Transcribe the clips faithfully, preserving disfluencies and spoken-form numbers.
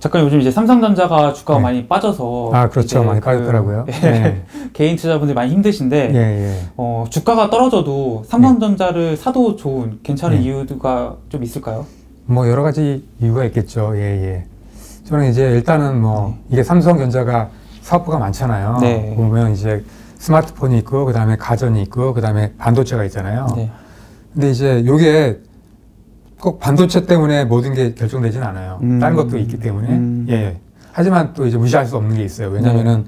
잠깐 요즘 이제 삼성전자가 주가가 네. 많이 빠져서 아, 그렇죠. 많이 빠졌더라고요. 그, 네. 개인 투자분들이 많이 힘드신데 예, 예. 어, 주가가 떨어져도 삼성전자를 네. 사도 좋은 괜찮은 네. 이유가 좀 있을까요? 뭐 여러 가지 이유가 있겠죠. 예, 예. 저는 이제 일단은 뭐 네. 이게 삼성전자가 사업부가 많잖아요. 네. 보면 이제 스마트폰이 있고 그다음에 가전이 있고 그다음에 반도체가 있잖아요. 네. 근데 이제 요게 꼭 반도체 때문에 모든 게 결정되진 않아요. 음. 다른 것도 있기 때문에. 음. 예. 하지만 또 이제 무시할 수 없는 게 있어요. 왜냐면은 네.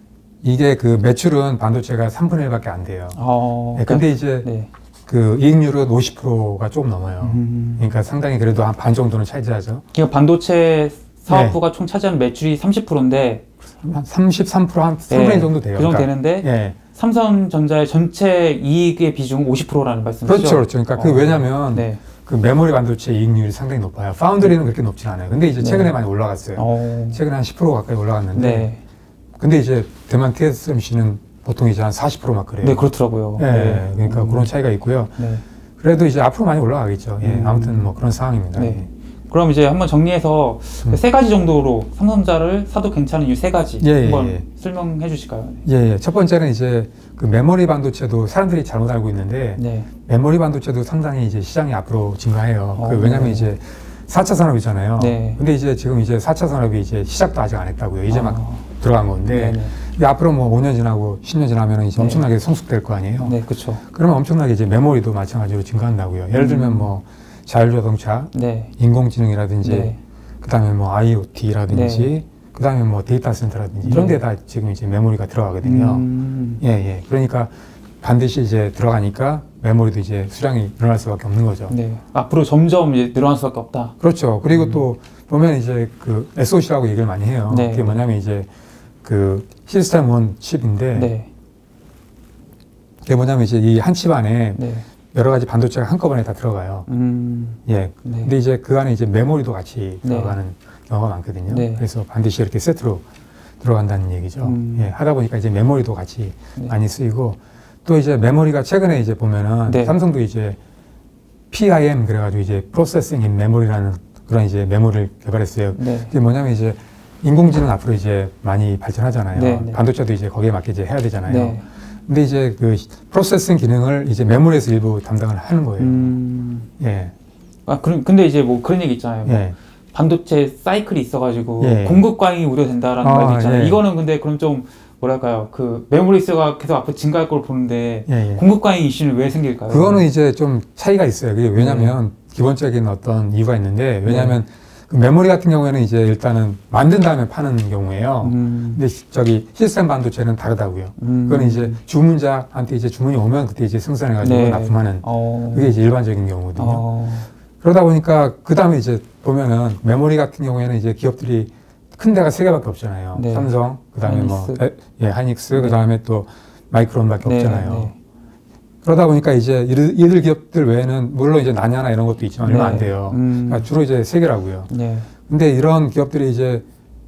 이게 그 매출은 반도체가 삼분의 일밖에 안 돼요. 어, 예, 근데 이제 네. 그 이익률은 오십 퍼센트가 조금 넘어요. 음. 그러니까 상당히 그래도 한 반 정도는 차지하죠. 그러니까 반도체 사업부가 네. 총 차지하는 매출이 삼십 퍼센트인데 한 삼십삼 퍼센트 한 삼분의 일 네. 정도 돼요. 그 정도 그러니까, 되는데 예. 삼성전자의 전체 이익의 비중은 오십 퍼센트라는 말씀이시죠? 그렇죠. 그렇죠. 그러니까 어. 그 왜냐면 네. 그 메모리 반도체 이익률이 상당히 높아요. 파운드리는 그렇게 높진 않아요. 근데 이제 최근에 네. 많이 올라갔어요. 오. 최근에 한 십 퍼센트 가까이 올라갔는데. 네. 근데 이제 대만 티에스엠씨는 보통 이제 한 사십 퍼센트 막 그래요. 네, 그렇더라고요. 네. 네. 그러니까 음. 그런 차이가 있고요. 네. 그래도 이제 앞으로 많이 올라가겠죠. 예. 음. 아무튼 뭐 그런 상황입니다. 네. 예. 그럼 이제 한번 정리해서 음. 세 가지 정도로 삼성전자를 사도 괜찮은 이 세 가지 예, 한번 예, 예. 설명해 주실까요? 예, 예. 첫 번째는 이제 그 메모리 반도체도 사람들이 잘못 알고 있는데 네. 메모리 반도체도 상당히 이제 시장이 앞으로 증가해요. 어, 그 왜냐면 네. 이제 사 차 산업이잖아요. 네. 근데 이제 지금 이제 사 차 산업이 이제 시작도 아직 안 했다고요. 이제 어. 막 들어간 건데. 네네. 근데 앞으로 뭐 오 년 지나고 십 년 지나면 이제 네. 엄청나게 성숙될 거 아니에요. 네, 그렇죠. 그러면 엄청나게 이제 메모리도 마찬가지로 증가한다고요. 예를 들면 음. 뭐 자율자동차, 네. 인공지능이라든지, 네. 그다음에 뭐 아이오티라든지, 네. 그다음에 뭐 데이터 센터라든지 네. 이런 데다 지금 이제 메모리가 들어가거든요. 음. 예, 예. 그러니까 반드시 이제 들어가니까 메모리도 이제 수량이 늘어날 수밖에 없는 거죠. 네. 앞으로 점점 이제 늘어날 수밖에 없다. 그렇죠. 그리고 음. 또 보면 이제 그 에스오씨라고 얘기를 많이 해요. 네. 그게 뭐냐면 이제 그 시스템 온 칩인데, 네. 그게 뭐냐면 이제 이 한 칩 안에 네. 여러 가지 반도체가 한꺼번에 다 들어가요. 음. 예. 네. 근데 이제 그 안에 이제 메모리도 같이 들어가는 네. 경우가 많거든요. 네. 그래서 반드시 이렇게 세트로 들어간다는 얘기죠. 음. 예. 하다 보니까 이제 메모리도 같이 네. 많이 쓰이고, 또 이제 메모리가 최근에 이제 보면은 네. 삼성도 이제 피아이엠 그래가지고 이제 프로세싱 인 메모리라는 그런 이제 메모리를 개발했어요. 네. 그게 뭐냐면 이제 인공지능 앞으로 이제 많이 발전하잖아요. 네. 네. 반도체도 이제 거기에 맞게 이제 해야 되잖아요. 네. 근데 이제 그 프로세싱 기능을 이제 메모리에서 일부 담당을 하는 거예요. 음... 예. 아, 그럼 근데 이제 뭐 그런 얘기 있잖아요. 뭐 예. 반도체 사이클이 있어가지고 예. 공급 과잉이 우려된다라는 아, 말도 있잖아요. 예. 이거는 근데 그럼 좀 뭐랄까요? 그 메모리수가 계속 앞으로 증가할 걸 보는데 예. 공급 과잉 이슈는 왜 생길까요? 그거는 이제 좀 차이가 있어요. 그게 왜냐면 네. 기본적인 어떤 이유가 있는데 왜냐면 네. 그 메모리 같은 경우에는 이제 일단은 만든 다음에 파는 경우예요. 음. 근데 저기 시스템 반도체는 다르다고요. 음. 그거는 이제 주문자한테 이제 주문이 오면 그때 이제 생산해가지고 네. 납품하는 어. 그게 이제 일반적인 경우거든요. 어. 그러다 보니까 그 다음에 이제 보면은 메모리 같은 경우에는 이제 기업들이 큰 데가 세 개밖에 없잖아요. 네. 삼성, 그 다음에 뭐 예, 하이닉스, 네. 그 다음에 또 마이크론밖에 네. 없잖아요. 네. 그러다 보니까 이제 이들, 이들 기업들 외에는 물론 이제 나냐나 이런 것도 있지만 얼마 네. 안 돼요. 음. 그러니까 주로 이제 세 개라고요. 네. 근데 이런 기업들이 이제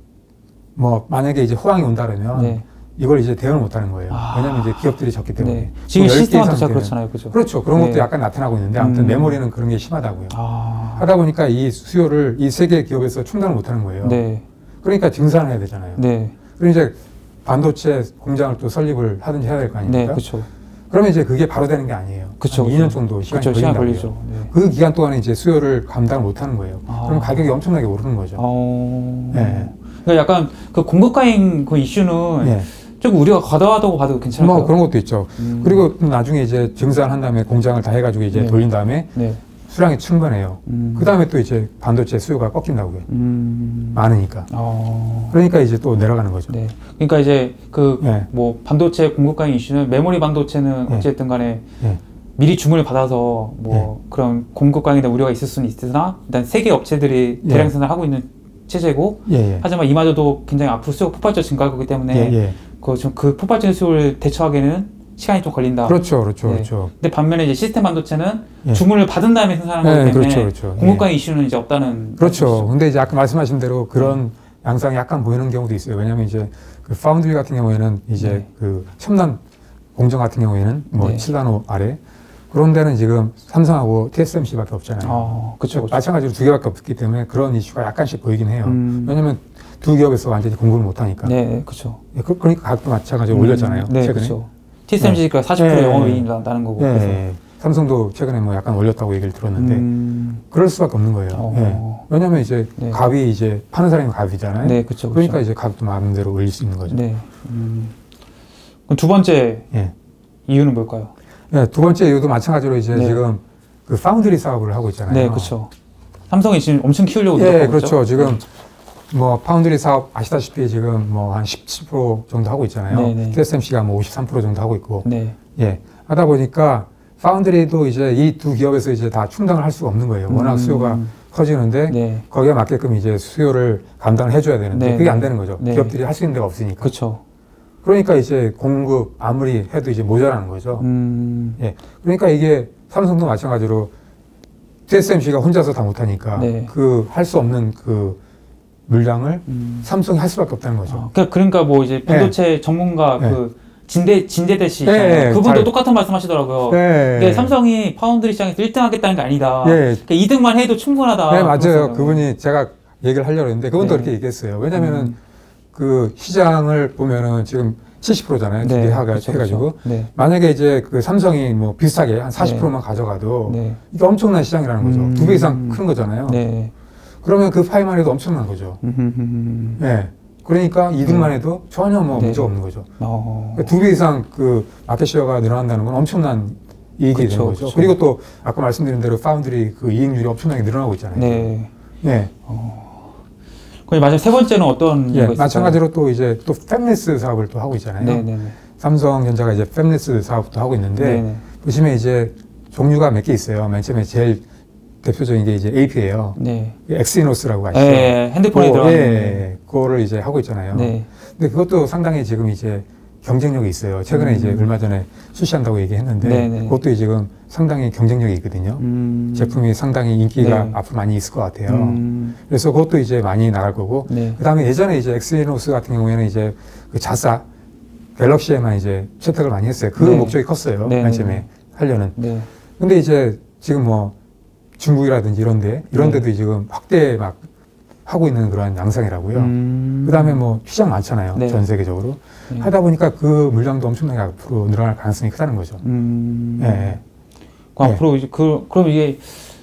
뭐 만약에 이제 호황이 온다면 네. 이걸 이제 대응을 못 하는 거예요. 아. 왜냐면 이제 기업들이 적기 때문에. 네. 지금 시스템 반도체 그렇잖아요. 그죠? 그렇죠. 그런 네. 것도 약간 나타나고 있는데 아무튼 음. 메모리는 그런 게 심하다고요. 아. 하다 보니까 이 수요를 이 세 개 기업에서 충당을 못 하는 거예요. 네. 그러니까 증산을 해야 되잖아요. 네. 그리고 이제 반도체 공장을 또 설립을 하든지 해야 될 거 아닙니까? 네, 그렇죠. 그러면 이제 그게 바로 되는 게 아니에요. 그쵸, 이 년 정도 시간이 그쵸, 걸린다고요. 걸리죠. 네. 그 기간 동안에 이제 수요를 감당을 못 하는 거예요. 아. 그럼 가격이 엄청나게 오르는 거죠. 어... 네. 그러니까 약간 그 공급 과잉 그 이슈는 네. 좀 우리가 과도하다고 봐도 괜찮을까요? 뭐 그런 것도 있죠. 음. 그리고 나중에 이제 증산한 다음에 공장을 다 해가지고 이제 네. 돌린 다음에 네. 수량이 충분해요. 음. 그 다음에 또 이제 반도체 수요가 꺾인다고요. 음. 많으니까. 어. 그러니까 이제 또 내려가는 거죠. 네. 그러니까 이제 그 뭐 네. 반도체 공급 과잉 이슈는 메모리 반도체는 네. 어쨌든 간에 네. 미리 주문을 받아서 뭐 네. 그런 공급 과잉에 대한 우려가 있을 수는 있으나 일단 세계 업체들이 대량 생산을 하고 있는 체제고 예, 예. 하지만 이마저도 굉장히 앞으로 수요가 폭발적으로 증가할 거기 때문에 예, 예. 그, 좀 그 폭발적인 수요를 대처하기에는 시간이 좀 걸린다. 그렇죠, 그렇죠, 네. 그렇죠. 근데 반면에 이제 시스템 반도체는 예. 주문을 받은 다음에 생산하는 거기 때문에 그렇죠, 그렇죠. 공급 과잉 예. 이슈는 이제 없다는. 그렇죠. 말씀이시죠. 근데 이제 아까 말씀하신 대로 그런 음. 양상이 약간 보이는 경우도 있어요. 왜냐하면 이제 그 파운드리 같은 경우에는 이제 네. 그 첨단 공정 같은 경우에는 뭐 네. 칠 나노 아래 그런 데는 지금 삼성하고 티에스엠씨밖에 없잖아요. 아, 그쵸, 그쵸. 마찬가지로 두 개밖에 없기 때문에 그런 이슈가 약간씩 보이긴 해요. 음. 왜냐면 두 기업에서 완전히 공급을 못하니까. 네, 그쵸. 예, 그, 그러니까 가격도 마찬가지로 음, 올렸잖아요. 네, 최근에. 그쵸. 티에스엠씨가 네. 사십 퍼센트 영업 이익이 나는 거고. 예, 그래서. 예. 삼성도 최근에 뭐 약간 올렸다고 얘기를 들었는데, 음. 그럴 수밖에 없는 거예요. 어. 예. 왜냐면 이제 네. 값이 이제 파는 사람이 값이잖아요. 네, 그쵸, 그쵸. 그러니까 이제 가격도 마음대로 올릴 수 있는 거죠. 네. 음. 그럼 두 번째 예. 이유는 뭘까요? 예, 두 번째 이유도 마찬가지로 이제 네. 지금 그 파운드리 사업을 하고 있잖아요. 네, 그렇죠. 삼성이 지금 엄청 키우려고 예, 노력하고 그렇죠. 있죠? 지금 뭐 파운드리 사업 아시다시피 지금 뭐 한 십칠 퍼센트 정도 하고 있잖아요. 네네. 티에스엠씨가 뭐 오십삼 퍼센트 정도 하고 있고. 네. 예. 하다 보니까 파운드리도 이제 이 두 기업에서 이제 다 충당을 할 수가 없는 거예요. 워낙 음. 수요가 커지는데 네. 거기에 맞게끔 이제 수요를 감당을 해줘야 되는데 네. 그게 안 되는 거죠. 네. 기업들이 할 수 있는 데가 없으니까. 그렇죠. 그러니까 이제 공급 아무리 해도 이제 모자라는 거죠. 음. 예. 그러니까 이게 삼성도 마찬가지로 티에스엠씨가 혼자서 다 못하니까 네. 그 할 수 없는 그 물량을 음. 삼성이 할 수밖에 없다는 거죠. 아, 그러니까, 그러니까 뭐 이제 반도체 전문가 네. 그 진대 진대대 씨 네, 있잖아요. 네, 그분도 잘- 똑같은 말씀하시더라고요. 네. 이게 삼성이 파운드리 시장에서 일 등 하겠다는 게 아니다. 네. 그러니까 이 등만 해도 충분하다. 네, 맞아요. 그랬어요. 그분이 제가 얘기를 하려고 했는데 그분도 네. 그렇게 얘기했어요. 왜냐면은 음. 그 시장을 보면은 지금 칠십 퍼센트잖아요. 네, 두 개 하가 그렇죠, 해가지고. 그렇죠. 네. 만약에 이제 그 삼성이 뭐 비슷하게 한 사십 퍼센트만 가져가도 네. 이게 엄청난 시장이라는 거죠. 음. 두 배 이상 큰 거잖아요. 네. 그러면 그 파이만 해도 엄청난 거죠. 음. 네. 그러니까 이 등만 해도 전혀 뭐 네. 문제가 없는 거죠. 어. 두 배 이상 그 마켓시어가 늘어난다는 건 엄청난 이익이 그쵸, 되는 거죠. 그쵸. 그리고 또 아까 말씀드린 대로 파운드리 그 이익률이 엄청나게 늘어나고 있잖아요. 네. 네. 그럼 마지막 세 번째는 어떤 예, 거 있을까요? 마찬가지로 또 이제 또 팹리스 사업을 또 하고 있잖아요. 네네네. 삼성전자가 이제 팹리스 사업도 하고 있는데 네네. 보시면 이제 종류가 몇 개 있어요. 맨 처음에 제일 대표적인 게 이제 에이피예요. 네. 엑시노스라고 아시죠? 예, 핸드폰에 그거, 들어가는. 예, 예, 그거를 이제 하고 있잖아요. 네. 근데 그것도 상당히 지금 이제 경쟁력이 있어요. 최근에 음. 이제 얼마 전에 출시한다고 얘기했는데 네네. 그것도 지금 상당히 경쟁력이 있거든요. 음. 제품이 상당히 인기가 네. 앞으로 많이 있을 것 같아요. 음. 그래서 그것도 이제 많이 나갈 거고 네. 그 다음에 예전에 이제 엑시노스 같은 경우에는 이제 그 자사 갤럭시에만 이제 채택을 많이 했어요. 그 네. 목적이 컸어요. 네. 맨 처음에 하려는. 네. 근데 이제 지금 뭐 중국이라든지 이런데 이런 네. 데도 지금 확대 막 하고 있는 그런 양상이라고요. 음. 그 다음에 뭐 시장 많잖아요. 네. 전 세계적으로. 네. 하다 보니까 그 물량도 엄청나게 앞으로 늘어날 가능성이 크다는 거죠. 음. 예. 예. 그 네. 앞으로 이제 그 그럼 이게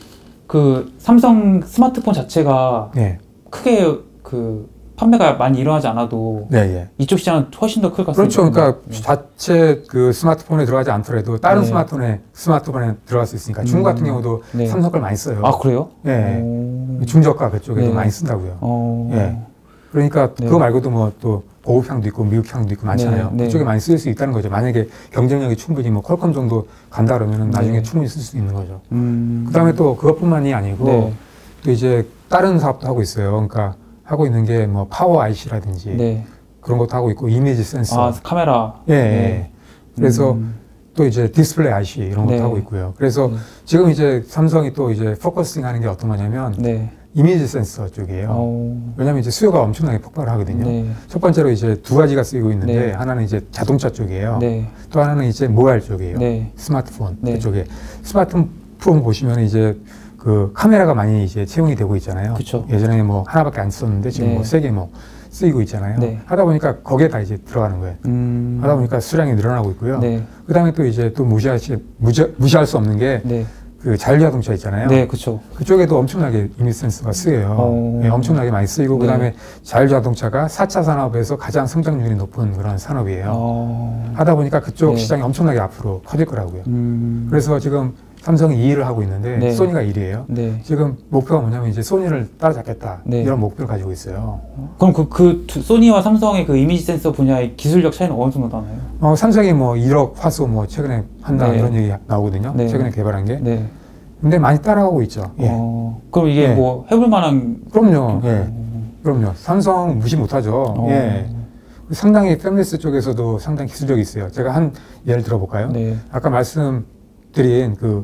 그 삼성 스마트폰 자체가 예. 크게 그 판매가 많이 일어나지 않아도 네, 예. 이쪽 시장은 훨씬 더 클 것 같습니다. 그렇죠. 그러니까 네. 자체 그 스마트폰에 들어가지 않더라도 다른 네. 스마트폰에 스마트폰에 들어갈 수 있으니까 중국 같은 음. 경우도 네. 삼성 걸 많이 써요. 아 그래요? 예. 오. 중저가 그쪽에도 네. 많이 쓴다고요. 어. 예. 그러니까 네. 그거 말고도 뭐 또 고급향도 있고 미국향도 있고 많잖아요. 네, 네. 그쪽에 많이 쓸 수 있다는 거죠. 만약에 경쟁력이 충분히 뭐 퀄컴 정도 간다 그러면은 나중에 네. 충분히 쓸 수 있는 거죠. 음. 그다음에 또 그것뿐만이 아니고 네. 또 이제 다른 사업도 하고 있어요. 그러니까 하고 있는 게 뭐 파워 아이씨라든지 네. 그런 것도 하고 있고 이미지 센서. 아 카메라. 예. 예. 네. 그래서 음. 또 이제 디스플레이 아이씨 이런 것도 네. 하고 있고요. 그래서 네. 지금 이제 삼성이 또 이제 포커싱 하는 게 어떤 거냐면 네. 이미지 센서 쪽이에요. 어. 왜냐하면 이제 수요가 엄청나게 폭발을 하거든요. 네. 첫 번째로 이제 두 가지가 쓰이고 있는데 네. 하나는 이제 자동차 쪽이에요. 네. 또 하나는 이제 모바일 쪽이에요. 네. 스마트폰 네. 그쪽에 스마트폰 보시면 이제 그 카메라가 많이 이제 채용이 되고 있잖아요. 그쵸. 예전에 뭐 하나밖에 안 썼는데 지금 네. 뭐 세 개 뭐 쓰이고 있잖아요. 네. 하다 보니까 거기에 다 이제 들어가는 거예요. 음. 하다 보니까 수량이 늘어나고 있고요. 네. 그 다음에 또 이제 또 무시하시, 무시, 무시할 수 없는 게 네. 그 자율자동차 있잖아요. 네, 그렇죠. 그쪽에도 엄청나게 이미지 센서가 쓰여요. 어. 네, 엄청나게 많이 쓰이고 네. 그다음에 자율자동차가 사 차 산업에서 가장 성장률이 높은 그런 산업이에요. 어. 하다 보니까 그쪽 네. 시장이 엄청나게 앞으로 커질 거라고요. 음. 그래서 지금 삼성이 이 위를 하고 있는데 네. 소니가 일 위예요. 네. 지금 목표가 뭐냐면 이제 소니를 따라잡겠다 네. 이런 목표를 가지고 있어요. 그럼 그, 그 두- 소니와 삼성의 그 이미지 센서 분야의 기술력 차이는 어느 정도 나나요? 어, 삼성이 뭐 일억 화소 뭐 최근에 한다 네. 이런 얘기 나오거든요. 네. 최근에 개발한 게. 네. 근데 많이 따라가고 있죠. 예. 어. 그럼 이게 네. 뭐 해볼 만한. 그럼요. 예. 어. 그럼요. 삼성 무시 못하죠. 어. 예. 상당히 팹리스 쪽에서도 상당히 기술력이 있어요. 제가 한 예를 들어볼까요? 네. 아까 말씀드린 그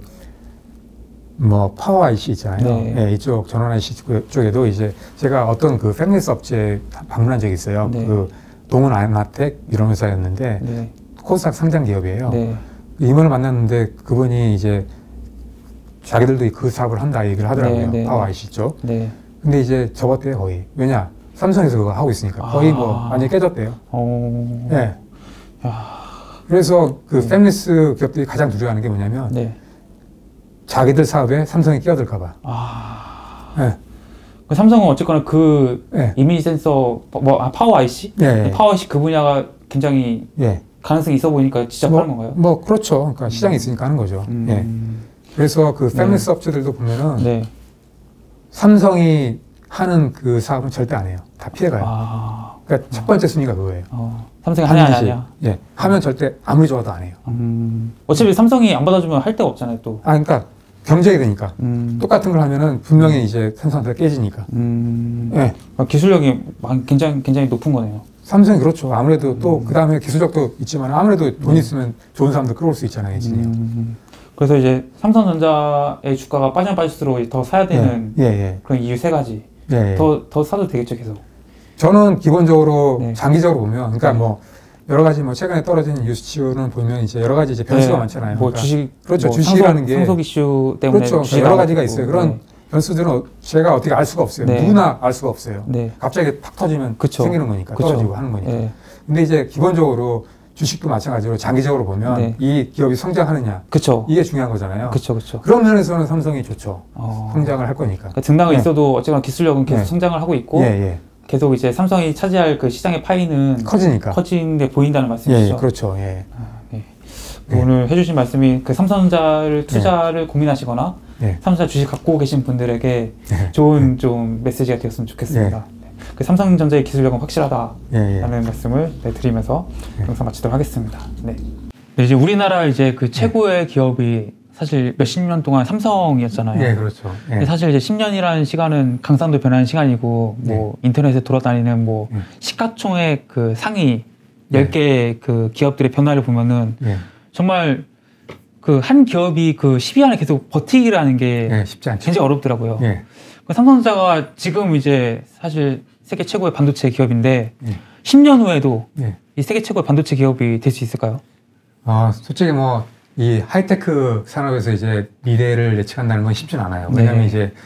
뭐 파워 아이씨 있잖아요. 네. 예, 이쪽 전원 아이씨 쪽에도 이제 제가 어떤 그 팹리스 업체 방문한 적이 있어요. 네. 그 동은 아나텍 이런 회사였는데 네. 코스닥 상장 기업이에요. 네. 임원을 만났는데 그분이 이제 자기들도 그 사업을 한다 얘기를 하더라고요. 네, 네. 파워 아이씨 쪽. 네. 근데 이제 접었대요, 거의. 왜냐? 삼성에서 그거 하고 있으니까. 거의 아. 뭐 완전히 깨졌대요. 오. 네. 야. 그래서 그 네. 패밀리스 기업들이 가장 두려워하는 게 뭐냐면 네. 자기들 사업에 삼성이 끼어들까 봐. 아. 네. 그 삼성은 어쨌거나 그 네. 이미지 센서 뭐 아, 파워 아이씨? 네. 파워 아이씨 그 분야가 굉장히 예. 가능성이 있어 보이니까 진짜 뭐, 하는 건가요? 뭐 그렇죠. 그러니까 시장이 있으니까 하는 거죠. 음. 예. 그래서 그 패밀리스 네. 업체들도 보면은 네. 삼성이 하는 그 사업은 절대 안 해요. 다 피해가요. 아. 그러니까 첫 번째 순위가 그거예요. 어. 삼성이 하냐 안 반드시. 하냐. 예. 하면 절대 아무리 좋아도 안 해요. 음. 어차피 삼성이 안 받아주면 할 데가 없잖아요, 또. 아, 그러니까 경쟁이 되니까. 음. 똑같은 걸 하면은 분명히 이제 삼성한테 깨지니까. 음. 예. 기술력이 굉장히 굉장히 높은 거네요. 삼성이 그렇죠. 아무래도 음. 또 그 다음에 기술력도 있지만 아무래도 돈 있으면 좋은 사람도 끌어올 수 있잖아요, 엔지니어. 음. 그래서 이제 삼성전자의 주가가 빠지면 빠질수록 더 사야 되는 예, 예, 그런 이유 세 가지. 예. 예. 더, 더 사도 되겠죠, 계속. 저는 기본적으로 네. 장기적으로 보면, 그러니까 네. 뭐 여러 가지 뭐 최근에 떨어진 뉴스치고는 보면 이제 여러 가지 이제 변수가 네. 많잖아요. 뭐 그러니까 주식, 그렇죠. 뭐 주식이라는 상속, 게 상속 이슈 때문에 그렇죠. 주식이 여러 가지가 나오고. 있어요. 그런 네. 변수들은 제가 어떻게 알 수가 없어요. 네. 누구나 알 수가 없어요. 네. 갑자기 팍 터지면 그쵸. 생기는 거니까 그쵸. 떨어지고 하는 거니까. 네. 근데 이제 기본적으로 주식도 마찬가지로 장기적으로 보면 네. 이 기업이 성장하느냐 그쵸. 이게 중요한 거잖아요. 그쵸, 그쵸. 그런 면에서는 삼성이 좋죠. 어. 성장을 할 거니까. 그러니까 등락은 네. 있어도 어쨌거나 기술력은 계속 네. 성장을 하고 있고 예, 예. 계속 이제 삼성이 차지할 그 시장의 파이는 커지니까. 커지는데 보인다는 예, 말씀이시죠? 예, 그렇죠. 예. 아, 네. 네. 오늘 해주신 말씀이 그 삼성전자를 투자를 고민하시거나 네. 삼성전자 주식 갖고 계신 분들에게 네. 좋은 좀 메시지가 되었으면 좋겠습니다. 네. 그 삼성전자의 기술력은 확실하다라는 예, 예. 말씀을 네, 드리면서 네. 영상 마치도록 하겠습니다. 네. 네, 이제 우리나라 이제 그 최고의 기업이 사실 몇십 년 동안 삼성이었잖아요. 예, 그렇죠. 예. 근데 사실 이제 십 년이라는 시간은 강산도 변하는 시간이고 뭐 인터넷에 돌아다니는 뭐 예. 시가총액 그 상위 네. 열 개 그 기업들의 변화를 보면은 예. 정말 그 한 기업이 그 십 위 안에 계속 버티기라는 게 예, 쉽지 않죠. 굉장히 어렵더라고요. 예. 그 삼성전자가 지금 이제 사실 세계 최고의 반도체 기업인데 예. 십 년 후에도 예. 이 세계 최고의 반도체 기업이 될 수 있을까요? 아, 솔직히 뭐, 이 하이테크 산업에서 이제 미래를 예측한다는 건 쉽진 않아요. 왜냐면 네. 이제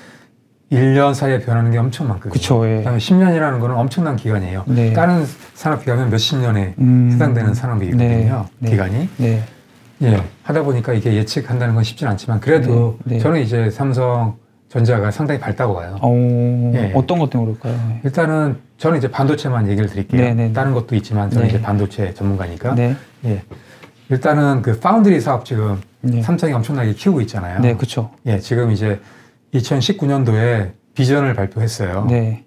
일 년 사이에 변하는 게 엄청 많거든요. 그쵸, 예. 그다음에 십 년이라는 거는 엄청난 기간이에요. 네. 다른 산업 기간은 몇십 년에 음. 해당되는 산업이거든요. 네. 네. 기간이. 네. 예. 하다 보니까 이게 예측한다는 건 쉽진 않지만 그래도 네. 네. 저는 이제 삼성전자가 상당히 밝다고 봐요. 오, 예. 어떤 것 때문에 그럴까요? 네. 일단은 저는 이제 반도체만 얘기를 드릴게요. 네, 네, 네. 다른 것도 있지만 저는 네. 이제 반도체 전문가니까. 네. 예. 일단은 그 파운드리 사업 지금 네. 삼성이 엄청나게 키우고 있잖아요. 네, 그렇죠. 예, 지금 이제 이천십구 년도에 비전을 발표했어요. 네.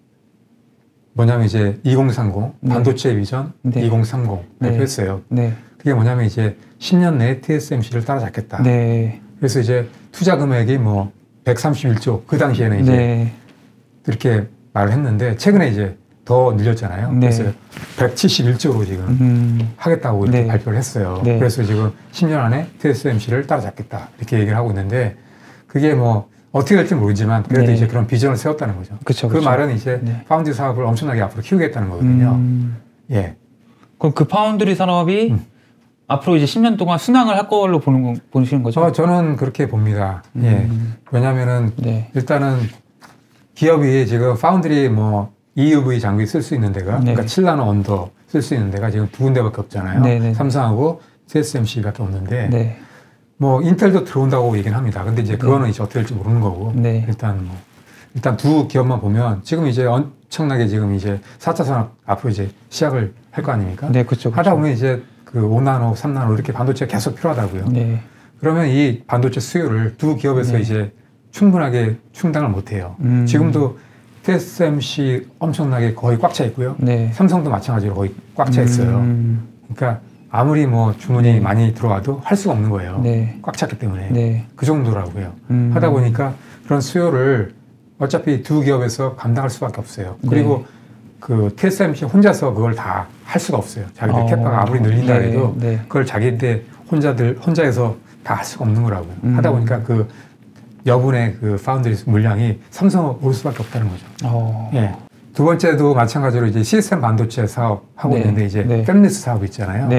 뭐냐면 이제 이공삼공 네. 반도체 비전 네. 이공삼공 네. 발표했어요. 네. 그게 뭐냐면 이제 십 년 내에 티에스엠씨를 따라잡겠다. 네. 그래서 이제 투자 금액이 뭐 백삼십일 조 그 당시에는 이제 네. 이렇게 말을 했는데 최근에 이제 더 늘렸잖아요. 네. 그래서 백칠십일 조로 지금 음. 하겠다고 이렇게 네. 발표를 했어요. 네. 그래서 지금 십 년 안에 티에스엠씨를 따라잡겠다 이렇게 얘기를 하고 있는데 그게 뭐 어떻게 될지 모르지만 그래도 네. 이제 그런 비전을 세웠다는 거죠. 그쵸, 그 그쵸. 말은 이제 네. 파운드 사업을 엄청나게 앞으로 키우겠다는 거거든요. 음. 예. 그럼 그 파운드리 산업이 음. 앞으로 이제 십 년 동안 순항을 할 걸로 보는 거, 보시는 거죠? 어, 저는 그렇게 봅니다. 음. 예. 왜냐면은 네. 일단은 기업이 지금 파운드리 뭐 이유브이 장비 쓸 수 있는 데가 네. 그러니까 칠 나노 언더 쓸 수 있는 데가 지금 두 군데밖에 없잖아요. 네, 네. 삼성하고 티에스엠씨밖에 없는데 네. 뭐 인텔도 들어온다고 얘기는 합니다. 근데 이제 그거는 이제 어떻게 될지 모르는 거고 네. 일단 뭐 일단 두 기업만 보면 지금 이제 엄청나게 지금 이제 사 차 산업 앞으로 이제 시작을 할 거 아닙니까? 네, 그렇죠. 하다 보면 이제 그 오 나노, 삼 나노 이렇게 반도체가 계속 필요하다고요. 네. 그러면 이 반도체 수요를 두 기업에서 네. 이제 충분하게 충당을 못 해요. 음. 지금도 티에스엠씨 엄청나게 거의 꽉 차 있고요. 네. 삼성도 마찬가지로 거의 꽉 차 있어요. 음. 그러니까 아무리 뭐 주문이 네. 많이 들어와도 할 수가 없는 거예요. 네. 꽉 찼기 때문에. 네. 그 정도라고요. 음. 하다 보니까 그런 수요를 어차피 두 기업에서 감당할 수밖에 없어요. 그리고 네. 그 티에스엠씨 혼자서 그걸 다 할 수가 없어요. 자기들 어. 캐파가 아무리 늘린다 네. 해도 네. 그걸 자기들 혼자들 혼자서 다 할 수가 없는 거라고요. 음. 하다 보니까 그 여분의 그 파운드리 물량이 삼성 올 수밖에 없다는 거죠. 어. 예. 두 번째도 마찬가지로 이제 시스템 반도체 사업 하고 네. 있는데 이제 네. 팹리스 사업 있잖아요. 네.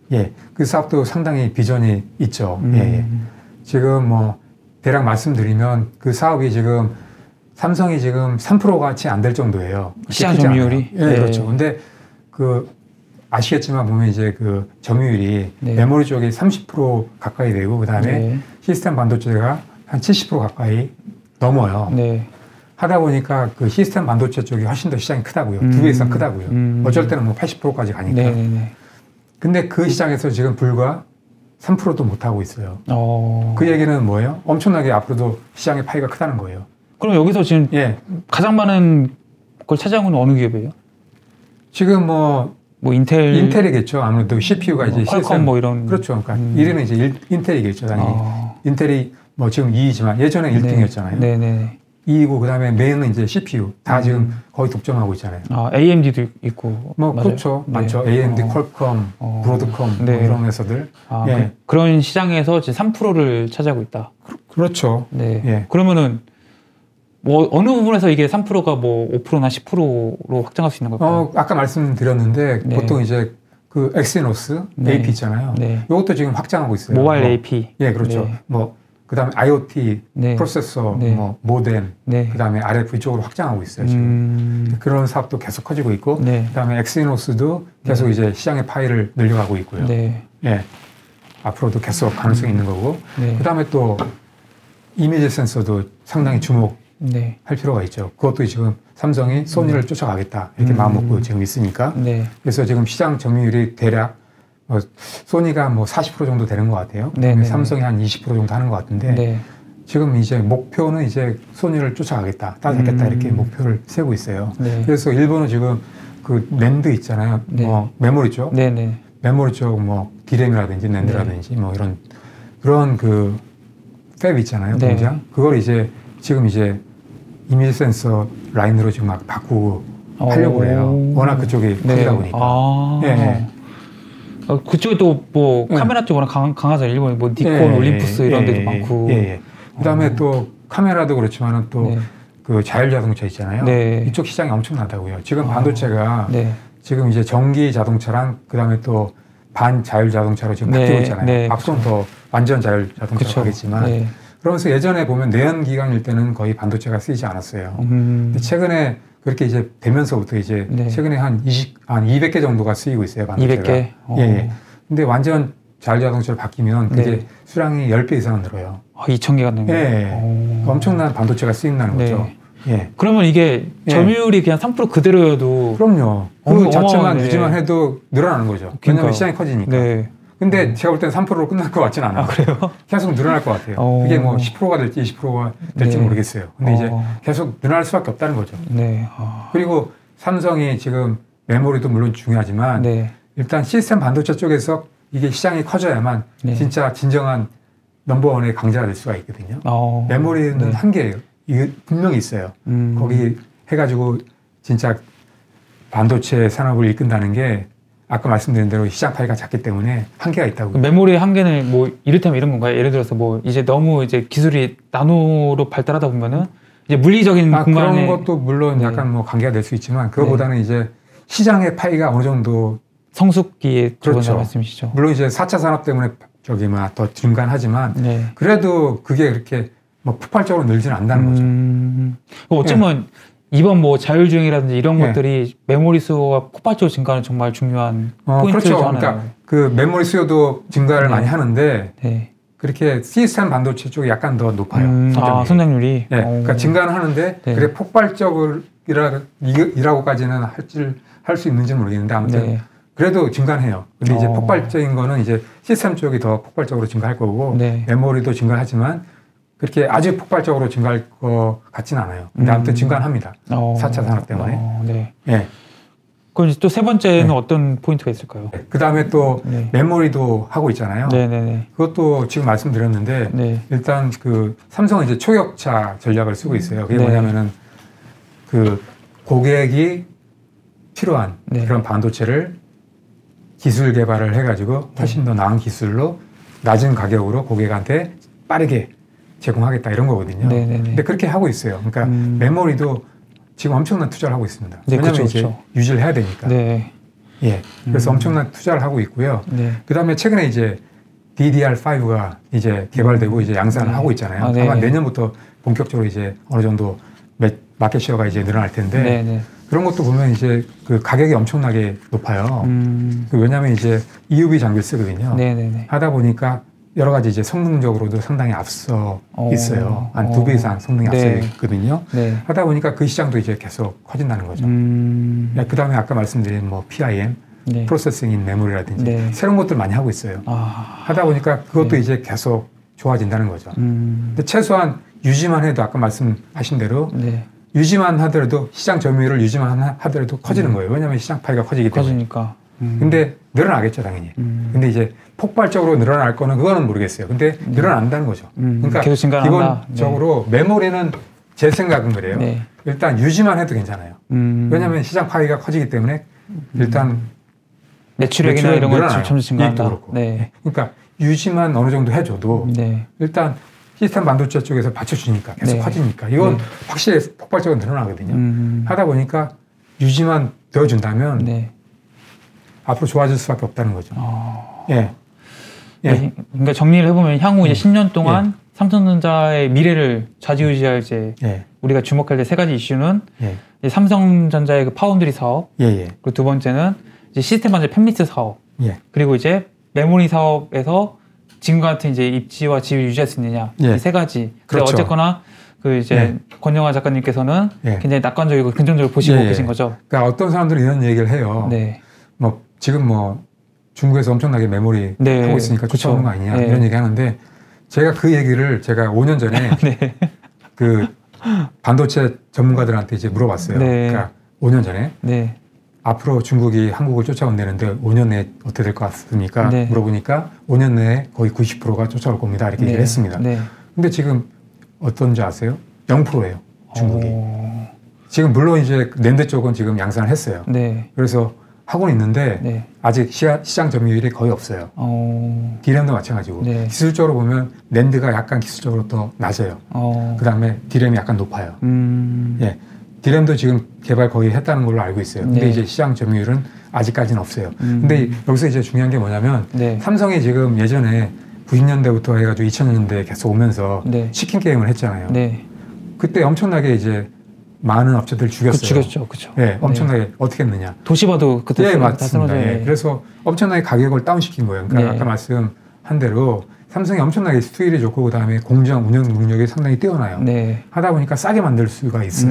예, 그 사업도 상당히 비전이 있죠. 음. 예, 예. 지금 뭐 대략 말씀드리면 그 사업이 지금 삼성이 지금 삼 퍼센트가 채 안 될 정도예요. 시장 점유율이? 예, 네. 그렇죠. 근데 그 아시겠지만 보면 이제 그 점유율이 네. 메모리 쪽이 삼십 퍼센트 가까이 되고 그 다음에 네. 시스템 반도체가 한 칠십 퍼센트 가까이 넘어요. 네. 하다 보니까 그 시스템 반도체 쪽이 훨씬 더 시장이 크다고요. 음. 두 배 이상 크다고요. 음. 어쩔 때는 뭐 팔십 퍼센트까지 가니까. 네, 네, 네. 근데 그 시장에서 지금 불과 삼 퍼센트도 못 하고 있어요. 어. 그 얘기는 뭐예요? 엄청나게 앞으로도 시장의 파이가 크다는 거예요. 그럼 여기서 지금 예. 가장 많은 걸 차지하고 있는 어느 기업이에요? 지금 뭐, 뭐 인텔, 인텔이겠죠. 아무래도 씨피유가 뭐 이제 퀄컴 뭐 이런. 그렇죠. 그러니까 음. 일 위는 이제 일, 인텔이겠죠. 당연히. 어. 인텔이 뭐 지금 이 위지만 예전에 일 등이었잖아요. 네, 네. 이 위고 그다음에 메인은 이제 씨피유. 다 음. 지금 거의 독점하고 있잖아요. 아, 에이엠디도 있고. 뭐 맞아요? 그렇죠. 네. 많죠. 에이엠디, 어. 퀄컴, 어. 브로드컴 네. 뭐 이런 회사들. 아, 예. 그, 그런 시장에서 지금 삼 퍼센트를 차지하고 있다. 그렇죠. 네. 예. 그러면은 뭐 어느 부분에서 이게 삼 퍼센트가 뭐 오 퍼센트나 십 퍼센트로 확장할 수 있는 걸까요? 어, 아까 말씀드렸는데 네. 보통 이제 그 엑시노스 네. 에이피 있잖아요. 네. 이것도 지금 확장하고 있어요. 모바일 뭐, 에이피. 예, 그렇죠. 네. 뭐 그다음에 아이오티, 네. 프로세서, 네. 뭐 모뎀, 네. 그다음에 알에프이 쪽으로 확장하고 있어요. 지금 음. 그런 사업도 계속 커지고 있고, 네. 그다음에 엑시노스도 계속 네. 이제 시장의 파이를 늘려가고 있고요. 네. 예, 앞으로도 계속 가능성이 있는 거고, 네. 그다음에 또 이미지 센서도 상당히 주목할 네. 필요가 있죠. 그것도 지금 삼성이 소니를 음. 쫓아가겠다 이렇게 음. 마음 먹고 지금 있으니까. 네. 그래서 지금 시장 점유율이 대략 뭐 소니가 뭐 사십 퍼센트 정도 되는 것 같아요. 네, 네, 삼성이 한 이십 퍼센트 정도 하는 것 같은데 네. 지금 이제 목표는 이제 소니를 쫓아가겠다, 따라잡겠다 음. 이렇게 목표를 세우고 있어요. 네. 그래서 일본은 지금 그 낸드 있잖아요. 네. 뭐 메모리 쪽, 네. 네. 메모리 쪽 뭐 디램이라든지 낸드라든지 뭐 이런 그런 그 팹 있잖아요. 네. 공장. 그걸 이제 지금 이제 이미지 센서 라인으로 지금 막 바꾸고 하려고 그래요. 워낙 그쪽이 네. 크다 보니까. 아. 예, 예. 어, 그쪽에 또 뭐 네. 카메라 쪽으로 강, 강하죠. 일본 뭐 니콘, 예, 올림푸스 예, 이런 데도 예, 많고. 예, 예. 그다음에 어. 또 카메라도 그렇지만은 또 네. 그 자율자동차 있잖아요. 네. 이쪽 시장이 엄청나다고요. 지금 아. 반도체가 네. 지금 이제 전기 자동차랑 그다음에 또 반자율 자동차로 지금 네, 바뀌고 있잖아요. 네, 앞선 더 완전 자율 자동차로 그쵸. 가겠지만 네. 그러면서 예전에 보면 내연기관일 때는 거의 반도체가 쓰이지 않았어요. 음. 근데 최근에 그렇게 이제 되면서부터 이제 네. 최근에 한 이십, 한 이백 개 정도가 쓰이고 있어요. 반도체가. 이백 개? 어. 예, 예. 근데 완전 자율 자동차로 바뀌면 그게 네. 수량이 십 배 이상 늘어요. 아, 이천 개가 넘는 예, 거예요. 예. 어. 엄청난 반도체가 쓰인다는 네. 거죠. 예. 그러면 이게 예. 점유율이 그냥 삼 퍼센트 그대로여도 그럼요. 그 어마- 자체만 어마어마하네. 유지만 해도 늘어나는 거죠. 왜냐하면 그러니까요. 시장이 커지니까. 네. 근데 제가 볼 때는 삼 퍼센트로 끝날 것 같지는 않아요. 아, 그래요? 계속 늘어날 것 같아요. 어. 그게 뭐 십 퍼센트가 될지 이십 퍼센트가 될지 네. 모르겠어요. 근데 이제 어. 계속 늘어날 수밖에 없다는 거죠. 네. 아. 그리고 삼성이 지금 메모리도 물론 중요하지만 네. 일단 시스템 반도체 쪽에서 이게 시장이 커져야만 네. 진짜 진정한 넘버원의 강자가 될 수가 있거든요. 어. 메모리는 네. 한계예요. 이게 분명히 있어요. 음. 거기 해가지고 진짜 반도체 산업을 이끈다는 게 아까 말씀드린 대로 시장 파이가 작기 때문에 한계가 있다고. 그 메모리의 한계는 뭐 이를테면 이런 건가요? 예를 들어서 뭐 이제 너무 이제 기술이 나노로 발달하다 보면은 이제 물리적인 아, 공간에 그런 것도 물론 네. 약간 뭐 관계가 될 수 있지만 그거보다는 이제 시장의 파이가 어느 정도 성숙기에 그렇죠. 들어간다는 말씀이시죠? 물론 이제 사 차 산업 때문에 저기 뭐더 증가하지만 네. 그래도 그게 그렇게 뭐 폭발적으로 늘지는 않는다는 거죠. 음, 어쩌면 이번 뭐 자율주행이라든지 이런 네. 것들이 메모리 수요가 폭발적으로 증가하는 정말 중요한 어, 포인트 중 그렇죠. 하나예요. 그러니까 그 메모리 수요도 증가를 네. 많이 하는데 네. 그렇게 시스템 반도체 쪽이 약간 더 높아요. 음, 아, 성장률이. 성장률이. 예, 오. 그러니까 증가는 하는데 네. 그래 폭발적이라고까지는 할지 할 수 있는지는 모르겠는데 아무튼 네. 그래도 증가는 해요. 근데 이제 어. 폭발적인 거는 이제 시스템 쪽이 더 폭발적으로 증가할 거고 네. 메모리도 증가하지만 그렇게 아주 폭발적으로 증가할 것 같지는 않아요. 근데 음. 아무튼 증가는 합니다. 어. 사 차 산업 때문에. 어, 네. 예. 그럼 이제 또 세 번째는 네. 어떤 포인트가 있을까요? 그 다음에 또 네. 메모리도 하고 있잖아요. 네네네. 그것도 지금 말씀드렸는데 네. 일단 그 삼성은 이제 초격차 전략을 쓰고 있어요. 그게 네. 뭐냐면은 그 고객이 필요한 네. 그런 반도체를 기술 개발을 해가지고 훨씬 더 나은 기술로 낮은 가격으로 고객한테 빠르게 제공하겠다 이런 거거든요. 네네네. 근데 그렇게 하고 있어요. 그러니까 음. 메모리도 지금 엄청난 투자를 하고 있습니다. 네, 왜냐하면 그쵸, 이제 그쵸. 유지를 해야 되니까. 네. 예. 그래서 음. 엄청난 투자를 하고 있고요. 네. 그 다음에 최근에 이제 디디알 파이브가 이제 개발되고 이제 양산을 네. 하고 있잖아요. 아, 네. 아마 내년부터 본격적으로 이제 어느 정도 마켓 시어가 이제 늘어날 텐데 네, 네. 그런 것도 보면 이제 그 가격이 엄청나게 높아요. 음. 그 왜냐하면 이제 이유브이 장비를 쓰거든요. 네, 네, 네. 하다 보니까 여러 가지 이제 성능적으로도 상당히 앞서 오. 있어요. 한 두 오. 배 이상 성능이 네. 앞서 있거든요. 네. 하다 보니까 그 시장도 이제 계속 커진다는 거죠. 음. 그 다음에 아까 말씀드린 뭐 피아이엠, 네. 프로세싱 인 메모리라든지 네. 새로운 것들 많이 하고 있어요. 아. 하다 보니까 그것도 네. 이제 계속 좋아진다는 거죠. 음. 근데 최소한 유지만 해도 아까 말씀하신 대로 네. 유지만 하더라도 시장 점유율을 유지만 하더라도 커지는 거예요. 왜냐하면 시장 파이가 커지기 때문에. 커지니까. 음. 근데 늘어나겠죠, 당연히. 음. 근데 이제 폭발적으로 늘어날 거는 그거는 모르겠어요. 근데 음. 늘어난다는 거죠. 음. 그러니까 계속 증가한다. 기본적으로 네. 메모리는 제 생각은 그래요. 네. 일단 유지만 해도 괜찮아요. 음. 왜냐하면 시장 파이가 커지기 때문에 일단 매출액이나 이런 거 점점 증가한다. 그렇고. 네. 그러니까 유지만 어느 정도 해줘도 네. 일단 시스템 반도체 쪽에서 받쳐주니까 계속 네. 커지니까 이건 네. 확실히 폭발적으로 늘어나거든요. 음. 하다 보니까 유지만 되어준다면 네. 앞으로 좋아질 수밖에 없다는 거죠. 어. 예. 예. 그러니까 정리를 해보면 향후 이제 음. 십 년 동안 예. 삼성전자의 미래를 좌지우지할 이제 예. 우리가 주목할 때 세 가지 이슈는 예. 이제 삼성전자의 그 파운드리 사업, 예. 예. 그리고 두 번째는 이제 시스템 반도체 팹리스 사업, 예. 그리고 이제 메모리 사업에서 지금 같은 이제 입지와 지위를 유지할 수 있느냐 예. 이 세 가지. 그렇죠. 근데 어쨌거나 그 이제 예. 권영하 작가님께서는 예. 굉장히 낙관적이고 긍정적으로 보시고 예. 계신 거죠. 그러니까 어떤 사람들은 이런 얘기를 해요. 네. 뭐 지금 뭐 중국에서 엄청나게 메모리 네. 하고 있으니까 그쵸. 쫓아오는 거 아니냐 네. 이런 얘기 하는데 제가 그 얘기를 제가 오 년 전에 네. 그 반도체 전문가들한테 이제 물어봤어요. 네. 그러니까 오 년 전에 네. 앞으로 중국이 한국을 쫓아온다는데 오 년 내에 어떻게 될 것 같습니까? 네. 물어보니까 오 년 내에 거의 구십 퍼센트가 쫓아올 겁니다. 이렇게 네. 얘기를 했습니다. 네. 근데 지금 어떤지 아세요? 영 퍼센트예요. 중국이. 오. 지금 물론 이제 낸드 쪽은 지금 양산을 했어요. 네. 그래서 하고는 있는데 네. 아직 시야, 시장 점유율이 거의 없어요. 어. 디램도 마찬가지고 네. 기술적으로 보면 낸드가 약간 기술적으로 더 낮아요. 어. 그 다음에 디램이 약간 높아요. 음. 예, 디램도 지금 개발 거의 했다는 걸로 알고 있어요. 근데 네. 이제 시장 점유율은 아직까지는 없어요. 음. 근데 여기서 이제 중요한 게 뭐냐면 네. 삼성이 지금 예전에 구십 년대부터 해가지고 이천 년대에 계속 오면서 네. 치킨 게임을 했잖아요. 네. 그때 엄청나게 이제 많은 업체들 죽였어요. 그 죽였죠, 그렇죠. 예, 엄청나게 어떻게 했느냐. 도시바도 그때 예, 다 맞습니다. 쓰러져요. 예. 그래서 엄청나게 가격을 다운시킨 거예요. 그러니까 네. 아까 말씀한 대로 삼성이 엄청나게 수율이 좋고 그다음에 공정 운영 능력이 상당히 뛰어나요. 네. 하다 보니까 싸게 만들 수가 있어요.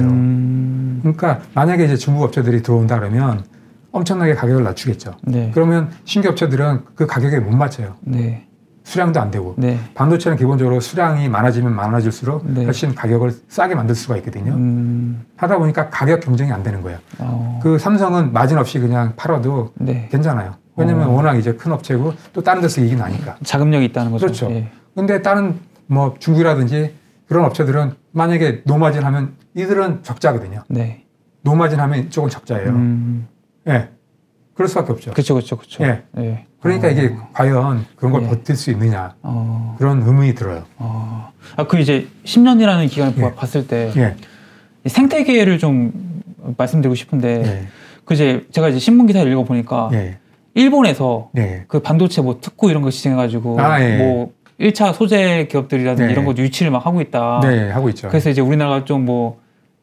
음. 그러니까 만약에 이제 중국 업체들이 들어온다 그러면 엄청나게 가격을 낮추겠죠. 네. 그러면 신규 업체들은 그 가격에 못 맞춰요. 네. 수량도 안 되고. 네. 반도체는 기본적으로 수량이 많아지면 많아질수록 네. 훨씬 가격을 싸게 만들 수가 있거든요. 음. 하다 보니까 가격 경쟁이 안 되는 거예요. 어. 그 삼성은 마진 없이 그냥 팔아도 네. 괜찮아요. 왜냐면 어. 워낙 이제 큰 업체고 또 다른 데서 이익이 나니까. 자금력이 있다는 거죠. 그렇죠. 예. 근데 다른 뭐 중국이라든지 그런 업체들은 만약에 노마진 하면 이들은 적자거든요. 네. 노마진 하면 이쪽은 적자예요. 음. 예. 그럴 수밖에 없죠. 그렇죠, 그렇죠, 그렇죠. 예. 예. 그러니까 어. 이게 과연 그런 걸 예. 버틸 수 있느냐. 어. 그런 의문이 들어요. 어. 아, 그 이제 십 년이라는 기간을 예. 봤을 때 예. 이 생태계를 좀 말씀드리고 싶은데 예. 그 이제 제가 이제 신문 기사를 읽어 보니까 예. 일본에서 예. 그 반도체 뭐 특구 이런 거 시행해가지고 아, 예. 뭐 일 차 소재 기업들이라든지 네. 이런 거 유치를 막 하고 있다. 네, 하고 있죠. 그래서 이제 우리나라가 좀 뭐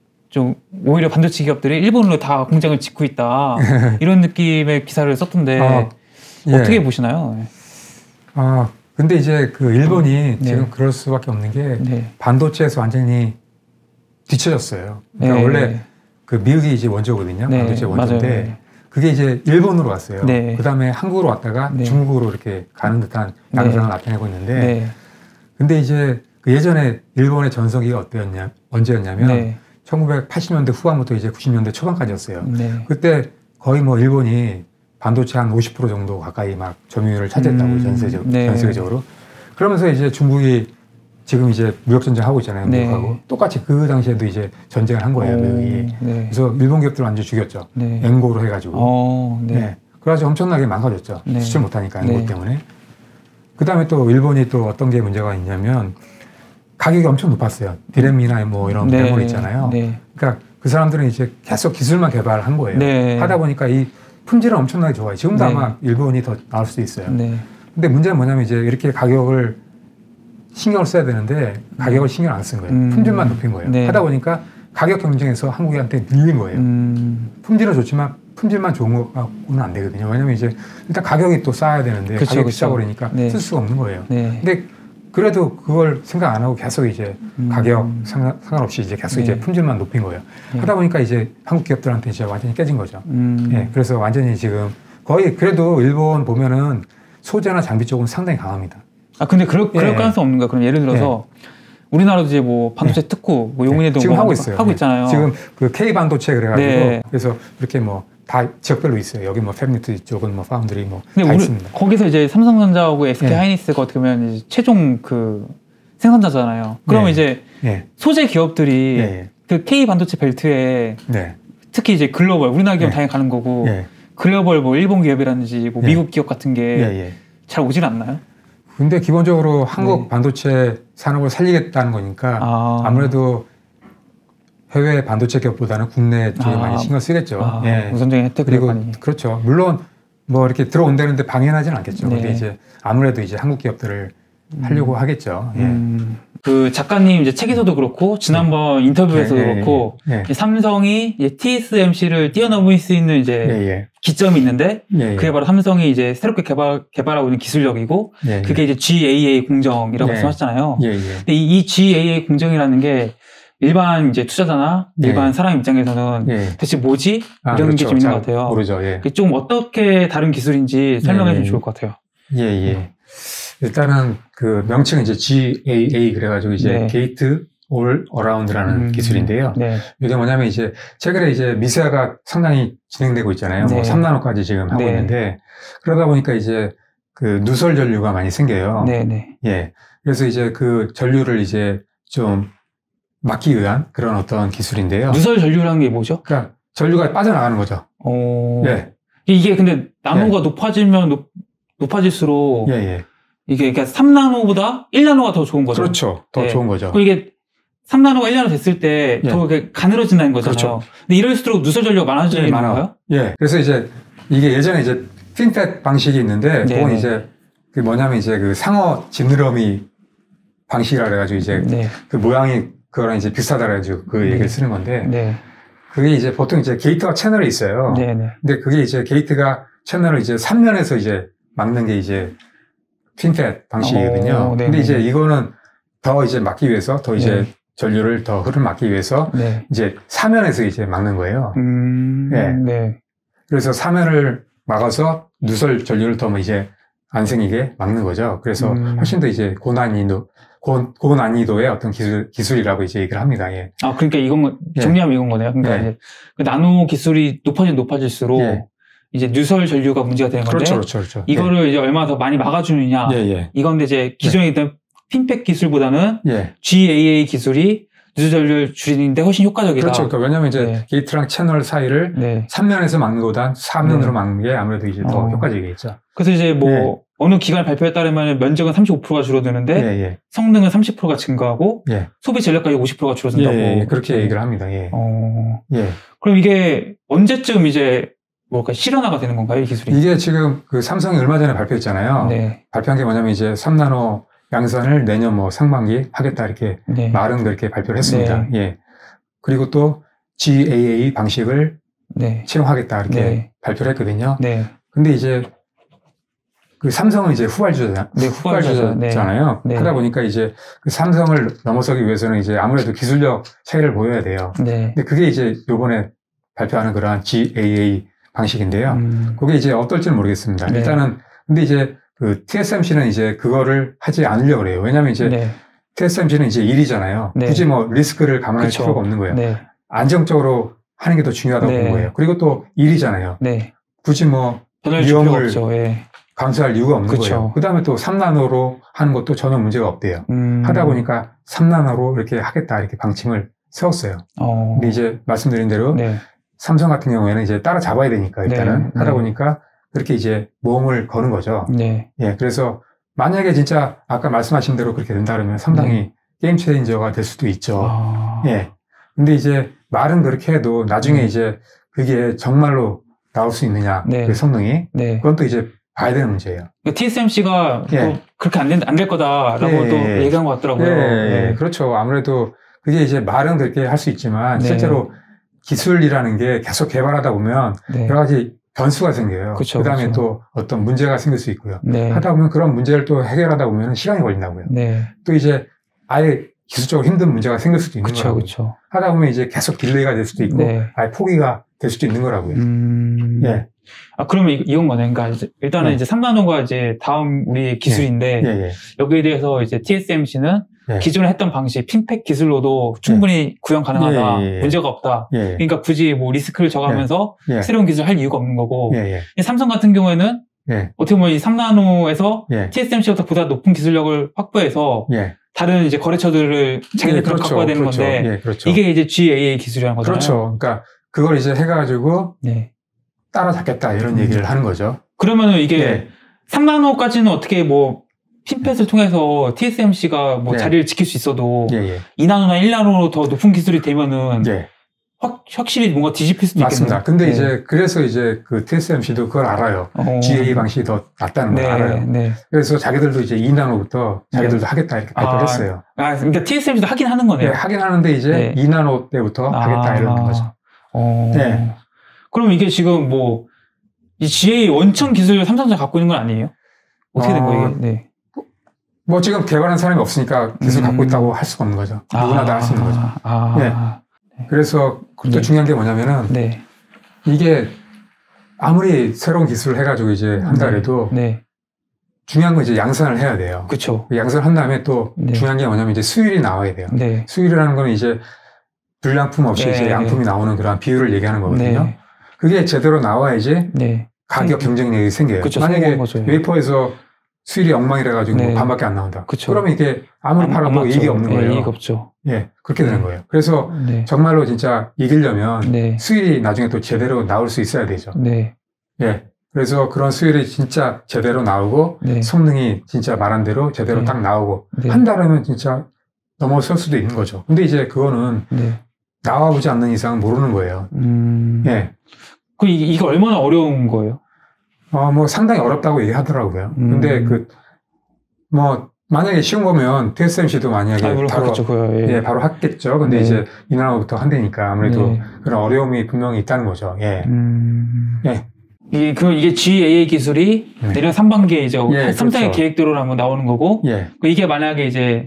좀 오히려 반도체 기업들이 일본으로 다 공장을 짓고 있다. 이런 느낌의 기사를 썼던데 아, 예. 어떻게 보시나요? 아, 근데 이제 그 일본이 네. 지금 그럴 수밖에 없는 게 네. 반도체에서 완전히 뒤쳐졌어요. 그러니까 네. 원래 그 미국이 이제 원조거든요. 네, 반도체 원조인데 맞아요. 그게 이제 일본으로 왔어요. 네. 그 다음에 한국으로 왔다가 네. 중국으로 이렇게 가는 듯한 네. 양상을 나타내고 있는데 네. 근데 이제 그 예전에 일본의 전성기가 어땠냐, 언제였냐면 네. 천구백팔십 년대 후반부터 이제 구십 년대 초반까지였어요. 네. 그때 거의 뭐 일본이 반도체 한 오십 퍼센트 정도 가까이 막 점유율을 차지했다고 음, 전, 세적, 네. 전 세계적으로. 그러면서 이제 중국이 지금 이제 무역 전쟁 하고 있잖아요. 네. 미국하고 똑같이 그 당시에도 이제 전쟁을 한 거예요. 오, 미국이. 네. 그래서 일본 기업들 완전 죽였죠. 네. 앵고로 해가지고. 어, 네. 네. 그래가지고 엄청나게 망가졌죠. 네. 수출 못하니까 앵고 네. 때문에. 그 다음에 또 일본이 또 어떤 게 문제가 있냐면 가격이 엄청 높았어요. 디램이나 뭐 이런 네. 메모리 있잖아요. 네. 그러니까 그 사람들은 이제 계속 기술만 개발한 거예요. 네. 하다 보니까 이 품질은 엄청나게 좋아요. 지금도 네. 아마 일본이 더 나을 수도 있어요. 네. 근데 문제는 뭐냐면 이제 이렇게 가격을 신경을 써야 되는데 가격을 신경 안 쓴 거예요. 음. 품질만 높인 거예요. 네. 하다 보니까 가격 경쟁에서 한국한테 밀린 거예요. 음. 품질은 좋지만 품질만 좋은 거는 안 되거든요. 왜냐면 이제 일단 가격이 또 쌓아야 되는데 그쵸, 가격이 그쵸. 비싸버리니까 네. 쓸 수가 없는 거예요. 네. 근데 그래도 그걸 생각 안 하고 계속 이제 음. 가격 상관, 상관없이 이제 계속 네. 이제 품질만 높인 거예요. 네. 하다 보니까 이제 한국 기업들한테 이제 완전히 깨진 거죠. 음. 예, 그래서 완전히 지금 거의 그래도 일본 보면은 소재나 장비 쪽은 상당히 강합니다. 아 근데 그럴, 그럴 예. 가능성 없는가? 그럼 예를 들어서 우리나라도 이제 뭐 반도체 특구, 뭐 용인에도 지금 뭐 하고 있어요. 하고 있잖아요. 지금 그 K 반도체 그래가지고 네. 그래서 이렇게 뭐 다 지역별로 있어요. 여기 뭐 팹리티 쪽은 뭐 파운드리 뭐 근데 다 우리 있습니다. 거기서 이제 삼성전자하고 에스케이 네. 하이닉스가 어떻게 보면 이제 최종 그 생산자잖아요. 그러면 네. 이제 예, 소재 기업들이 예, 예. 그 K 반도체 벨트에 네, 특히 이제 글로벌 우리나라 기업 은 네. 당연히 가는 거고 예, 글로벌 뭐 일본 기업이라든지 뭐 예. 미국 기업 같은 예, 게 잘 예. 오질 않나요? 근데 기본적으로 한국 네. 반도체 산업을 살리겠다는 거니까 아. 아무래도 해외 반도체 기업보다는 국내 쪽에 아. 많이 신경 쓰겠죠. 아, 예. 우선적인 혜택을 그리고 많이. 그렇죠. 물론 뭐 이렇게 들어온다는데 방해하지는 않겠죠. 네. 근데 이제 아무래도 이제 한국 기업들을 하려고 하겠죠. 예. 음, 그 작가님 이제 책에서도 그렇고 지난번 인터뷰에서도 예, 예, 그렇고 예. 이 삼성이 이제 티에스엠씨를 뛰어넘을 수 있는 이제 예, 예. 기점이 있는데 예, 예. 그게 바로 삼성이 이제 새롭게 개발 개발하고 있는 기술력이고 예, 예. 그게 이제 지에이에이 공정이라고 예. 말씀하셨잖아요. 예, 예. 근데 이, 이 지에이에이 공정이라는 게 일반 이제 투자자나 예. 일반 사람 입장에서는 예. 대체 뭐지? 아, 이런 게 그렇죠. 좀 있는 잘 것 같아요. 모르죠. 예. 그게 좀 어떻게 다른 기술인지 설명해 주면 예. 좋을 것 같아요. 예, 예. 일단은 그 명칭은 이제 지에이에이 그래가지고 이제 네. 게이트 올 어라운드라는 음, 기술인데요. 네. 이게 뭐냐면 이제 최근에 이제 미세화가 상당히 진행되고 있잖아요. 네. 뭐 삼 나노까지 지금 하고 네. 있는데 그러다 보니까 이제 그 누설 전류가 많이 생겨요. 네, 네. 예. 그래서 이제 그 전류를 이제 좀 막기 위한 그런 어떤 기술인데요. 누설 전류라는 게 뭐죠? 그러니까 전류가 빠져나가는 거죠. 어... 예. 이게 근데 나노가 높아지면 높, 높아질수록 예, 예. 이게 그러니까 삼 나노보다 일 나노가 더 좋은 거죠. 그렇죠. 더 네. 좋은 거죠. 그리고 이게 삼 나노가 일 나노 됐을 때 더 예. 가늘어진다는 거잖아요. 그렇죠. 근데 이럴수록 누설 전류가 많아지는 예, 건가요? 많아요. 예. 그래서 이제 이게 예전에 이제 핀팻 방식이 있는데 네. 그건 이제 그 뭐냐면 이제 그 상어 지느러미 방식이라 그래가지고 이제 네. 그 모양이 그거랑 이제 비슷하다 그래가지고 그 네. 얘기를 쓰는 건데 네. 그게 이제 보통 이제 게이트와 채널이 있어요. 네, 네. 근데 그게 이제 게이트가 채널을 이제 삼 면에서 이제 막는 게 이제 핀팻 방식이거든요. 어, 네네. 근데 이제 이거는 더 이제 막기 위해서 더 이제 네. 전류를 더 흐름 막기 위해서 네. 이제 사면에서 이제 막는 거예요. 음, 예. 네. 그래서 사면을 막아서 누설 전류를 더 뭐 이제 안 생기게 막는 거죠. 그래서 음. 훨씬 더 이제 고난이도, 고, 고난이도의 어떤 기술, 기술이라고 이제 얘기를 합니다. 예. 아, 그러니까 이건, 예. 정리하면 이건 거네요. 그러니까 예. 이제 그 나노 기술이 높아지면 높아질수록 예. 이제 누설 전류가 문제가 되는 건데 그렇죠, 그렇죠, 그렇죠. 이거를 이제 얼마나 더 많이 막아주느냐. 예, 예. 이건데 이제 기존에 있던 핀팻 기술보다는 예. 지에이에이 기술이 누설 전류를 줄이는데 훨씬 효과적이다. 그렇죠. 그러니까 왜냐면 이제 네. 게이트랑 채널 사이를 네. 삼 면에서 막는 것보다 사 면으로 네. 막는 게 아무래도 이제 더 어. 효과적이겠죠. 그래서 이제 뭐 예. 어느 기관 발표에 따르면 면적은 삼십오 퍼센트가 줄어드는데 예, 예. 성능은 삼십 퍼센트가 증가하고 예. 소비 전력까지 오십 퍼센트가 예, 줄어든다고. 예, 그렇게 얘기를 합니다. 예. 어. 예. 그럼 이게 언제쯤 이제 뭐랄까 실현화가 되는 건가요, 이 기술이? 이게 지금 그 삼성이 얼마 전에 발표했잖아요. 네. 발표한 게 뭐냐면 이제 삼 나노 양산을 내년 뭐 상반기 하겠다 이렇게 네. 말은 그렇게 발표를 했습니다. 네. 예. 그리고 또 지에이에이 방식을 네. 채용하겠다 이렇게 네. 발표를 했거든요. 네. 근데 이제 그 삼성은 이제 후발주자, 네, 후발주자. 후발주자잖아요. 네. 그러다 보니까 이제 그 삼성을 넘어서기 위해서는 이제 아무래도 기술력 차이를 보여야 돼요. 네. 근데 그게 이제 요번에 발표하는 그러한 지에이에이 방식인데요. 음. 그게 이제 어떨지는 모르겠습니다. 네. 일단은 근데 이제 그 티에스엠씨는 이제 그거를 하지 않으려고 그래요. 왜냐하면 이제 네. 티에스엠씨는 이제 일이잖아요. 네. 굳이 뭐 리스크를 감안할 그쵸. 필요가 없는 거예요. 네. 안정적으로 하는 게 더 중요하다고 네. 본 거예요. 그리고 또 일이잖아요. 네. 굳이 뭐 변화를 줄 필요가 위험을 없죠. 예. 감수할 이유가 없는 그쵸. 거예요. 그 다음에 또 삼 나노로 하는 것도 전혀 문제가 없대요. 음. 하다 보니까 삼 나노로 이렇게 하겠다 이렇게 방침을 세웠어요. 어. 근데 이제 말씀드린 대로 네. 삼성 같은 경우에는 이제 따라잡아야 되니까 일단은 네. 하다 네. 보니까 그렇게 이제 모험을 거는 거죠. 네. 예, 그래서 만약에 진짜 아까 말씀하신 대로 그렇게 된다 그러면 상당히 네. 게임 체인저가 될 수도 있죠. 아. 예. 근데 이제 말은 그렇게 해도 나중에 네. 이제 그게 정말로 나올 수 있느냐, 네. 그 성능이. 네. 그건 또 이제 봐야 되는 문제예요. 티에스엠씨가 예. 뭐 그렇게 안, 된, 안 될 거다라고 예, 또 예. 얘기한 것 같더라고요. 예, 네. 그렇죠. 아무래도 그게 이제 말은 그렇게 할 수 있지만 네. 실제로 기술이라는 게 계속 개발하다 보면 네. 여러 가지 변수가 생겨요. 그쵸, 그 다음에 그쵸. 또 어떤 문제가 생길 수 있고요. 네. 하다 보면 그런 문제를 또 해결하다 보면 시간이 걸린다고요. 네. 또 이제 아예 기술적으로 힘든 문제가 생길 수도 있는 그쵸, 거라고요. 그쵸. 하다 보면 이제 계속 딜레이가 될 수도 있고 네. 아예 포기가 될 수도 있는 거라고요. 음... 예. 아, 그러면 이, 이건 거네. 그러니까 이제 일단은 네. 이제 삼 나노가 이제 다음 우리 기술인데 예, 예. 여기에 대해서 이제 티에스엠씨는 예. 기존에 했던 방식 핀팩 기술로도 충분히 구현 가능하다. 예, 예, 예. 문제가 없다. 예. 그러니까 굳이 뭐 리스크를 져가면서 예. 새로운 기술을 할 이유가 없는 거고 예, 예. 이 삼성 같은 경우에는 예. 어떻게 보면 이 삼 나노에서 예. 티에스엠씨보다 보다 높은 기술력을 확보해서 예. 다른 이제 거래처들을 자기네들 예, 그렇죠, 갖고 와야 되는 그렇죠. 건데 예, 그렇죠. 이게 이제 지에이에이 기술이라는 거잖아요. 그렇죠. 그러니까 그걸 이제 해가지고 네. 따라잡겠다 이런 얘기를 하는 거죠. 그러면은 이게 예. 삼 나노까지는 어떻게 뭐 핀펫을 통해서 티에스엠씨가 뭐 예. 자리를 지킬 수 있어도 예, 예. 이 나노나 일 나노로 더 높은 기술이 되면은 예. 확, 확실히 뭔가 뒤집힐 수도 맞습니다. 있겠네요. 근데 네. 이제 그래서 이제 그 티에스엠씨도 그걸 알아요. 어. 지에이에이 방식이 더 낫다는 걸 네, 알아요. 네. 그래서 자기들도 이제 이 나노부터 자기들도 네. 하겠다 이렇게 발표를 아, 했어요. 아, 그러니까 티에스엠씨도 하긴 하는 거네요. 네, 하긴 하는데 이제 네. 이 나노 때부터 하겠다 이러는 거죠. 어. 네. 그럼 이게 지금 뭐, 이 지에이에이 원천 기술을 삼성전자 갖고 있는 건 아니에요? 어떻게 된 어, 거예요, 이게? 네. 뭐 지금 개발한 사람이 없으니까 기술 음. 갖고 있다고 할 수가 없는 거죠. 누구나 다 할 수 있는 거죠. 아, 네. 그래서 또 네. 중요한 게 뭐냐면은 네. 이게 아무리 새로운 기술을 해가지고 이제 한다 해도 네. 중요한 건 이제 양산을 해야 돼요. 그쵸. 양산을 한 다음에 또 네. 중요한 게 뭐냐면 이제 수율이 나와야 돼요. 네. 수율이라는 거는 이제 불량품 없이 네. 이제 양품이 나오는 그런 비율을 얘기하는 거거든요. 네. 그게 제대로 나와야지 네. 가격 경쟁력이 생겨요. 그쵸, 만약에 거죠. 웨이퍼에서 수율이 엉망이라가지고 네. 뭐 반밖에 안 나온다. 그쵸. 그러면 이게 아무리 안- 팔아도 안 이익이 맞죠. 없는 네, 거예요. 이익 없죠. 예, 그렇게 되는 네. 거예요. 그래서 네. 정말로 진짜 이기려면 네. 수율이 나중에 또 제대로 나올 수 있어야 되죠. 네. 예. 그래서 그런 수율이 진짜 제대로 나오고 네. 성능이 진짜 말한 대로 제대로 네. 딱 나오고 네. 한다라면 진짜 넘어설 수도 있는 거죠. 근데 이제 그거는 네. 나와보지 않는 이상 모르는 거예요. 음. 예. 그 이- 이게 얼마나 어려운 거예요? 어, 뭐 상당히 어렵다고 얘기하더라고요. 음. 근데 그, 뭐, 만약에 쉬운 거면 티에스엠씨도 만약에 아, 물론 바로, 그렇죠. 그거, 예. 예, 바로 했겠죠. 근데 네. 이제 이 나라부터 한다니까 아무래도 네. 그런 어려움이 분명히 있다는 거죠. 예. 음. 예. 이게, 그, 이게 지에이에이 기술이 네. 내년 상반기에 이제 예, 삼성의 그렇죠. 계획대로 한번 나오는 거고, 예. 그 이게 만약에 이제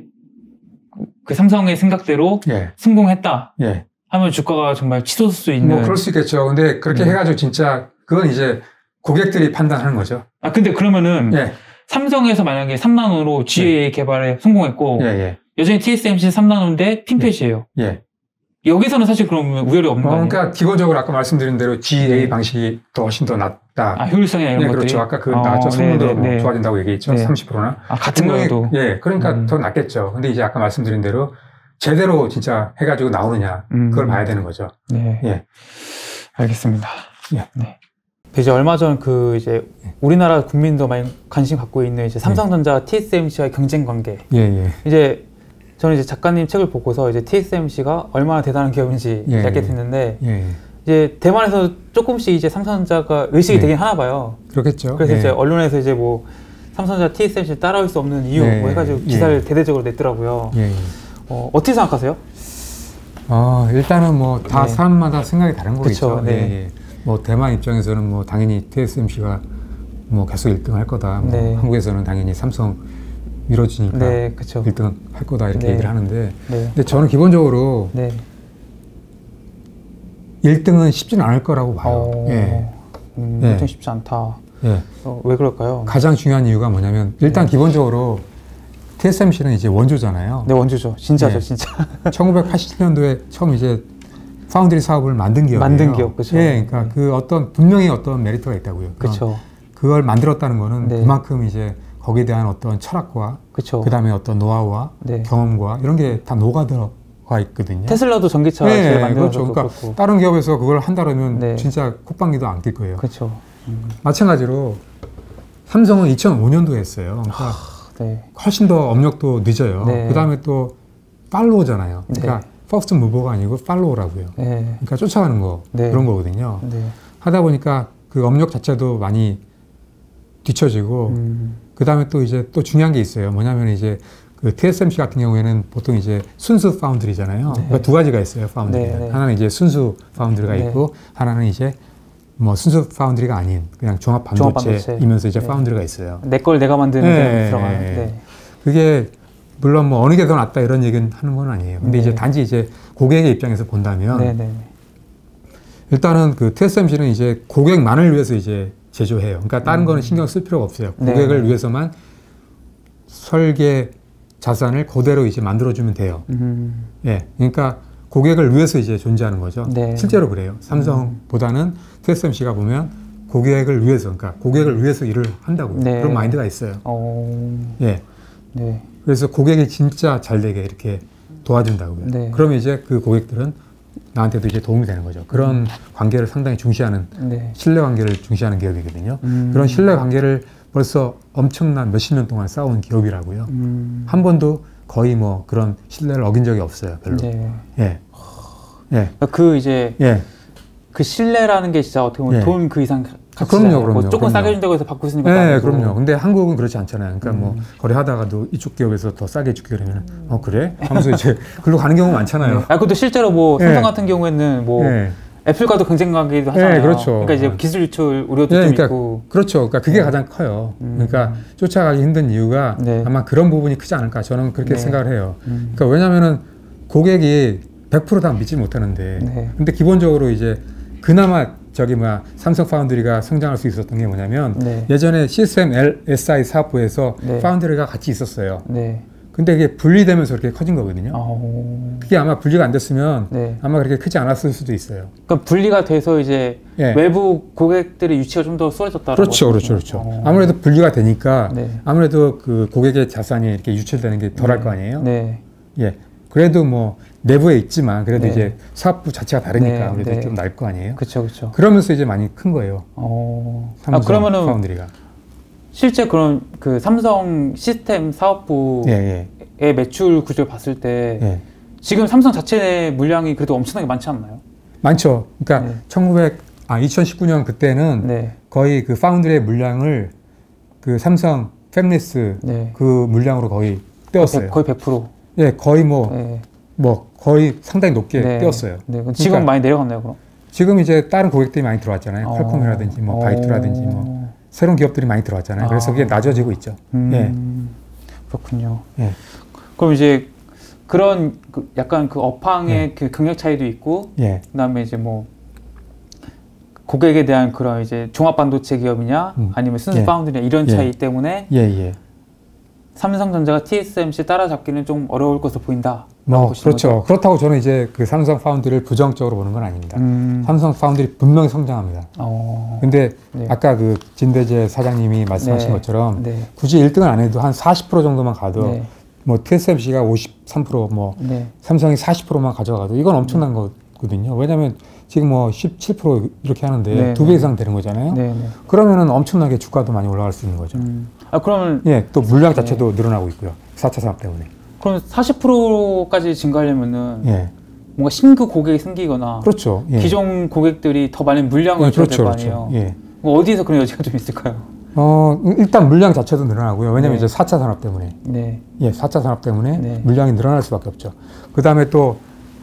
그 삼성의 생각대로 예. 성공했다 예. 하면 주가가 정말 치솟을 수 있는. 뭐 그럴 수 있겠죠. 근데 그렇게 네. 해가지고 진짜 그건 이제 고객들이 판단하는 거죠. 아, 근데 그러면은 예. 삼성에서 만약에 삼 나노로 지에이에이 개발에 성공했고, 예. 예. 여전히 티에스엠씨 삼 나노인데 핀펫이에요. 예. 여기서는 사실 그러면 우열이 없는 어, 거 아니에요? 그러니까 기본적으로 아까 말씀드린 대로 지에이에이 네. 방식이 더 훨씬 더 낫다. 아, 효율성이나 이런 네, 것들이. 그렇죠. 아까 그 어, 나왔죠. 성능도 네, 네, 뭐 네. 좋아진다고 얘기했죠. 네. 삼십 퍼센트나. 아, 같은 분명히, 거여도. 예, 그러니까 음. 더 낫겠죠. 근데 이제 아까 말씀드린 대로 제대로 진짜 해가지고 나오느냐, 음. 그걸 봐야 되는 거죠. 네. 예. 알겠습니다. 예. 네. 이제 얼마 전 그 이제 우리나라 국민도 많이 관심 갖고 있는 이제 삼성전자 티에스엠씨와의 경쟁 관계. 예, 예. 이제 저는 이제 작가님 책을 보고서 이제 티에스엠씨가 얼마나 대단한 기업인지 예, 알게 예. 됐는데, 예. 이제 대만에서 조금씩 이제 삼성전자가 의식이 네. 되긴 하나 봐요. 그렇겠죠. 그래서 예. 이제 언론에서 이제 뭐 삼성전자 티에스엠씨 따라올 수 없는 이유 네. 뭐 해가지고 예. 기사를 대대적으로 냈더라고요. 예, 예. 어, 어떻게 생각하세요? 어, 일단은 뭐 다 네. 사람마다 생각이 다른 그쵸, 거겠죠. 네. 예, 예. 뭐 대만 입장에서는 뭐 당연히 티에스엠씨가 뭐 계속 일 등 할 거다. 뭐 네. 한국에서는 당연히 삼성 미뤄지니까 네, 그쵸. 일 등 할 거다 이렇게 네. 얘기를 하는데, 네. 근데 저는 기본적으로 네. 일 등은 쉽지는 않을 거라고 봐요. 어, 예. 음, 예. 엄청 쉽지 않다. 예. 어, 왜 그럴까요? 가장 중요한 이유가 뭐냐면 일단 네. 기본적으로 티에스엠씨는 이제 원조잖아요. 네, 원주죠. 진짜죠, 네. 진짜. 천구백팔십칠 년도에 처음 이제 파운드리 사업을 만든 기업이에요. 만든 기업, 그쵸. 예, 그러니까 그 어떤 분명히 어떤 메리트가 있다고요. 그쵸. 그걸 만들었다는 거는 네. 그만큼 이제 거기에 대한 어떤 철학과 그쵸. 그 다음에 어떤 노하우와 네. 경험과 이런 게 다 녹아 들어가 있거든요. 테슬라도 전기차 네, 잘 만들어서 그렇죠. 그러니까 그렇고. 다른 기업에서 그걸 한다면 네. 진짜 콧방귀도 안 낄 거예요. 그쵸. 음. 마찬가지로 삼성은 이천오 년도에 했어요. 그러니까 네. 훨씬 더 업력도 늦어요. 네. 그 다음에 또 팔로우잖아요. 그러니까 네. 퍼스트 무버가 아니고 팔로우라고요. 네. 그러니까 쫓아가는 거 네. 그런 거거든요. 네. 하다 보니까 그 업력 자체도 많이 뒤처지고 음. 그 다음에 또 이제 또 중요한 게 있어요. 뭐냐면 이제 그 티에스엠씨 같은 경우에는 보통 이제 순수 파운드리잖아요. 네. 그러니까 두 가지가 있어요. 파운드리가. 네. 하나는 이제 순수 파운드리가 네. 있고 하나는 이제 뭐 순수 파운드리가 아닌 그냥 종합 반도체이면서 이제 네. 파운드리가 있어요. 내 걸 내가 만드는 네. 데 들어가는. 네. 그게 물론 뭐 어느 게 더 낫다 이런 얘기는 하는 건 아니에요. 근데 네. 이제 단지 이제 고객의 입장에서 본다면 네. 네. 일단은 그 티에스엠씨는 이제 고객만을 위해서 이제 제조해요. 그러니까 다른 음. 거는 신경 쓸 필요가 없어요. 고객을 네. 위해서만 설계 자산을 그대로 이제 만들어주면 돼요. 음. 예, 그러니까 고객을 위해서 이제 존재하는 거죠. 네. 실제로 그래요. 삼성보다는 음. 티에스엠씨가 보면 고객을 위해서, 그러니까 고객을 위해서 일을 한다고요. 네. 그런 마인드가 있어요. 오. 예. 네. 그래서 고객이 진짜 잘 되게 이렇게 도와준다고요. 네. 그러면 이제 그 고객들은 나한테도 이제 도움이 되는 거죠. 그런 음. 관계를 상당히 중시하는, 네. 신뢰 관계를 중시하는 기업이거든요. 음. 그런 신뢰 관계를 벌써 엄청난 몇십 년 동안 쌓아온 기업이라고요. 음. 한 번도 거의 뭐 그런 신뢰를 어긴 적이 없어요. 별로. 네. 예. 예. 그 이제 예. 그 신뢰라는 게 진짜 어떻게 보면 예. 돈 그 이상 아, 그럼요, 그럼요. 뭐 조금 그럼요. 싸게 준다고 해서 받고 있으니까. 네, 그럼요. 근데 한국은 그렇지 않잖아요. 그러니까 음. 뭐 거래하다가도 이쪽 기업에서 더 싸게 해줄게 그러면 음. 어 그래? 하면서 이제 글로 가는 경우 많잖아요. 네. 아, 그것도 실제로 뭐 삼성 네. 같은 경우에는 뭐 네. 애플과도 경쟁하기도 하잖아요. 네, 그렇죠. 그러니까 이제 기술 유출 우려도 네, 좀 그러니까, 있고. 그렇죠. 그러니까 그게 네. 가장 커요. 음. 그러니까 쫓아가기 힘든 이유가 네. 아마 그런 부분이 크지 않을까 저는 그렇게 네. 생각을 해요. 음. 그러니까 왜냐하면은 고객이 백 퍼센트 다 믿지 못하는데, 네. 근데 기본적으로 이제 그나마 저기 뭐야 삼성 파운드리가 성장할 수 있었던 게 뭐냐면 네. 예전에 시스템 에스아이 사업부에서 네. 파운드리가 같이 있었어요. 네. 근데 이게 분리되면서 그렇게 커진 거거든요. 오. 그게 아마 분리가 안 됐으면 네. 아마 그렇게 크지 않았을 수도 있어요. 그러니까 분리가 돼서 이제 네. 외부 고객들의 유치가 좀 더 수월해졌다는 그렇죠, 그렇죠, 그렇죠. 오. 아무래도 분리가 되니까 네. 아무래도 그 고객의 자산이 이렇게 유출되는 게 덜할 네. 거 아니에요. 네. 예. 그래도 뭐 내부에 있지만 그래도 네. 이제 사업부 자체가 다르니까 네. 아무래도 네. 좀 나을 거 아니에요. 그렇죠, 그렇죠. 그러면서 이제 많이 큰 거예요. 오. 삼성 아, 그러면은 파운드리가. 실제 그런 그 삼성 시스템 사업부의 예, 예. 매출 구조를 봤을 때 예. 지금 삼성 자체 물량이 그래도 엄청나게 많지 않나요? 많죠. 그러니까 네. 천구백 아 이천십구 년 그때는 네. 거의 그 파운드리의 물량을 그 삼성 팹리스 네. 그 물량으로 거의 떼었어요. 거의 백 퍼센트. 예, 거의 뭐, 네. 뭐 거의 상당히 높게 네. 떼었어요. 네. 지금 그러니까 많이 내려갔나요, 그럼? 지금 이제 다른 고객들이 많이 들어왔잖아요. 어. 퀄컴이라든지 뭐 바이투라든지 뭐 새로운 기업들이 많이 들어왔잖아요. 그래서 그게 낮아지고 있죠. 음, 예. 그렇군요. 예. 그럼 이제 그런 그 약간 그 업황의 예. 그 경력 차이도 있고, 예. 그다음에 이제 뭐 고객에 대한 그런 이제 종합 반도체 기업이냐, 음. 아니면 순수 예. 파운드냐 이런 차이 예. 때문에 예, 예. 삼성전자가 티에스엠씨 따라잡기는 좀 어려울 것으로 보인다. 뭐 그렇죠. 거죠? 그렇다고 저는 이제 그 삼성 파운드리를 부정적으로 보는 건 아닙니다. 음. 삼성 파운드리 분명히 성장합니다. 어. 근데 네. 아까 그 진대재 사장님이 말씀하신 네. 것처럼 네. 굳이 일 등을 안 해도 한 사십 퍼센트 정도만 가도 네. 뭐 티에스엠씨가 오십삼 퍼센트 뭐 네. 삼성이 사십 퍼센트만 가져가도 이건 엄청난 음. 거거든요. 왜냐하면 지금 뭐 십칠 퍼센트 이렇게 하는데 네. 두 배 이상 되는 거잖아요. 네. 네. 그러면은 엄청나게 주가도 많이 올라갈 수 있는 거죠. 음. 아 그러면 예, 또 물량 자체도 네. 늘어나고 있고요. 사 차 산업 때문에. 그럼 사십 퍼센트까지 증가하려면은 예. 뭔가 신규 고객이 생기거나 그렇죠. 예. 기존 고객들이 더 많은 물량을 줘야 될 거 아니에요. 그렇죠. 예. 뭐 어디서 그런 여지가 좀 있을까요? 어, 일단 물량 자체도 늘어나고요. 왜냐면 네. 이제 사 차 산업 때문에. 네. 예, 사 차 산업 때문에 네. 물량이 늘어날 수밖에 없죠. 그 다음에 또,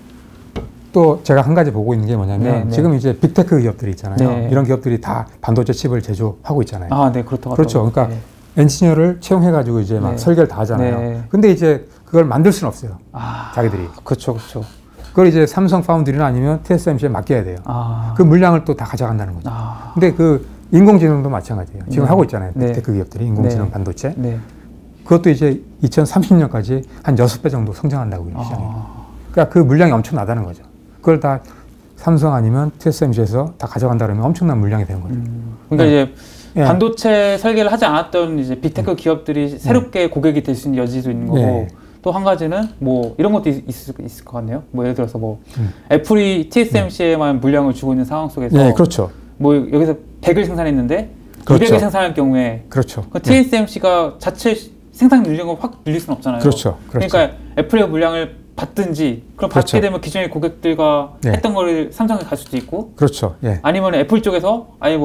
또 제가 한 가지 보고 있는 게 뭐냐면 네, 네. 지금 이제 빅테크 기업들이 있잖아요. 네. 이런 기업들이 다 반도체 칩을 제조하고 있잖아요. 아, 네, 그렇다고. 그렇죠. 그러니까 네. 엔지니어를 채용해가지고 이제 막 네. 설계를 다 하잖아요. 네. 근데 이제 그걸 만들 수는 없어요. 아, 자기들이. 그렇죠, 그렇죠. 그걸 이제 삼성 파운드리나 아니면 티에스엠씨에 맡겨야 돼요. 아. 그 물량을 또 다 가져간다는 거죠. 아. 근데 그 인공지능도 마찬가지예요. 지금 네. 하고 있잖아요. 네. 빅테크 기업들이 인공지능 네. 반도체. 네. 그것도 이제 이천삼십 년까지 한 여섯 배 정도 성장한다고요. 시장이. 아. 그러니까 그 물량이 엄청나다는 거죠. 그걸 다 삼성 아니면 티에스엠씨에서 다 가져간다 그러면 엄청난 물량이 되는 거죠. 음. 그러니까 네. 이제 예. 반도체 설계를 하지 않았던 이제 빅테크 음. 기업들이 새롭게 네. 고객이 될 수 있는 여지도 있는 거고 네. 또 한 가지는 뭐 이런 것도 있, 있을, 있을 것 같네요. 뭐 예를 들어서 뭐 음. 애플이 티에스엠씨에만 네. 물량을 주고 있는 상황 속에서 네, 그렇죠. 뭐 여기서 백을 생산했는데 그렇죠. 이백을 생산할 경우에 그렇죠. 그 티에스엠씨가 네. 자체 생산 물량을 확 늘릴 수는 없잖아요. 그렇죠. 그렇죠. 그러니까 애플의 물량을 받든지 그럼 그렇죠. 받게 되면 기존의 고객들과 네. 했던 거를 삼성에 갈 수도 있고 그렇죠. 예. 아니면 애플 쪽에서 아예 뭐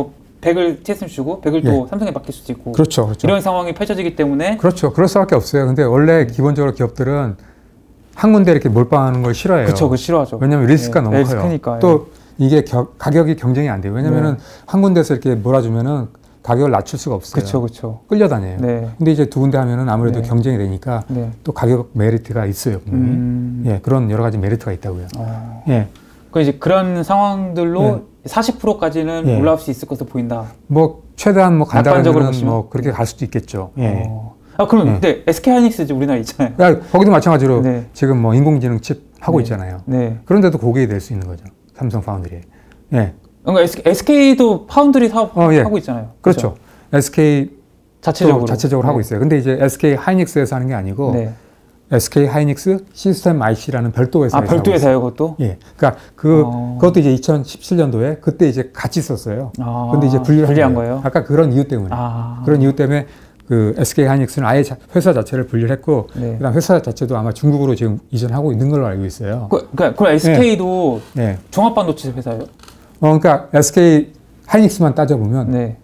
백을 티에스엠씨 주고 백을 예. 또 삼성에 맡길 수도 있고. 그렇죠, 그렇죠. 이런 상황이 펼쳐지기 때문에. 그렇죠. 그럴 수밖에 없어요. 근데 원래 음. 기본적으로 기업들은 한 군데 이렇게 몰빵하는 걸 싫어해요. 그렇죠, 그 싫어하죠. 왜냐하면 리스크가 네. 너무 리스크니까, 커요. 또 이게 겨, 가격이 경쟁이 안 돼요. 왜냐면은 네. 한 군데서 이렇게 몰아주면은 가격을 낮출 수가 없어요. 그렇죠, 그렇죠. 끌려다녀요. 네. 근데 이제 두 군데 하면은 아무래도 네. 경쟁이 되니까 네. 또 가격 메리트가 있어요. 음. 예, 그런 여러 가지 메리트가 있다고요. 어. 예. 그 이제 그런 상황들로 네. 사십 퍼센트까지는 예. 올라올 수 있을 것으로 보인다. 뭐 최대한 뭐 간다면은 뭐 그렇게 갈 수도 있겠죠. 예. 어. 아 그럼 예. 근데 에스케이하이닉스 우리나라 있잖아요. 야, 거기도 마찬가지로 네. 지금 뭐 인공지능 칩 하고 네. 있잖아요. 네. 그런데도 고객이 될 수 있는 거죠. 삼성 파운드리에. 예. 그러니까 에스케이도 파운드리 사업 어, 예. 하고 있잖아요. 그렇죠. 그렇죠? 에스케이 자체적으로 자체적으로 네. 하고 있어요. 근데 이제 에스케이 하이닉스에서 하는 게 아니고 네. 에스케이 하이닉스 시스템 아이씨라는 별도 회사에서 아 별도 회사요, 그것도? 예. 그러니까 그 어... 그것도 이제 이천십칠 년도에 그때 이제 같이 썼어요. 아... 근데 이제 분리를 분리한 거예요. 거예요? 아까 그런 이유 때문에 아... 그런 이유 때문에 그 에스케이 하이닉스는 아예 자, 회사 자체를 분리를 했고 네. 그다음 회사 자체도 아마 중국으로 지금 이전하고 있는 걸로 알고 있어요. 그, 그러니까 그럼 에스케이도 네. 네. 종합반도체 회사예요? 어, 그러니까 에스케이 하이닉스만 따져보면 네.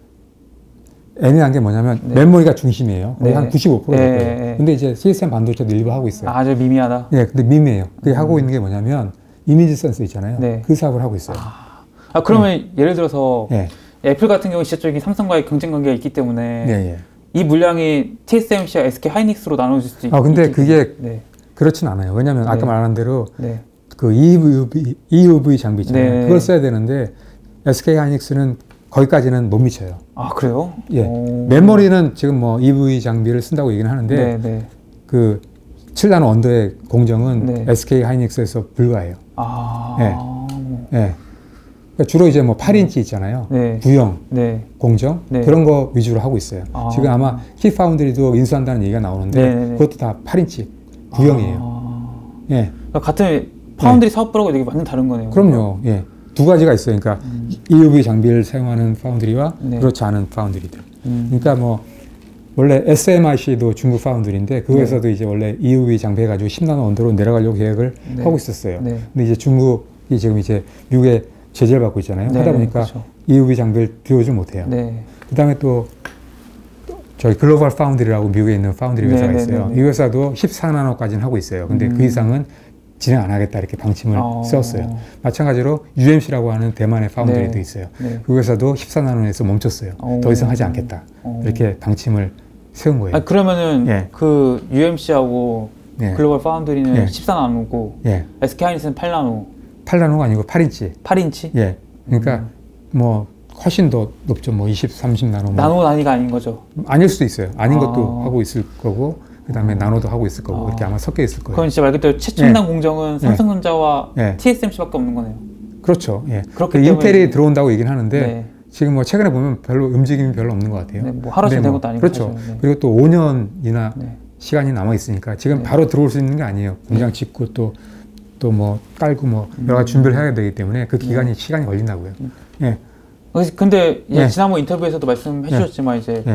애매한 게 뭐냐면 네. 메모리가 중심이에요. 거의 네. 한 구십오 퍼센트 네. 되고요. 네. 근데 이제 시스템 반도체도 일부 하고 있어요. 아주 미미하다. 예, 네, 근데 미미해요. 그게 음. 하고 있는 게 뭐냐면 이미지 센서 있잖아요. 네. 그 사업을 하고 있어요. 아, 아 그러면 네. 예를 들어서 네. 애플 같은 경우 지자적인 삼성과의 경쟁 관계가 있기 때문에 네, 네. 이 물량이 티에스엠씨와 에스케이 하이닉스로 나눠질 수도 있고. 아, 근데 그게 네. 그렇진 않아요. 왜냐하면 아까 네. 말한 대로 네. 그 이유브이, 이유브이 장비 있잖아요. 네. 그걸 써야 되는데 에스케이 하이닉스는 거기까지는 못 미쳐요. 아 그래요? 예. 오. 메모리는 지금 뭐 이브이 장비를 쓴다고 얘기는 하는데 네, 네. 그 칠 나노 언더의 공정은 네. 에스케이 하이닉스에서 불가해요. 아. 예. 예. 그러니까 주로 이제 뭐 팔 인치 있잖아요. 네. 구형 네. 공정 네. 그런 거 위주로 하고 있어요. 아. 지금 아마 힙파운드리도 인수한다는 얘기가 나오는데 네, 네, 네. 그것도 다 팔 인치 구형이에요. 아. 예. 그러니까 같은 파운드리 네. 사업부라고 되게 완전 다른 거네요. 그럼요. 예. 두 가지가 있어요. 그러니까 음. 이유브이 장비를 사용하는 파운드리와 네. 그렇지 않은 파운드리들. 음. 그러니까 뭐 원래 에스엠아이씨도 중국 파운드리인데 그 회사도 네. 이제 원래 이유브이 장비 해가지고 십 나노 언더로 내려가려고 계획을 네. 하고 있었어요. 네. 근데 이제 중국이 지금 이제 미국에 제재를 받고 있잖아요. 네. 하다 보니까 그렇죠. 이유브이 장비를 들여오지 못해요. 네. 그 다음에 또 저희 글로벌 파운드리라고 미국에 있는 파운드리 회사가 네. 있어요. 네. 이 회사도 십사 나노까지는 하고 있어요. 근데 음. 그 이상은 진행 안 하겠다 이렇게 방침을 어. 썼어요. 마찬가지로 유엠씨라고 하는 대만의 파운드리도 네. 있어요. 네. 그 회사도 십사 나노에서 멈췄어요. 오. 더 이상 하지 않겠다. 오. 이렇게 방침을 세운 거예요. 아, 그러면은 예. 그 유엠씨하고 예. 글로벌 파운드리는 예. 십사 나노고 예. 에스케이하이닉스는 팔 나노. 팔 나노가 아니고 팔 인치. 팔 인치? 예. 그러니까 음. 뭐 훨씬 더 높죠. 뭐 이십, 삼십 나노. 뭐. 나노 단위가 아닌 거죠? 아닐 수도 있어요. 아닌 아. 것도 하고 있을 거고. 그 다음에 나노도 하고 있을 거고, 아. 이렇게 아마 섞여 있을 거예요. 그건 진짜 말 그대로 최첨단 예. 공정은 삼성전자와 예. 티에스엠씨밖에 없는 거네요. 그렇죠. 예. 그렇기 그 인텔이 때문에... 들어온다고 얘기는 하는데, 네. 지금 뭐 최근에 보면 별로 움직임이 별로 없는 것 같아요. 네, 뭐 하루씩 된 뭐, 것도 아니고. 그렇죠. 네. 그리고 또 오 년이나 네. 시간이 남아 있으니까 지금 네. 바로 들어올 수 있는 게 아니에요. 공장 짓고 또, 또 뭐 깔고 뭐 여러 가지 준비를 해야 되기 때문에 그 기간이 네. 시간이 걸린다고요. 음. 예. 근데 예. 지난번 인터뷰에서도 말씀해 주셨지만 이제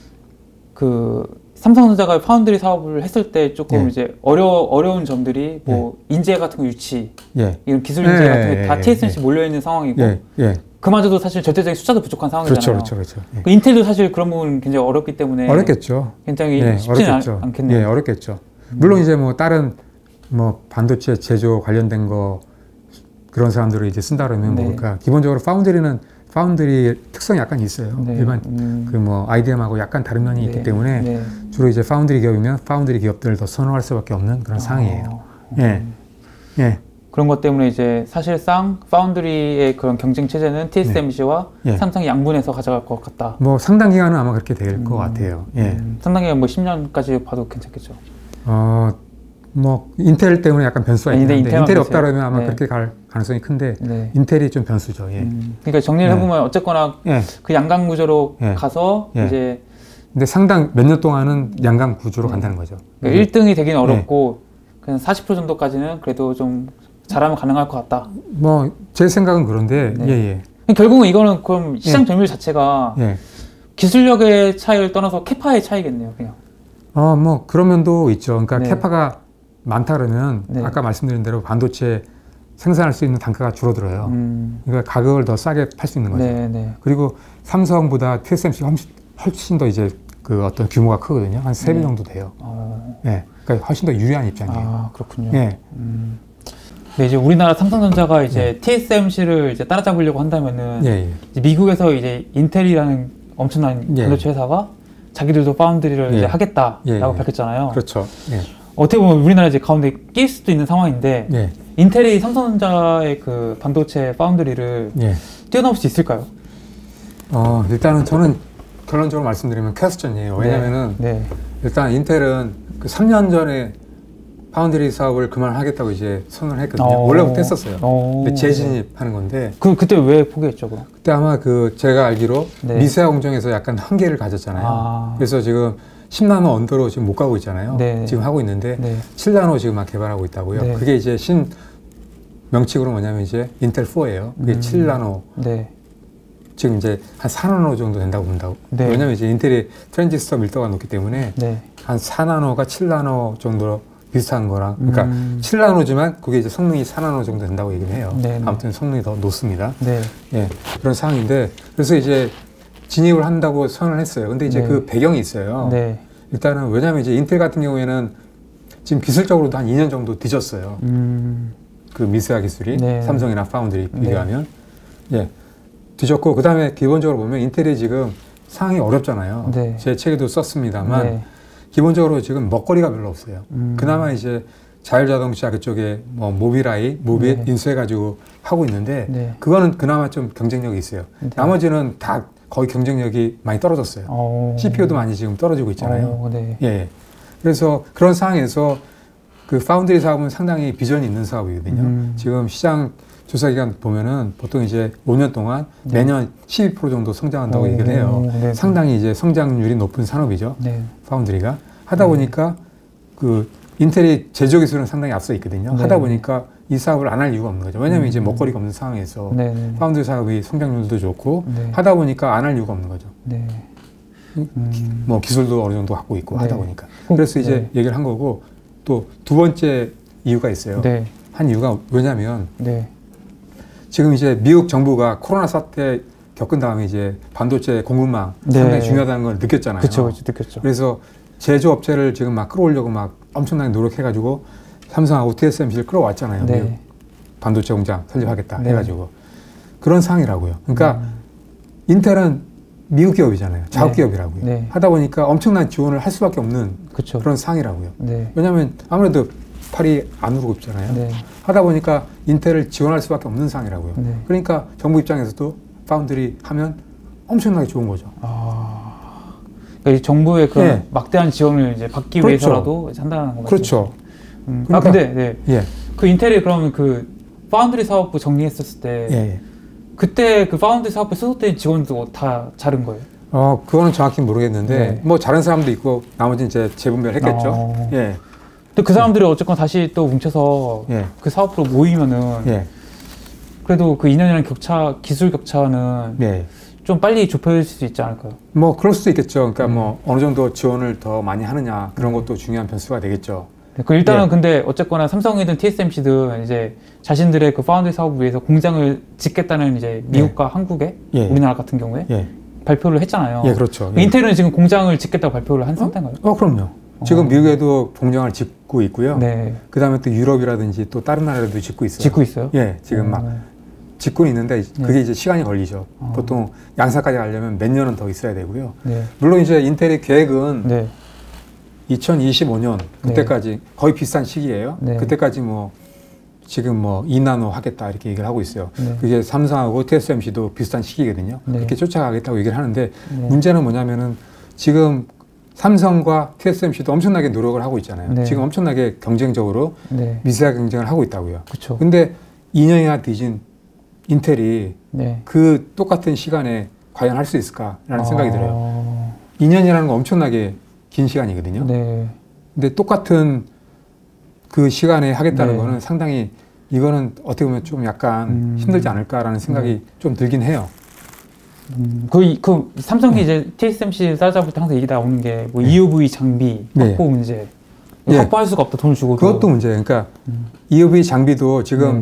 그 삼성전자가 파운드리 사업을 했을 때 조금 예. 이제 어려 어려운 점들이 뭐 예. 인재 같은 거 유치, 예. 이런 기술 인재 예. 같은 게 다 예. 티에스엠씨 몰려 있는 상황이고, 예. 예. 그마저도 사실 절대적인 숫자도 부족한 상황이잖아요. 그렇죠, 그렇죠, 그렇죠. 예. 그 인텔도 사실 그런 부분 굉장히 어렵기 때문에 어렵겠죠. 굉장히 예. 쉽지는 어렵겠죠. 않, 않겠네요. 예, 어렵겠죠. 음. 물론 이제 뭐 다른 뭐 반도체 제조 관련된 거 그런 사람들을 이제 쓴다 그러면 네. 뭘까? 기본적으로 파운드리는 파운드리 특성이 약간 있어요. 네. 일반 음. 그 뭐 아이디엠하고 약간 다른 면이 네. 있기 때문에 네. 주로 이제 파운드리 기업이면 파운드리 기업들을 더 선호할 수밖에 없는 그런 아. 상황이에요. 예, 예. 그런 것 때문에 이제 사실상 파운드리의 그런 경쟁 체제는 티에스엠씨와 네. 예. 삼성이 양분해서 가져갈 것 같다. 뭐 상당 기간은 아마 그렇게 될 것 음. 같아요. 예. 음. 상당 기간 뭐 십 년까지 봐도 괜찮겠죠. 어. 뭐 인텔 때문에 약간 변수가 있는데 인텔이 없다 그러면 아마 네. 그렇게 갈 가능성이 큰데 네. 인텔이 좀 변수죠. 예. 음, 그러니까 정리를 네. 해보면 어쨌거나 예. 그 양강 구조로 예. 가서 예. 이제 근데 상당 몇 년 동안은 양강 구조로 네. 간다는 거죠. 그러니까 일 등이 되긴 어렵고 그냥 사십 퍼센트 정도까지는 그래도 좀 잘하면 가능할 것 같다. 뭐 제 생각은 그런데 네. 예, 예. 결국은 이거는 그럼 시장 점유율 자체가 예. 기술력의 차이를 떠나서 캐파의 차이겠네요. 그냥. 어, 뭐 그런 면도 있죠. 그러니까 네. 캐파가 많다 그러면 네. 아까 말씀드린 대로 반도체 생산할 수 있는 단가가 줄어들어요. 음. 그러니까 가격을 더 싸게 팔 수 있는 거죠. 네, 네. 그리고 삼성보다 티에스엠씨가 훨씬, 훨씬 더 이제 그 어떤 규모가 크거든요. 한 세 배 네. 정도 돼요. 어. 네. 그러니까 훨씬 더 유리한 입장이에요. 아, 그렇군요. 네. 음. 네, 이제 우리나라 삼성전자가 이제 네. 티에스엠씨를 이제 따라잡으려고 한다면은 예, 예. 이제 미국에서 이제 인텔이라는 엄청난 예. 반도체 회사가 자기들도 파운드리를 예. 이제 하겠다라고 예, 예. 밝혔잖아요. 그렇죠. 예. 어떻게 보면 우리나라 이제 가운데 낄 수도 있는 상황인데 예. 인텔이 삼성전자의 그 반도체 파운드리를 예. 뛰어넘을 수 있을까요? 어, 일단은 저는 결론적으로 말씀드리면 퀘스천이에요. 왜냐면은 네. 네. 일단 인텔은 그 삼 년 전에 파운드리 사업을 그만하겠다고 이제 선언을 했거든요. 어... 원래부터 했었어요. 어... 근데 재진입하는 건데. 그 그때 왜 포기했죠, 그럼? 그때 아마 그 제가 알기로 네. 미세화 공정에서 약간 한계를 가졌잖아요. 아... 그래서 지금 십 나노 언더로 지금 못 가고 있잖아요. 네. 지금 하고 있는데 네. 칠 나노 지금 막 개발하고 있다고요. 네. 그게 이제 신 명칭으로 뭐냐면 이제 인텔 사예요. 그게 음... 칠 나노. 네. 지금 이제 한 사 나노 정도 된다고 본다고. 네. 왜냐면 이제 인텔이 트랜지스터 밀도가 높기 때문에 네. 한 사 나노가 칠 나노 정도로 비슷한 거랑, 그러니까 음. 칠 나노지만 그게 이제 성능이 사 나노 정도 된다고 얘기를 해요. 네네. 아무튼 성능이 더 높습니다. 네. 예, 그런 상황인데, 그래서 이제 진입을 한다고 선언을 했어요. 근데 이제 네. 그 배경이 있어요. 네. 일단은 왜냐면 이제 인텔 같은 경우에는 지금 기술적으로도 한 이 년 정도 뒤졌어요. 음. 그 미세화 기술이 네. 삼성이나 파운드리 비교하면. 네. 예. 뒤졌고, 그 다음에 기본적으로 보면 인텔이 지금 상황이 어렵잖아요. 네. 제 책에도 썼습니다만, 네. 기본적으로 지금 먹거리가 별로 없어요. 음. 그나마 이제 자율자동차 그쪽에 뭐 모빌아이, 모빌 네. 인수해가지고 하고 있는데 네. 그거는 그나마 좀 경쟁력이 있어요. 네. 나머지는 다 거의 경쟁력이 많이 떨어졌어요. 오. 씨피유도 많이 지금 떨어지고 있잖아요. 오, 네. 예. 그래서 그런 상황에서 그 파운드리 사업은 상당히 비전이 있는 사업이거든요. 음. 지금 시장 조사기간 보면은 보통 이제 오 년 동안 네. 매년 십이 퍼센트 정도 성장한다고 오, 얘기를 해요. 네. 상당히 이제 성장률이 높은 산업이죠. 네. 파운드리가. 하다 보니까 그 인텔이 제조 기술은 상당히 앞서 있거든요. 네. 하다 보니까 이 사업을 안 할 이유가 없는 거죠. 왜냐면 음. 이제 먹거리가 없는 상황에서 네. 파운드리 사업이 성장률도 좋고 네. 하다 보니까 안 할 이유가 없는 거죠. 네. 음. 뭐 기술도 어느 정도 갖고 있고 네. 하다 보니까. 그래서 이제 네. 얘기를 한 거고 또 두 번째 이유가 있어요. 네. 한 이유가 뭐냐면 네. 지금 이제 미국 정부가 코로나 사태 겪은 다음에 이제 반도체 공급망 네. 상당히 중요하다는 걸 느꼈잖아요. 그쵸, 그쵸, 느꼈죠. 그래서 제조업체를 지금 막 끌어오려고 막 엄청나게 노력해가지고 삼성하고 티에스엠씨를 끌어왔잖아요. 네. 미국 반도체 공장 설립하겠다 네. 해가지고. 그런 상황이라고요. 그러니까 음. 인텔은 미국 기업이잖아요. 자국 기업이라고요. 네. 하다 보니까 엄청난 지원을 할 수밖에 없는 그쵸. 그런 상황이라고요. 네. 왜냐하면 아무래도 팔이 안 오르고 있잖아요. 네. 하다 보니까 인텔을 지원할 수밖에 없는 상황이라고요. 네. 그러니까 정부 입장에서도 파운드리 하면 엄청나게 좋은 거죠. 아, 그러니까 이 정부의 그런 네. 막대한 지원을 이제 받기 그렇죠. 위해서라도 한다는 거죠. 그렇죠. 음. 그러니까, 아 근데 네. 예. 그 인텔이 그러면 그 파운드리 사업부 정리했었을 때 예. 그때 그 파운드리 사업부에 소속된 지원도 다 자른 거예요? 어, 그거는 정확히 모르겠는데 네. 뭐 자른 사람도 있고 나머지는 이제 재분배했겠죠. 어... 예. 근데 그 사람들이 네. 어쨌건 다시 또 뭉쳐서 예. 그 사업부로 모이면은 예. 그래도 그 이 년이라는 격차, 기술 격차는 예. 좀 빨리 좁혀질 수 있지 않을까요? 뭐 그럴 수도 있겠죠. 그러니까 음. 뭐 어느 정도 지원을 더 많이 하느냐 그런 것도 중요한 변수가 되겠죠. 네, 그 일단은 예. 근데 어쨌거나 삼성이든 티에스엠씨든 이제 자신들의 그 파운드리 사업을 위해서 공장을 짓겠다는 이제 미국과 예. 한국의 예. 우리나라 같은 경우에 예. 발표를 했잖아요. 예, 그렇죠. 예. 인텔은 지금 공장을 짓겠다고 발표를 한 어? 상태인가요? 어, 그럼요. 지금 어. 미국에도 공장을 짓고 있고요. 네. 그 다음에 또 유럽이라든지 또 다른 나라에도 짓고 있어요. 짓고 있어요? 예, 지금 어. 막 짓고는 있는데 그게 네. 이제 시간이 걸리죠. 어. 보통 양사까지 가려면 몇 년은 더 있어야 되고요. 네. 물론 이제 인텔의 계획은 네. 이천이십오 년 그때까지 네. 거의 비슷한 시기예요. 네. 그때까지 뭐 지금 뭐 이 나노 하겠다 이렇게 얘기를 하고 있어요. 네. 그게 삼성하고 티에스엠씨도 비슷한 시기거든요. 네. 그렇게 쫓아가겠다고 얘기를 하는데 네. 문제는 뭐냐면은 지금 삼성과 티에스엠씨도 엄청나게 노력을 하고 있잖아요. 네. 지금 엄청나게 경쟁적으로 네. 미세화 경쟁을 하고 있다고요. 그쵸. 근데 이 년이나 뒤진 인텔이 네. 그 똑같은 시간에 과연 할 수 있을까라는 아... 생각이 들어요. 이 년이라는 건 엄청나게 긴 시간이거든요. 네. 근데 똑같은 그 시간에 하겠다는 네. 거는 상당히 이거는 어떻게 보면 좀 약간 음... 힘들지 않을까라는 생각이 네. 좀 들긴 해요. 음, 그, 그, 삼성이 네. 이제 티에스엠씨 따라잡을 때 항상 얘기 나오는 게, 뭐, 네. 이오브이 장비, 확보 네. 문제. 네. 확보할 수가 없다, 돈을 주고. 그것도 문제예요. 그러니까, 음. 이오브이 장비도 지금 네.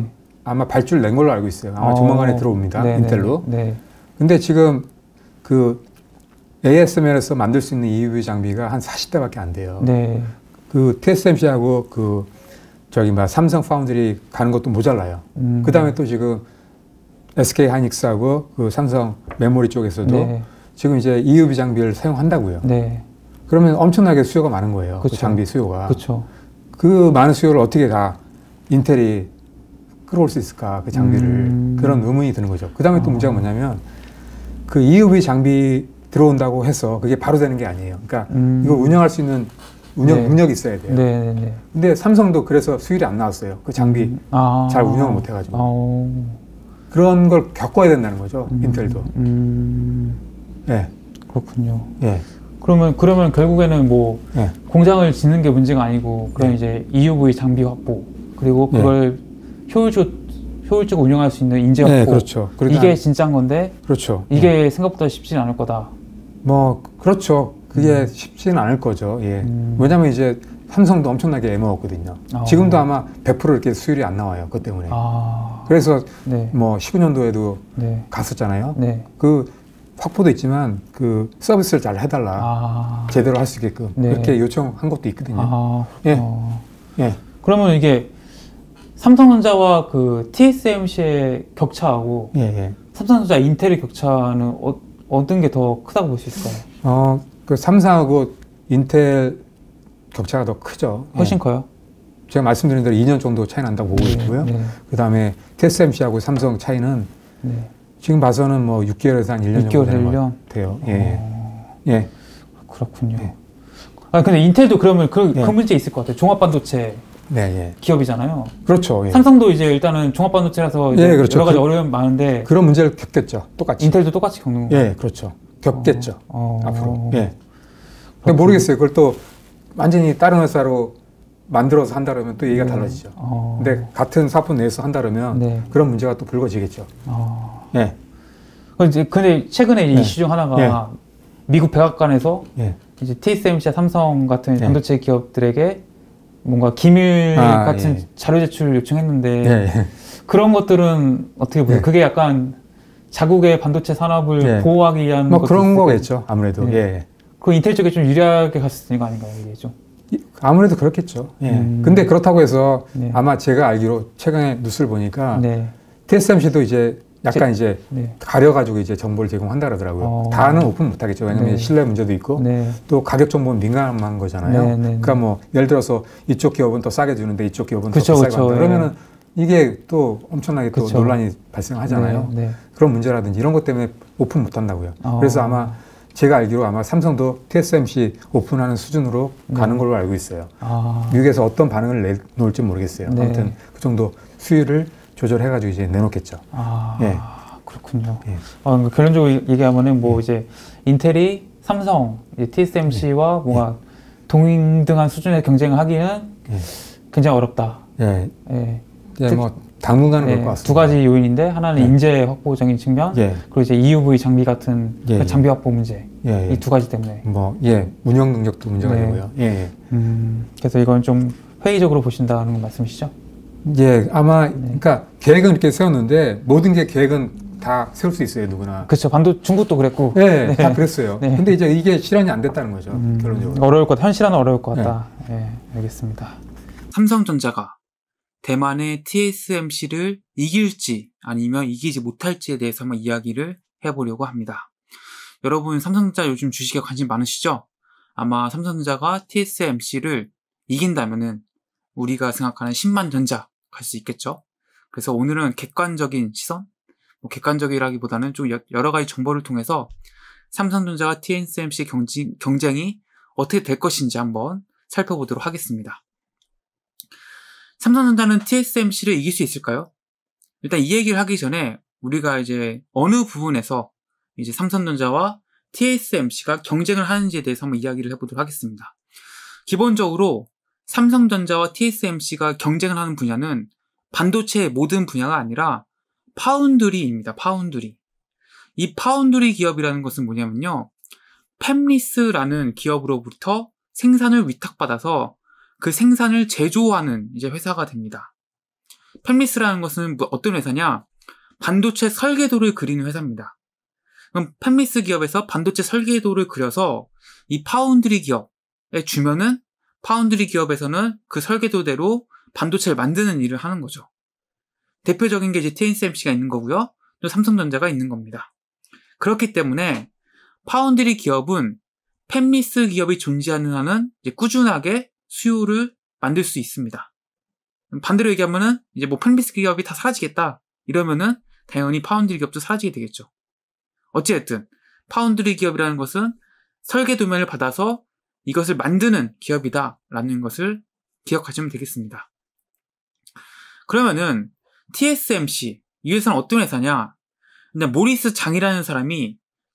아마 발주를 낸 걸로 알고 있어요. 아마 어, 조만간에 들어옵니다. 네네. 인텔로. 네. 근데 지금 그 에이에스엠엘에서 만들 수 있는 이유브이 장비가 한 사십 대밖에 안 돼요. 네. 그 티에스엠씨하고 그 저기 막 삼성 파운드리 가는 것도 모자라요. 음. 그 다음에 또 지금 에스케이 하이닉스하고 그 삼성 메모리 쪽에서도 네. 지금 이제 이유브이 장비를 사용한다고요. 네. 그러면 엄청나게 수요가 많은 거예요. 그쵸. 그 장비 수요가. 그쵸. 그 많은 수요를 어떻게 다 인텔이 끌어올 수 있을까, 그 장비를. 음. 그런 의문이 드는 거죠. 그 다음에 또 어. 문제가 뭐냐면 그 이유브이 장비 들어온다고 해서 그게 바로 되는 게 아니에요. 그러니까 음. 이걸 운영할 수 있는 운영 네. 능력이 있어야 돼요. 네, 네. 근데 삼성도 그래서 수율이 안 나왔어요. 그 장비 음. 아. 잘 운영을 못 해가지고. 아. 그런 걸 겪어야 된다는 거죠. 음. 인텔도. 음. 네. 그렇군요. 네. 그러면 그러면 결국에는 뭐 네. 공장을 짓는 게 문제가 아니고 그런 네. 이제 이유브이 장비 확보 그리고 그걸 네. 효율적 효율적으로 운영할 수 있는 인재 확보. 네, 그렇죠. 이게 진짜인 건데. 그렇죠. 이게 네. 생각보다 쉽지는 않을 거다. 뭐 그렇죠. 그게 음. 쉽지는 않을 거죠. 예. 음. 왜냐하면 이제 삼성도 엄청나게 애먹었거든요. 아. 지금도 아마 백 퍼센트 이렇게 수율이 안 나와요. 그것 때문에. 아. 그래서 네. 뭐 십오 년도에도 네. 갔었잖아요. 네. 그 확보도 있지만 그 서비스를 잘 해달라. 아. 제대로 할 수 있게끔 네. 이렇게 요청한 것도 있거든요. 아. 예. 어. 예. 그러면 이게 삼성전자와 그 티에스엠씨의 격차하고 예, 예. 삼성전자 인텔의 격차는 어, 어떤 게 더 크다고 볼 수 있을까요? 어, 그 삼성하고 인텔 격차가 더 크죠. 훨씬 예. 커요? 제가 말씀드린 대로 이 년 정도 차이 난다고 보고 네, 있고요. 네. 그 다음에 티에스엠씨하고 삼성 차이는 네. 지금 봐서는 뭐 육 개월에서 한 일 년 정도 되는 것 같아요. 예. 어... 예. 그렇군요. 예. 아 근데 인텔도 그러면 그, 예. 그 문제 있을 것 같아요. 종합반도체 네, 예. 기업이잖아요. 그렇죠. 예. 삼성도 이제 일단은 종합반도체라서 예, 그렇죠. 여러 가지 그, 어려움이 많은데 그런 문제를 겪겠죠. 똑같이. 인텔도 똑같이 겪는 거예요. 예, 그렇죠. 겪겠죠. 어, 어, 앞으로. 예. 그렇군요. 모르겠어요. 그걸 또 완전히 다른 회사로 만들어서 한다면 또 얘기가 네. 달라지죠. 어. 근데 같은 사업 내에서 한다면 네. 그런 문제가 또 불거지겠죠. 어. 예. 근데 최근에 네. 이슈 중 하나가 예. 미국 백악관에서 예. 이제 티에스엠씨와 삼성 같은 예. 반도체 기업들에게 뭔가 기밀 아, 같은 예. 자료 제출을 요청했는데 예. 그런 것들은 어떻게 보세요? 예. 그게 약간 자국의 반도체 산업을 예. 보호하기 위한 뭐 그런 거겠죠. 아무래도. 예. 예. 그 인텔 쪽에 좀 유리하게 갈 수 있는 거 아닌가요? 이게 좀. 아무래도 그렇겠죠. 예. 음. 근데 그렇다고 해서 네. 아마 제가 알기로 최근에 뉴스를 보니까 네. 티에스엠씨도 이제 약간 제, 이제 네. 가려가지고 이제 정보를 제공한다 그러더라고요. 어. 다는 오픈 못하겠죠. 왜냐면 네. 신뢰 문제도 있고 네. 또 가격 정보는 민감한 거잖아요. 네, 네, 그러니까 뭐 예를 들어서 이쪽 기업은 또 싸게 주는데 이쪽 기업은 그쵸, 더 비싸게 한다. 그러면은 이게 또 엄청나게 그쵸. 또 논란이 발생하잖아요. 네, 네. 그런 문제라든지 이런 것 때문에 오픈 못한다고요. 어. 그래서 아마 제가 알기로 아마 삼성도 티에스엠씨 오픈하는 수준으로 네. 가는 걸로 알고 있어요. 아. 미국에서 어떤 반응을 내놓을지 모르겠어요. 네. 아무튼 그 정도 수율을 조절해가지고 이제 내놓겠죠. 아, 예. 그렇군요. 예. 아, 그러니까 결론적으로 얘기하면은 뭐 예. 이제 인텔이 삼성, 티에스엠씨와 예. 뭔가 예. 동등한 수준의 경쟁을 하기는 예. 굉장히 어렵다. 예. 예. 예. 뭐 당분간은 예. 그럴 것 같습니다. 두 가지 요인인데 하나는 예. 인재 확보적인 측면, 예. 그리고 이제 이유브이 장비 같은 예. 장비 확보 문제. 예. 이 두 가지 때문에. 뭐 예, 운영 능력도 문제가 네. 되고요. 예. 예. 음, 그래서 이건 좀 회의적으로 보신다는 말씀이시죠? 예, 아마 네. 그러니까 계획은 이렇게 세웠는데 모든 게 계획은 다 세울 수 있어요, 누구나. 그렇죠. 반도 중국도 그랬고. 네, 네. 다 그랬어요. 네. 근데 이제 이게 실현이 안 됐다는 거죠. 음, 결론적으로. 어려울 것 같다. 현실화는 어려울 것 같다. 네. 네, 알겠습니다. 삼성전자가 대만의 티에스엠씨를 이길지 아니면 이기지 못할지에 대해서 한번 이야기를 해보려고 합니다. 여러분 삼성전자 요즘 주식에 관심 많으시죠? 아마 삼성전자가 티에스엠씨를 이긴다면은 우리가 생각하는 십만 전자 갈 수 있겠죠. 그래서 오늘은 객관적인 시선, 뭐 객관적이라기보다는 좀 여러 가지 정보를 통해서 삼성전자와 티에스엠씨 경쟁, 경쟁이 어떻게 될 것인지 한번 살펴보도록 하겠습니다. 삼성전자는 티에스엠씨를 이길 수 있을까요? 일단 이 얘기를 하기 전에 우리가 이제 어느 부분에서 이제 삼성전자와 티에스엠씨가 경쟁을 하는지에 대해서 한번 이야기를 해보도록 하겠습니다. 기본적으로 삼성전자와 티에스엠씨가 경쟁을 하는 분야는 반도체의 모든 분야가 아니라 파운드리입니다. 파운드리. 이 파운드리 기업이라는 것은 뭐냐면요. 팹리스라는 기업으로부터 생산을 위탁받아서 그 생산을 제조하는 이제 회사가 됩니다. 팹리스라는 것은 어떤 회사냐? 반도체 설계도를 그리는 회사입니다. 그럼 팹리스 기업에서 반도체 설계도를 그려서 이 파운드리 기업에 주면은 파운드리 기업에서는 그 설계도대로 반도체를 만드는 일을 하는 거죠. 대표적인 게 이제 티에스엠씨가 있는 거고요. 또 삼성전자가 있는 겁니다. 그렇기 때문에 파운드리 기업은 팹리스 기업이 존재하는 한은 이제 꾸준하게 수요를 만들 수 있습니다. 반대로 얘기하면은 이제 뭐 팹리스 기업이 다 사라지겠다 이러면은 당연히 파운드리 기업도 사라지게 되겠죠. 어찌됐든 파운드리 기업이라는 것은 설계 도면을 받아서 이것을 만드는 기업이다라는 것을 기억하시면 되겠습니다. 그러면은 티에스엠씨 이 회사는 어떤 회사냐? 근데 모리스 장이라는 사람이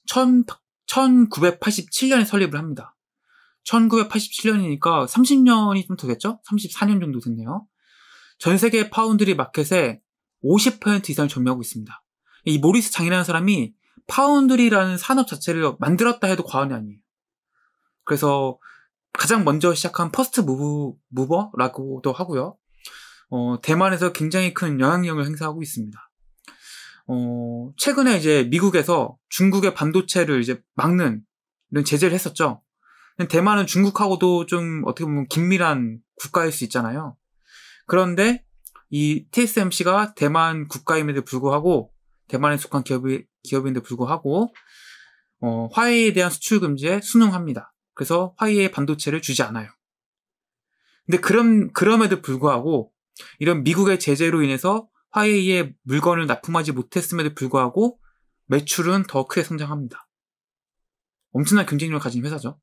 천구백팔십칠 년에 설립을 합니다. 천구백팔십칠 년이니까 삼십 년이 좀 더 됐죠? 삼십사 년 정도 됐네요. 전 세계 파운드리 마켓에 오십 퍼센트 이상을 점유하고 있습니다. 이 모리스 장이라는 사람이 파운드리라는 산업 자체를 만들었다 해도 과언이 아니에요. 그래서 가장 먼저 시작한 퍼스트 무브, 무버라고도 하고요. 어, 대만에서 굉장히 큰 영향력을 행사하고 있습니다. 어, 최근에 이제 미국에서 중국의 반도체를 이제 막는 이런 제재를 했었죠. 대만은 중국하고도 좀 어떻게 보면 긴밀한 국가일 수 있잖아요. 그런데 이 티에스엠씨가 대만 국가임에도 불구하고 대만에 속한 기업이, 기업인데 불구하고 어, 화웨이에 대한 수출 금지에 순응합니다. 그래서 화웨이에 반도체를 주지 않아요. 근데 그럼, 그럼에도 불구하고 이런 미국의 제재로 인해서 화웨이에 물건을 납품하지 못했음에도 불구하고 매출은 더 크게 성장합니다. 엄청난 경쟁력을 가진 회사죠.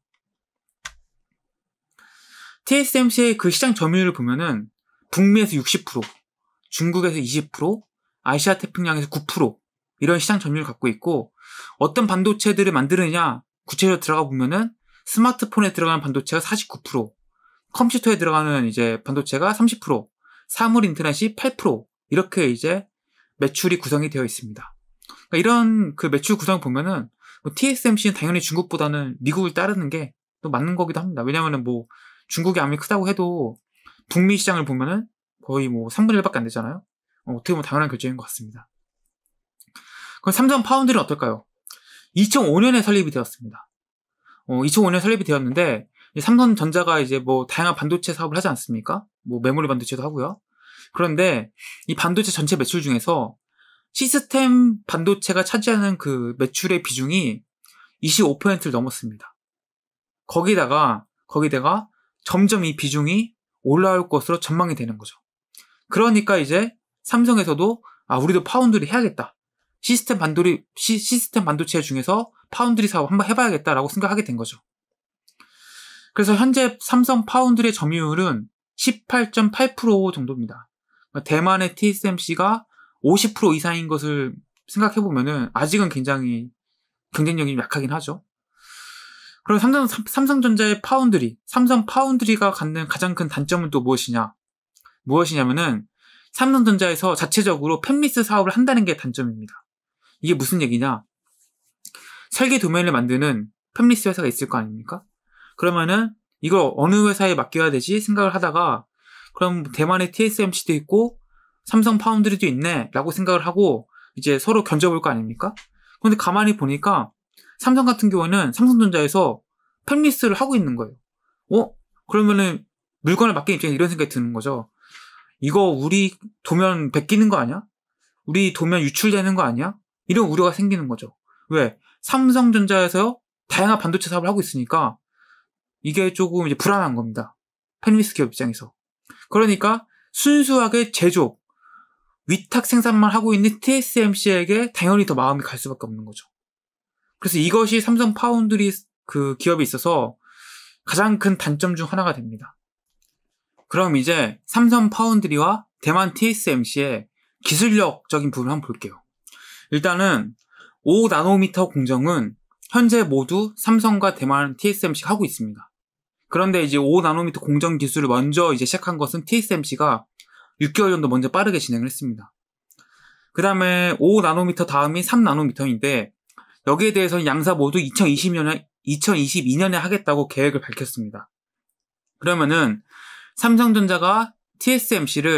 티에스엠씨의 그 시장 점유율을 보면은 북미에서 육십 퍼센트, 중국에서 이십 퍼센트, 아시아 태평양에서 구 퍼센트 이런 시장 점유율을 갖고 있고 어떤 반도체들을 만드느냐 구체적으로 들어가 보면은 스마트폰에 들어가는 반도체가 사십구 퍼센트, 컴퓨터에 들어가는 이제 반도체가 삼십 퍼센트, 사물 인터넷이 팔 퍼센트 이렇게 이제 매출이 구성이 되어 있습니다. 그러니까 이런 그 매출 구성을 보면은 뭐 티에스엠씨는 당연히 중국보다는 미국을 따르는 게 또 맞는 거기도 합니다. 왜냐면은 뭐 중국이 아무리 크다고 해도 북미 시장을 보면은 거의 뭐 삼분의 일밖에 안 되잖아요. 어, 어떻게 보면 당연한 결정인 것 같습니다. 그럼 삼성 파운드리는 어떨까요? 이천오 년에 설립이 되었습니다. 어, 이천오 년에 설립이 되었는데 삼성전자가 이제 뭐 다양한 반도체 사업을 하지 않습니까? 뭐 메모리 반도체도 하고요. 그런데 이 반도체 전체 매출 중에서 시스템 반도체가 차지하는 그 매출의 비중이 이십오 퍼센트를 넘었습니다. 거기다가 거기다가 점점 이 비중이 올라올 것으로 전망이 되는 거죠. 그러니까 이제 삼성에서도 아 우리도 파운드리 해야겠다. 시스템 반도리 시, 시스템 반도체 중에서 파운드리 사업 한번 해봐야겠다라고 생각하게 된 거죠. 그래서 현재 삼성 파운드리의 점유율은 십팔 점 팔 퍼센트 정도입니다. 대만의 티에스엠씨가 오십 퍼센트 이상인 것을 생각해보면은 아직은 굉장히 경쟁력이 약하긴 하죠. 그럼 삼성, 삼성전자의 파운드리, 삼성 파운드리가 갖는 가장 큰 단점은 또 무엇이냐? 무엇이냐면은 삼성전자에서 자체적으로 팹리스 사업을 한다는 게 단점입니다. 이게 무슨 얘기냐? 설계 도면을 만드는 팹리스 회사가 있을 거 아닙니까? 그러면은 이걸 어느 회사에 맡겨야 되지 생각을 하다가 그럼 대만의 티에스엠씨도 있고 삼성 파운드리도 있네 라고 생각을 하고 이제 서로 견져볼 거 아닙니까? 그런데 가만히 보니까 삼성 같은 경우는 삼성전자에서 팹리스를 하고 있는 거예요. 어? 그러면은 물건을 맡긴 입장에 이런 생각이 드는 거죠. 이거 우리 도면 베끼는 거 아니야? 우리 도면 유출되는 거 아니야? 이런 우려가 생기는 거죠. 왜? 삼성전자에서 다양한 반도체 사업을 하고 있으니까 이게 조금 이제 불안한 겁니다. 팹리스 기업 입장에서. 그러니까 순수하게 제조, 위탁 생산만 하고 있는 티에스엠씨에게 당연히 더 마음이 갈 수밖에 없는 거죠. 그래서 이것이 삼성 파운드리 그 기업에 있어서 가장 큰 단점 중 하나가 됩니다. 그럼 이제 삼성 파운드리와 대만 티에스엠씨의 기술력적인 부분을 한번 볼게요. 일단은 오 나노미터 공정은 현재 모두 삼성과 대만 티에스엠씨가 하고 있습니다. 그런데 이제 오 나노미터 공정 기술을 먼저 이제 시작한 것은 티에스엠씨가 육 개월 정도 먼저 빠르게 진행을 했습니다. 그 다음에 오 나노미터 다음이 삼 나노미터인데 여기에 대해서는 양사 모두 이천이십 년에, 이천이십이 년에 하겠다고 계획을 밝혔습니다. 그러면은 삼성전자가 티에스엠씨를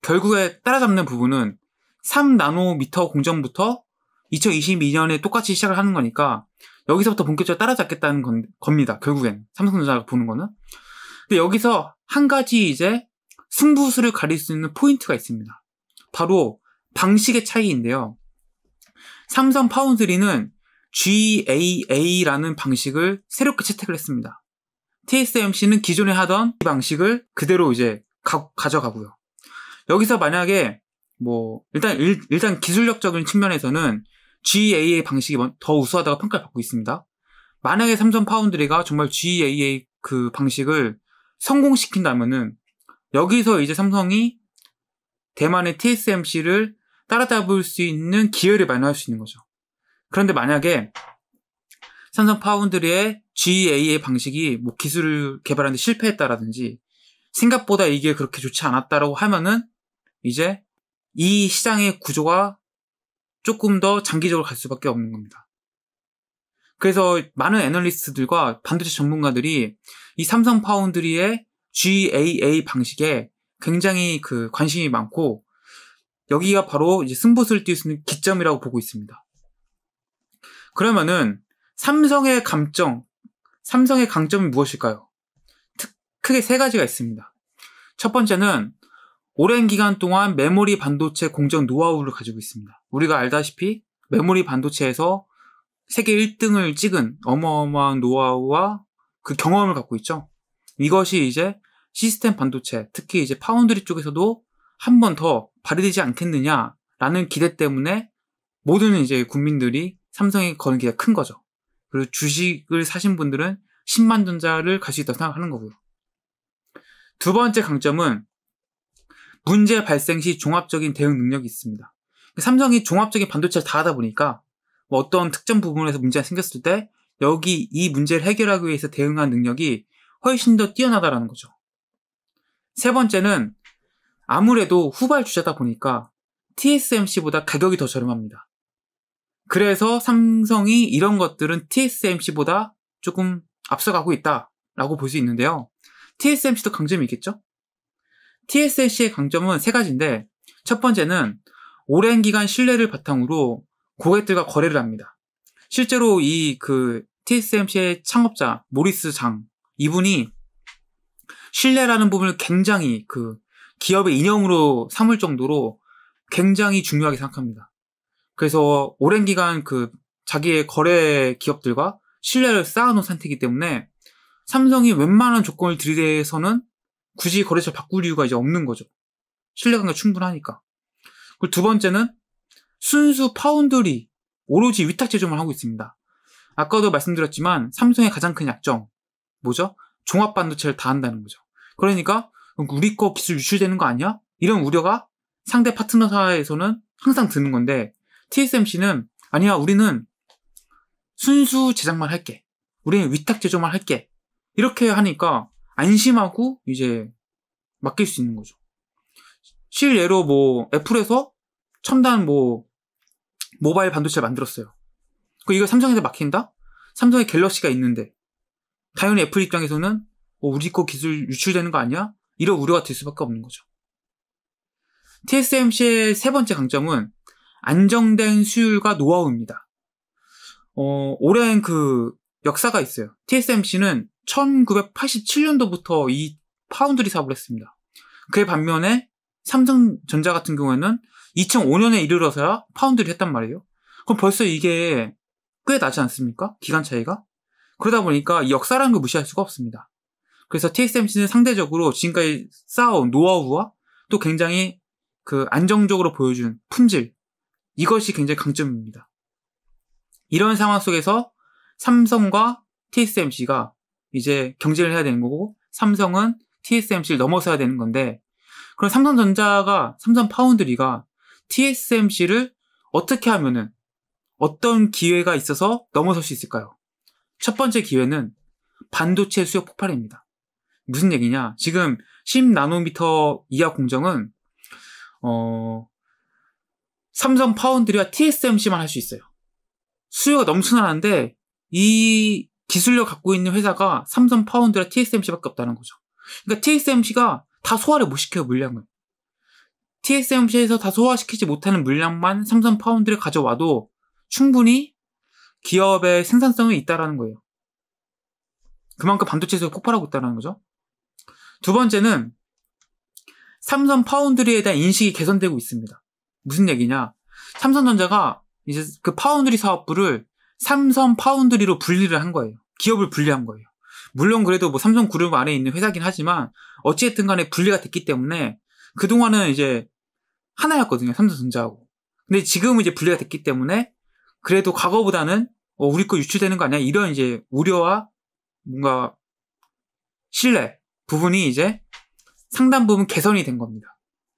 결국에 따라잡는 부분은 삼 나노미터 공정부터 이천이십이 년에 똑같이 시작을 하는 거니까 여기서부터 본격적으로 따라잡겠다는 건, 겁니다. 결국엔 삼성전자가 보는 거는. 근데 여기서 한 가지 이제 승부수를 가릴 수 있는 포인트가 있습니다. 바로 방식의 차이인데요. 삼성 파운드리는 지에이에이라는 방식을 새롭게 채택을 했습니다. 티에스엠씨는 기존에 하던 이 방식을 그대로 이제 가, 가져가고요. 여기서 만약에 뭐 일단 일, 일단 기술력적인 측면에서는 지에이에이 방식이 더 우수하다고 평가를 받고 있습니다. 만약에 삼성 파운드리가 정말 지에이에이 그 방식을 성공시킨다면은 여기서 이제 삼성이 대만의 티에스엠씨를 따라잡을 수 있는 기회를 마련할 수 있는 거죠. 그런데 만약에 삼성 파운드리의 지에이에이 방식이 뭐 기술을 개발하는데 실패했다라든지 생각보다 이게 그렇게 좋지 않았다라고 하면은 이제 이 시장의 구조가 조금 더 장기적으로 갈 수밖에 없는 겁니다. 그래서 많은 애널리스트들과 반도체 전문가들이 이 삼성 파운드리의 지에이에이 방식에 굉장히 그 관심이 많고 여기가 바로 이제 승부수를 띄울 수 있는 기점이라고 보고 있습니다. 그러면은 삼성의 감점, 삼성의 강점은 무엇일까요? 특, 크게 세 가지가 있습니다. 첫 번째는 오랜 기간 동안 메모리 반도체 공정 노하우를 가지고 있습니다. 우리가 알다시피 메모리 반도체에서 세계 일 등을 찍은 어마어마한 노하우와 그 경험을 갖고 있죠. 이것이 이제 시스템 반도체, 특히 이제 파운드리 쪽에서도 한 번 더 발휘되지 않겠느냐라는 기대 때문에 모든 이제 국민들이 삼성에 거는 기대가 큰 거죠. 그리고 주식을 사신 분들은 십만 전자를 갈 수 있다고 생각하는 거고요. 두 번째 강점은 문제 발생 시 종합적인 대응 능력이 있습니다. 삼성이 종합적인 반도체를 다 하다 보니까 뭐 어떤 특정 부분에서 문제가 생겼을 때 여기 이 문제를 해결하기 위해서 대응한 능력이 훨씬 더 뛰어나다라는 거죠. 세 번째는 아무래도 후발주자다 보니까 티에스엠씨보다 가격이 더 저렴합니다. 그래서 삼성이 이런 것들은 티에스엠씨보다 조금 앞서가고 있다라고 볼 수 있는데요. 티에스엠씨도 강점이 있겠죠? 티에스엠씨의 강점은 세 가지인데 첫 번째는 오랜 기간 신뢰를 바탕으로 고객들과 거래를 합니다. 실제로 이 그 티에스엠씨의 창업자 모리스 장 이분이 신뢰라는 부분을 굉장히 그 기업의 이념으로 삼을 정도로 굉장히 중요하게 생각합니다. 그래서 오랜 기간 그 자기의 거래 기업들과 신뢰를 쌓아놓은 상태이기 때문에 삼성이 웬만한 조건을 들이대서는 굳이 거래처를 바꿀 이유가 이제 없는 거죠. 신뢰관계가 충분하니까. 그리고 두 번째는 순수 파운드리, 오로지 위탁 제조만 하고 있습니다. 아까도 말씀드렸지만 삼성의 가장 큰 약점 뭐죠? 종합 반도체를 다 한다는 거죠. 그러니까 우리 거 기술 유출되는 거 아니야? 이런 우려가 상대 파트너사에서는 항상 드는 건데 티에스엠씨는 아니야, 우리는 순수 제작만 할게. 우리는 위탁 제조만 할게. 이렇게 하니까 안심하고 이제 맡길 수 있는 거죠. 실예로 뭐 애플에서 첨단 뭐 모바일 반도체를 만들었어요. 그 이거 삼성에서 막힌다? 삼성의 갤럭시가 있는데 당연히 애플 입장에서는 어, 우리 거 기술 유출되는 거 아니야? 이런 우려가 들 수밖에 없는 거죠. 티에스엠씨의 세 번째 강점은 안정된 수율과 노하우입니다. 어, 오랜 그 역사가 있어요. 티에스엠씨는 천구백팔십칠 년도부터 이 파운드리 사업을 했습니다. 그에 반면에 삼성전자 같은 경우에는 이천오 년에 이르러서야 파운드리 했단 말이에요. 그럼 벌써 이게 꽤 나지 않습니까? 기간 차이가? 그러다 보니까 이 역사라는 걸 무시할 수가 없습니다. 그래서 티에스엠씨는 상대적으로 지금까지 쌓아온 노하우와 또 굉장히 그 안정적으로 보여준 품질, 이것이 굉장히 강점입니다. 이런 상황 속에서 삼성과 티에스엠씨가 이제 경쟁을 해야 되는 거고 삼성은 티에스엠씨를 넘어서야 되는 건데 그럼 삼성전자가 삼성 파운드리가 티에스엠씨를 어떻게 하면은 어떤 기회가 있어서 넘어설 수 있을까요? 첫 번째 기회는 반도체 수요 폭발입니다. 무슨 얘기냐? 지금 십 나노미터 이하 공정은 어, 삼성 파운드리와 티에스엠씨만 할 수 있어요. 수요가 넘쳐나는데 이 기술력 갖고 있는 회사가 삼성 파운드리와 티에스엠씨밖에 없다는 거죠. 그러니까 티에스엠씨가 다 소화를 못 시켜요, 물량을. 티에스엠씨에서 다 소화시키지 못하는 물량만 삼성 파운드리 가져와도 충분히 기업의 생산성이 있다라는 거예요. 그만큼 반도체 수요가 폭발하고 있다는 거죠. 두 번째는 삼성 파운드리에 대한 인식이 개선되고 있습니다. 무슨 얘기냐? 삼성전자가 이제 그 파운드리 사업부를 삼성 파운드리로 분리를 한 거예요. 기업을 분리한 거예요. 물론 그래도 뭐 삼성 그룹 안에 있는 회사긴 하지만 어찌됐든 간에 분리가 됐기 때문에 그동안은 이제 하나였거든요. 삼성전자하고. 근데 지금은 이제 분리가 됐기 때문에 그래도 과거보다는 어, 우리 거 유출되는 거 아니야? 이런 이제 우려와 뭔가 신뢰 부분이 이제 상당 부분 개선이 된 겁니다.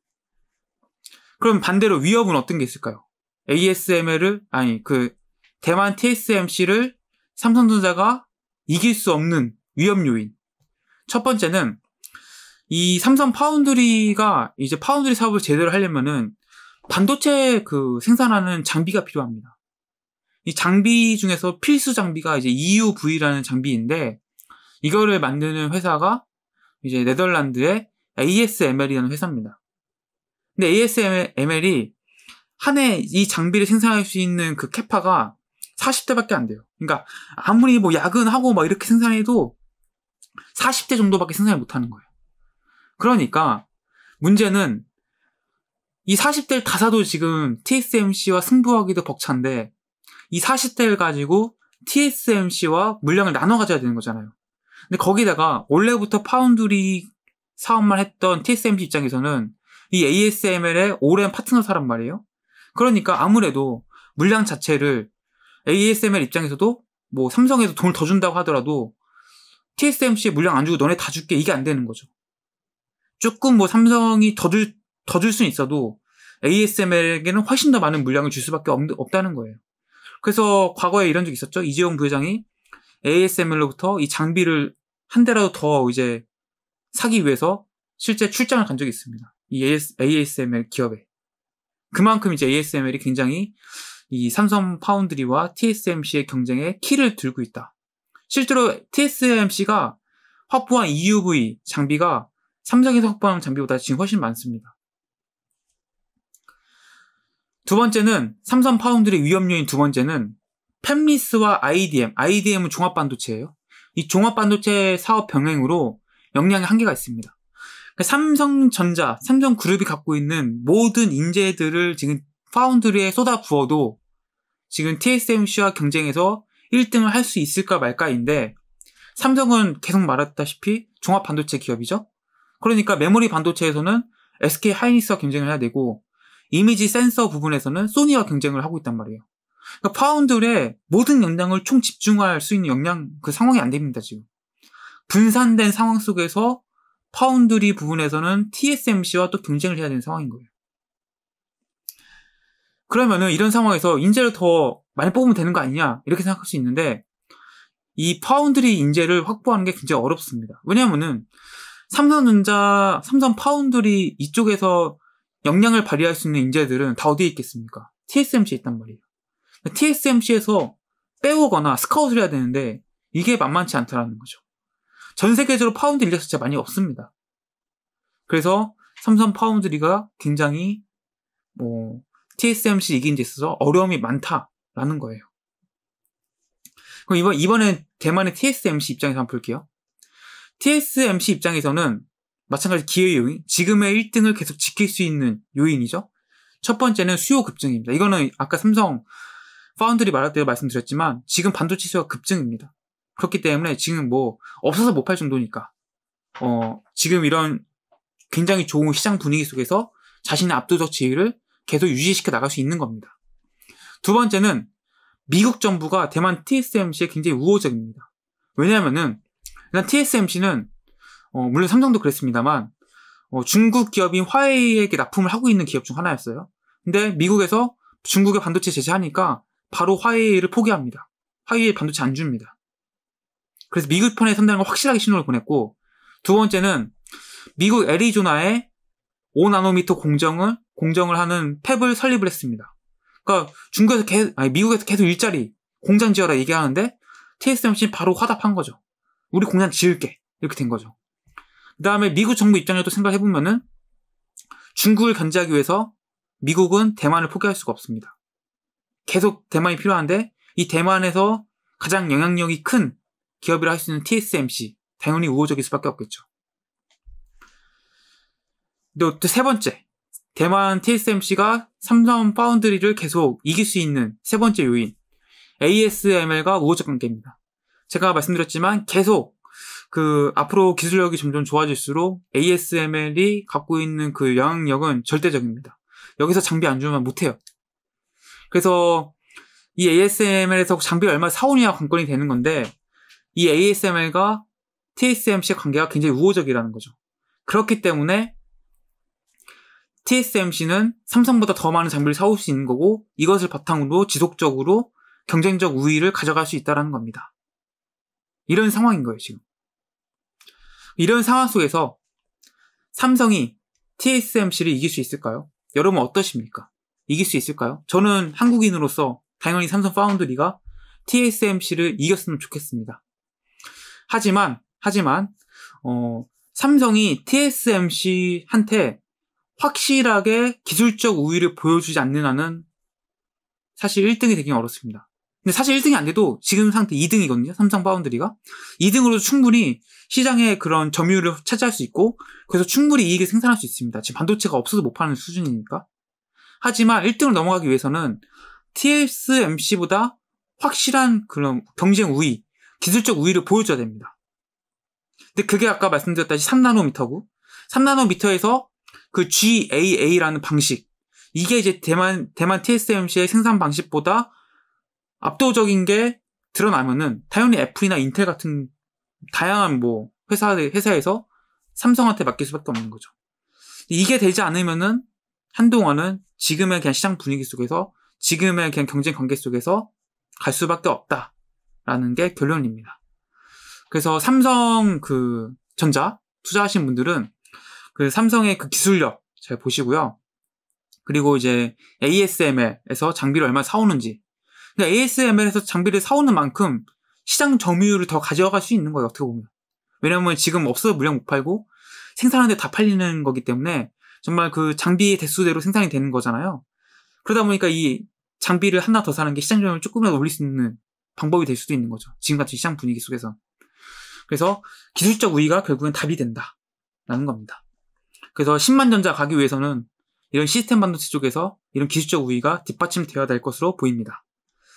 그럼 반대로 위협은 어떤 게 있을까요? 에이에스엠엘을 아니 그 대만 티에스엠씨를 삼성전자가 이길 수 없는 위협 요인. 첫 번째는 이 삼성 파운드리가 이제 파운드리 사업을 제대로 하려면은 반도체 그 생산하는 장비가 필요합니다. 이 장비 중에서 필수 장비가 이제 이유브이라는 장비인데 이거를 만드는 회사가 이제 네덜란드의 에이에스엠엘이라는 회사입니다. 근데 에이에스엠엘이 한 해 이 장비를 생산할 수 있는 그 캐파가 사십 대밖에 안 돼요. 그러니까 아무리 뭐 야근하고 막 이렇게 생산해도 사십 대 정도밖에 생산을 못 하는 거예요. 그러니까 문제는 이 사십 대를 다 사도 지금 티에스엠씨와 승부하기도 벅찬데 이 사십 대를 가지고 티에스엠씨와 물량을 나눠 가져야 되는 거잖아요. 근데 거기다가 원래부터 파운드리 사업만 했던 티에스엠씨 입장에서는 이 에이에스엠엘의 오랜 파트너사란 말이에요. 그러니까 아무래도 물량 자체를 에이에스엠엘 입장에서도 뭐 삼성에서 돈을 더 준다고 하더라도 티에스엠씨에 물량 안 주고 너네 다 줄게 이게 안 되는 거죠. 조금 뭐 삼성이 더 줄, 더 줄 수는 있어도 에이에스엠엘에게는 훨씬 더 많은 물량을 줄 수밖에 없, 없다는 거예요. 그래서 과거에 이런 적이 있었죠. 이재용 부회장이 에이에스엠엘로부터 이 장비를 한 대라도 더 이제 사기 위해서 실제 출장을 간 적이 있습니다. 이 에이에스엠엘 기업에. 그만큼 이제 에이에스엠엘이 굉장히 이 삼성 파운드리와 티에스엠씨의 경쟁에 키를 들고 있다. 실제로 티에스엠씨가 확보한 이유브이 장비가 삼성에서 확보한 장비보다 지금 훨씬 많습니다. 두 번째는 삼성 파운드리 위협 요인 두 번째는 팹리스와 아이디엠, 아이디엠은 종합반도체예요. 이 종합반도체 사업 병행으로 역량의 한계가 있습니다. 삼성전자, 삼성그룹이 갖고 있는 모든 인재들을 지금 파운드리에 쏟아 부어도 지금 티에스엠씨와 경쟁해서 일 등을 할 수 있을까 말까인데 삼성은 계속 말했다시피 종합반도체 기업이죠. 그러니까 메모리 반도체에서는 에스케이 하이닉스와 경쟁을 해야 되고 이미지 센서 부분에서는 소니와 경쟁을 하고 있단 말이에요. 그러니까 파운드리에 모든 역량을 총 집중할 수 있는 역량 그 상황이 안 됩니다. 지금 분산된 상황 속에서 파운드리 부분에서는 티에스엠씨와 또 경쟁을 해야 되는 상황인 거예요. 그러면은 이런 상황에서 인재를 더 많이 뽑으면 되는 거 아니냐 이렇게 생각할 수 있는데 이 파운드리 인재를 확보하는 게 굉장히 어렵습니다. 왜냐하면은 삼성전자, 삼성 파운드리 이쪽에서 역량을 발휘할 수 있는 인재들은 다 어디에 있겠습니까? 티에스엠씨에 있단 말이에요. 티에스엠씨에서 빼오거나 스카웃을 해야 되는데 이게 만만치 않다라는 거죠. 전 세계적으로 파운드리 인재가 진짜 많이 없습니다. 그래서 삼성 파운드리가 굉장히 뭐 티에스엠씨 이기는 데 있어서 어려움이 많다라는 거예요. 그럼 이번, 이번엔 대만의 티에스엠씨 입장에서 한번 볼게요. 티에스엠씨 입장에서는 마찬가지 기회 요인, 지금의 일 등을 계속 지킬 수 있는 요인이죠. 첫 번째는 수요 급증입니다. 이거는 아까 삼성 파운드리 말할 때 말씀드렸지만 지금 반도체 수요가 급증입니다. 그렇기 때문에 지금 뭐 없어서 못 팔 정도니까 어 지금 이런 굉장히 좋은 시장 분위기 속에서 자신의 압도적 지위를 계속 유지시켜 나갈 수 있는 겁니다. 두 번째는 미국 정부가 대만 티에스엠씨에 굉장히 우호적입니다. 왜냐하면은 일단 티에스엠씨는 어, 물론 삼성도 그랬습니다만 어, 중국 기업인 화웨이에게 납품을 하고 있는 기업 중 하나였어요. 근데 미국에서 중국의 반도체 제재하니까 바로 화웨이를 포기합니다. 화웨이에 반도체 안 줍니다. 그래서 미국 편에 선다는 걸 확실하게 신호를 보냈고 두 번째는 미국 애리조나에 오 나노미터 공정을 공정을 하는 팹을 설립을 했습니다. 그러니까 중국에서 계속, 아니 미국에서 계속 일자리 공장 지어라 얘기하는데 티에스엠씨는 바로 화답한 거죠. 우리 공장 지을게 이렇게 된 거죠. 그 다음에 미국 정부 입장에도 생각해보면은 중국을 견제하기 위해서 미국은 대만을 포기할 수가 없습니다. 계속 대만이 필요한데 이 대만에서 가장 영향력이 큰 기업이라 할 수 있는 티에스엠씨, 당연히 우호적일 수밖에 없겠죠. 또 세 번째, 대만 티에스엠씨가 삼성 파운드리를 계속 이길 수 있는 세 번째 요인, 에이에스엠엘과 우호적 관계입니다. 제가 말씀드렸지만 계속 그 앞으로 기술력이 점점 좋아질수록 에이에스엠엘이 갖고 있는 그 영향력은 절대적입니다. 여기서 장비 안 주면 못해요. 그래서 이 에이에스엠엘에서 장비 얼마 사오느냐 관건이 되는 건데, 이 에이에스엠엘과 티에스엠씨의 관계가 굉장히 우호적이라는 거죠. 그렇기 때문에 티에스엠씨는 삼성보다 더 많은 장비를 사올 수 있는 거고, 이것을 바탕으로 지속적으로 경쟁적 우위를 가져갈 수 있다는 겁니다. 이런 상황인 거예요, 지금. 이런 상황 속에서 삼성이 티에스엠씨를 이길 수 있을까요? 여러분 어떠십니까? 이길 수 있을까요? 저는 한국인으로서 당연히 삼성 파운드리가 티에스엠씨를 이겼으면 좋겠습니다. 하지만, 하지만, 어, 삼성이 티에스엠씨한테 확실하게 기술적 우위를 보여주지 않는 한은 사실 일 등이 되기 어렵습니다. 근데 사실 일 등이 안 돼도 지금 상태 이 등이거든요. 삼성 파운드리가. 이 등으로도 충분히 시장의 그런 점유율을 차지할 수 있고, 그래서 충분히 이익을 생산할 수 있습니다. 지금 반도체가 없어서 못 파는 수준이니까. 하지만 일 등을 넘어가기 위해서는 티에스엠씨보다 확실한 그런 경쟁 우위, 기술적 우위를 보여줘야 됩니다. 근데 그게 아까 말씀드렸다시피 삼 나노미터고, 삼 나노미터에서 그 지에이에이라는 방식, 이게 이제 대만, 대만 티에스엠씨의 생산 방식보다 압도적인 게 드러나면은 당연히 애플이나 인텔 같은 다양한 뭐 회사, 회사에서 삼성한테 맡길 수밖에 없는 거죠. 이게 되지 않으면은 한동안은 지금의 그냥 시장 분위기 속에서, 지금의 그냥 경쟁 관계 속에서 갈 수밖에 없다라는 게 결론입니다. 그래서 삼성 그 전자 투자하신 분들은 그 삼성의 그 기술력 잘 보시고요. 그리고 이제 에이에스엠엘에서 장비를 얼마 사오는지. 그러니까 에이에스엠엘에서 장비를 사오는 만큼 시장 점유율을 더 가져갈 수 있는 거예요, 어떻게 보면. 왜냐면 지금 없어서 물량 못 팔고 생산하는데 다 팔리는 거기 때문에 정말 그 장비 대수대로 생산이 되는 거잖아요. 그러다 보니까 이 장비를 하나 더 사는 게 시장 점유율을 조금이라도 올릴 수 있는 방법이 될 수도 있는 거죠. 지금같이 시장 분위기 속에서. 그래서 기술적 우위가 결국엔 답이 된다라는 겁니다. 그래서 십만 전자 가기 위해서는 이런 시스템 반도체 쪽에서 이런 기술적 우위가 뒷받침되어야 될 것으로 보입니다.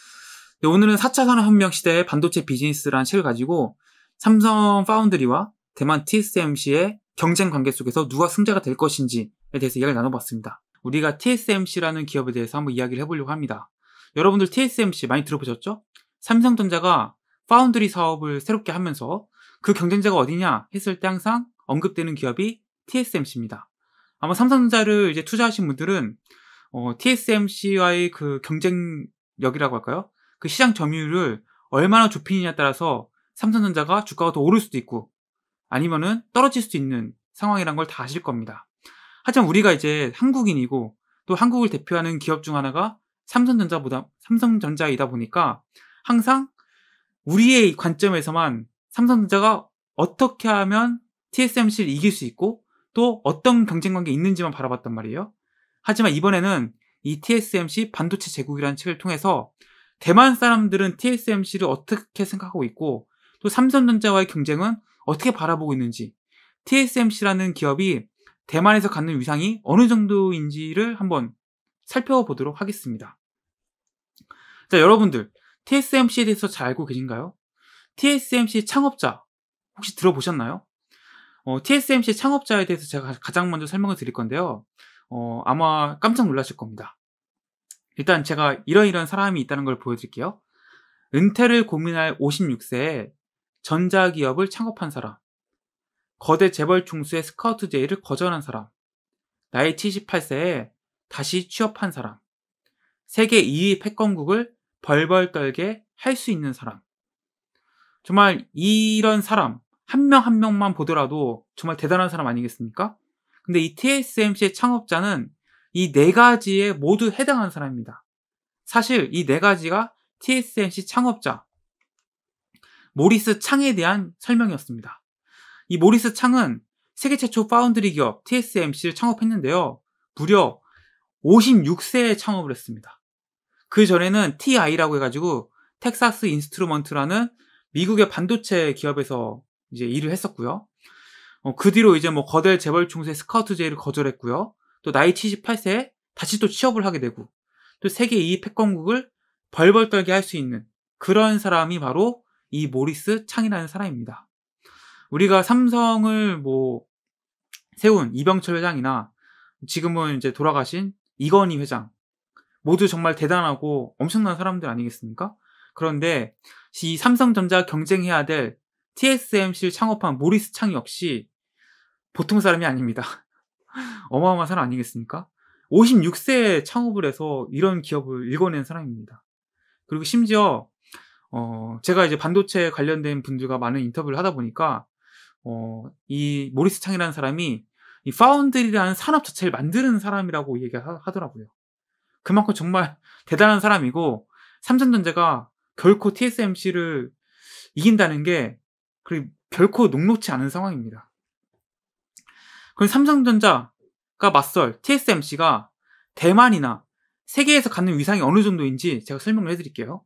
네, 오늘은 사 차 산업혁명 시대의 반도체 비즈니스라는 책을 가지고 삼성 파운드리와 대만 티에스엠씨의 경쟁 관계 속에서 누가 승자가 될 것인지에 대해서 이야기를 나눠봤습니다. 우리가 티에스엠씨라는 기업에 대해서 한번 이야기를 해보려고 합니다. 여러분들 티에스엠씨 많이 들어보셨죠? 삼성전자가 파운드리 사업을 새롭게 하면서 그 경쟁자가 어디냐 했을 때 항상 언급되는 기업이 티에스엠씨입니다. 아마 삼성전자를 이제 투자하신 분들은 어, 티에스엠씨와의 그 경쟁력이라고 할까요? 그 시장 점유율을 얼마나 좁히느냐에 따라서 삼성전자가 주가가 더 오를 수도 있고 아니면은 떨어질 수도 있는 상황이란 걸 다 아실 겁니다. 하지만 우리가 이제 한국인이고 또 한국을 대표하는 기업 중 하나가 삼성전자보다 삼성전자이다 보니까 항상 우리의 관점에서만 삼성전자가 어떻게 하면 티에스엠씨를 이길 수 있고 또 어떤 경쟁 관계가 있는지만 바라봤단 말이에요. 하지만 이번에는 이 티에스엠씨 반도체 제국이라는 책을 통해서 대만 사람들은 티에스엠씨를 어떻게 생각하고 있고 또 삼성전자와의 경쟁은 어떻게 바라보고 있는지, 티에스엠씨라는 기업이 대만에서 갖는 위상이 어느 정도인지를 한번 살펴보도록 하겠습니다. 자, 여러분들 티에스엠씨에 대해서 잘 알고 계신가요? 티에스엠씨 창업자 혹시 들어보셨나요? 어, 티에스엠씨 창업자에 대해서 제가 가장 먼저 설명을 드릴 건데요. 어, 아마 깜짝 놀라실 겁니다. 일단 제가 이러이러한 사람이 있다는 걸 보여드릴게요. 은퇴를 고민할 오십육 세에 전자기업을 창업한 사람, 거대 재벌 총수의 스카우트 제의를 거절한 사람, 나이 칠십팔 세에 다시 취업한 사람, 세계 이 위 패권국을 벌벌 떨게 할 수 있는 사람. 정말 이런 사람 한 명 한 명만 보더라도 정말 대단한 사람 아니겠습니까? 근데 이 티에스엠씨의 창업자는 이 네 가지에 모두 해당하는 사람입니다. 사실 이 네 가지가 티에스엠씨 창업자 모리스 창에 대한 설명이었습니다. 이 모리스 창은 세계 최초 파운드리 기업 티에스엠씨를 창업했는데요. 무려 오십육 세에 창업을 했습니다. 그 전에는 티아이라고 해가지고 텍사스 인스트루먼트라는 미국의 반도체 기업에서 이제 일을 했었고요. 어, 그 뒤로 이제 뭐 거대 재벌 총수의 스카우트 제의를 거절했고요. 또 나이 칠십팔 세에 다시 또 취업을 하게 되고 또 세계 이 위 패권국을 벌벌 떨게 할 수 있는 그런 사람이 바로 이 모리스 창이라는 사람입니다. 우리가 삼성을 뭐 세운 이병철 회장이나 지금은 이제 돌아가신 이건희 회장 모두 정말 대단하고 엄청난 사람들 아니겠습니까? 그런데 이 삼성전자 경쟁해야 될 티에스엠씨를 창업한 모리스 창 역시 보통 사람이 아닙니다. 어마어마한 사람 아니겠습니까? 오십육 세에 창업을 해서 이런 기업을 일궈낸 사람입니다. 그리고 심지어 어 제가 이제 반도체 관련된 분들과 많은 인터뷰를 하다 보니까 어 이 모리스 창이라는 사람이 이 파운드리라는 산업 자체를 만드는 사람이라고 얘기하더라고요. 그만큼 정말 대단한 사람이고 삼성전자가 결코 티에스엠씨를 이긴다는 게 결코 녹록지 않은 상황입니다. 그럼 삼성전자가 맞설 티에스엠씨가 대만이나 세계에서 갖는 위상이 어느 정도인지 제가 설명을 해드릴게요.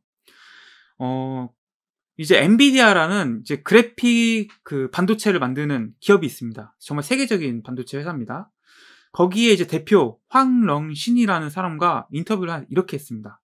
어, 이제 엔비디아라는 이제 그래픽 그 반도체를 만드는 기업이 있습니다. 정말 세계적인 반도체 회사입니다. 거기에 이제 대표 황렁신이라는 사람과 인터뷰를 이렇게 했습니다.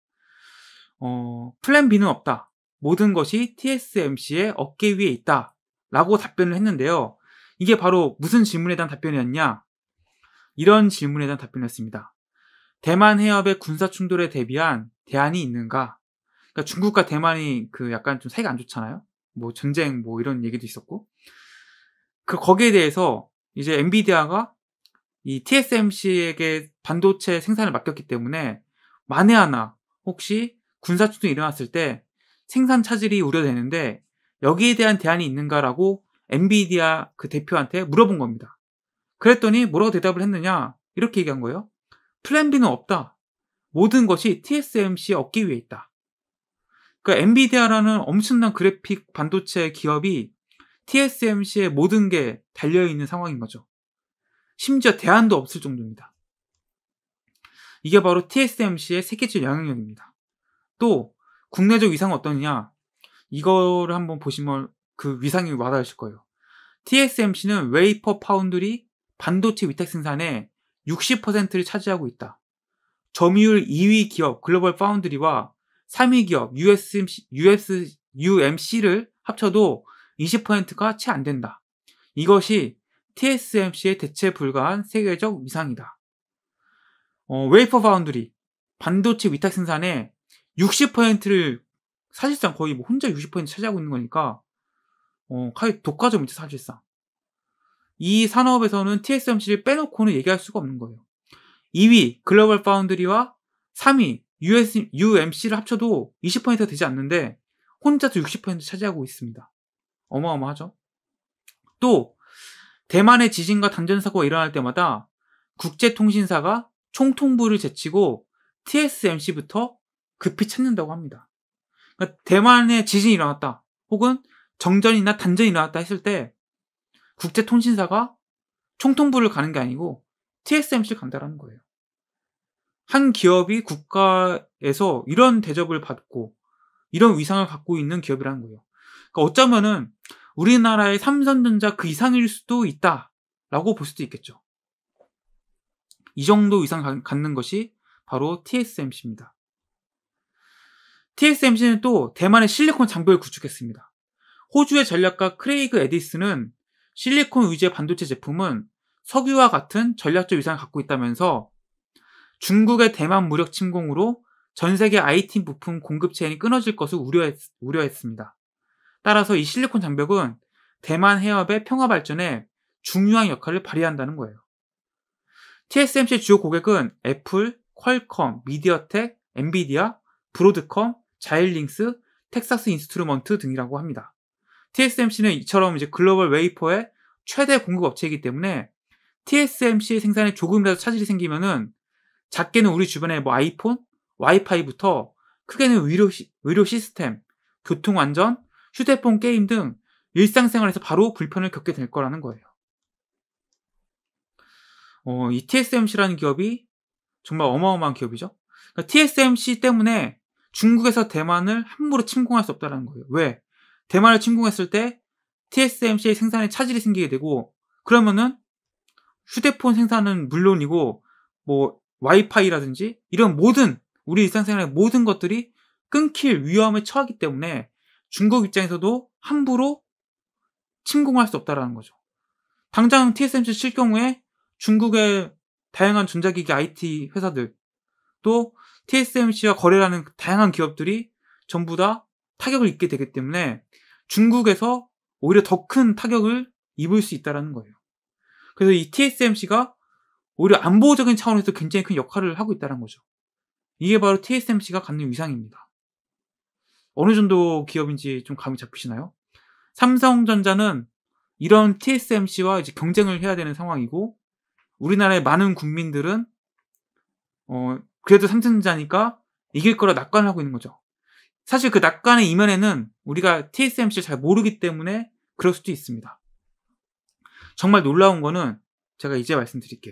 어, 플랜 B는 없다. 모든 것이 티에스엠씨의 어깨 위에 있다. 라고 답변을 했는데요. 이게 바로 무슨 질문에 대한 답변이었냐? 이런 질문에 대한 답변이었습니다. 대만 해협의 군사 충돌에 대비한 대안이 있는가? 그러니까 중국과 대만이 그 약간 좀 사이가 안 좋잖아요. 뭐 전쟁 뭐 이런 얘기도 있었고. 그 거기에 대해서 이제 엔비디아가 이 티에스엠씨에게 반도체 생산을 맡겼기 때문에 만에 하나 혹시 군사 충돌이 일어났을 때 생산 차질이 우려되는데 여기에 대한 대안이 있는가라고 엔비디아 그 대표한테 물어본 겁니다. 그랬더니 뭐라고 대답을 했느냐? 이렇게 얘기한 거예요. 플랜 B는 없다. 모든 것이 티에스엠씨의 어깨 위에 있다. 그러니까 엔비디아라는 엄청난 그래픽 반도체 기업이 티에스엠씨의 모든 게 달려있는 상황인 거죠. 심지어 대안도 없을 정도입니다. 이게 바로 티에스엠씨의 세계적 영향력입니다. 또 국내적 위상은 어떠냐? 이거를 한번 보시면 그 위상이 와닿으실 거예요. 티에스엠씨는 웨이퍼 파운드리 반도체 위탁 생산의 육십 퍼센트를 차지하고 있다. 점유율 이 위 기업 글로벌 파운드리와 삼 위 기업 유에스엠씨, 유에스, 유엠씨를 합쳐도 이십 퍼센트가 채 안 된다. 이것이 티에스엠씨의 대체 불가한 세계적 위상이다. 어, 웨이퍼 파운드리 반도체 위탁 생산의 육십 퍼센트를 사실상 거의 뭐 혼자 육십 퍼센트 차지하고 있는 거니까 어, 거의 독과점이죠, 사실상. 이 산업에서는 티에스엠씨를 빼놓고는 얘기할 수가 없는 거예요. 이 위 글로벌 파운드리와 삼 위 유에스, 유엠씨를 합쳐도 이십 퍼센트가 되지 않는데 혼자서 육십 퍼센트 차지하고 있습니다. 어마어마하죠. 또 대만의 지진과 단전 사고가 일어날 때마다 국제통신사가 총통부를 제치고 티에스엠씨부터 급히 찾는다고 합니다. 그러니까 대만에 지진이 일어났다 혹은 정전이나 단전이 일어났다 했을 때 국제통신사가 총통부를 가는 게 아니고 티에스엠씨를 간다라는 거예요. 한 기업이 국가에서 이런 대접을 받고 이런 위상을 갖고 있는 기업이라는 거예요. 그러니까 어쩌면은 우리나라의 삼성전자 그 이상일 수도 있다라고 볼 수도 있겠죠. 이 정도 위상을 갖는 것이 바로 티에스엠씨입니다. 티에스엠씨는 또 대만의 실리콘 장벽을 구축했습니다. 호주의 전략가 크레이그 에디슨은 실리콘 위주의 반도체 제품은 석유와 같은 전략적 위상을 갖고 있다면서 중국의 대만 무력 침공으로 전 세계 아이티 부품 공급 체인이 끊어질 것을 우려했, 우려했습니다. 따라서 이 실리콘 장벽은 대만 해협의 평화 발전에 중요한 역할을 발휘한다는 거예요. 티에스엠씨의 주요 고객은 애플, 퀄컴, 미디어텍, 엔비디아, 브로드컴, 자일링스, 텍사스 인스트루먼트 등이라고 합니다. 티에스엠씨는 이처럼 이제 글로벌 웨이퍼의 최대 공급 업체이기 때문에 티에스엠씨 생산에 조금이라도 차질이 생기면은 작게는 우리 주변에 뭐 아이폰, 와이파이부터 크게는 의료, 시, 의료 시스템, 교통안전, 휴대폰 게임 등 일상생활에서 바로 불편을 겪게 될 거라는 거예요. 어, 이 티에스엠씨라는 기업이 정말 어마어마한 기업이죠. 그러니까 티에스엠씨 때문에 중국에서 대만을 함부로 침공할 수 없다는 거예요. 왜? 대만을 침공했을 때 티에스엠씨의 생산에 차질이 생기게 되고, 그러면은 휴대폰 생산은 물론이고 뭐 와이파이라든지 이런 모든 우리 일상생활의 모든 것들이 끊길 위험에 처하기 때문에 중국 입장에서도 함부로 침공할 수 없다라는 거죠. 당장 티에스엠씨 칠 경우에 중국의 다양한 전자기기 아이티 회사들, 또 티에스엠씨와 거래를 하는 다양한 기업들이 전부 다 타격을 입게 되기 때문에 중국에서 오히려 더 큰 타격을 입을 수 있다는 거예요. 그래서 이 티에스엠씨가 오히려 안보적인 차원에서 굉장히 큰 역할을 하고 있다는 거죠. 이게 바로 티에스엠씨가 갖는 위상입니다. 어느 정도 기업인지 좀 감이 잡히시나요? 삼성전자는 이런 티에스엠씨와 이제 경쟁을 해야 되는 상황이고, 우리나라의 많은 국민들은 어, 그래도 삼성전자니까 이길 거라 낙관을 하고 있는 거죠. 사실 그 낙관의 이면에는 우리가 티에스엠씨를 잘 모르기 때문에 그럴 수도 있습니다. 정말 놀라운 거는 제가 이제 말씀드릴게요.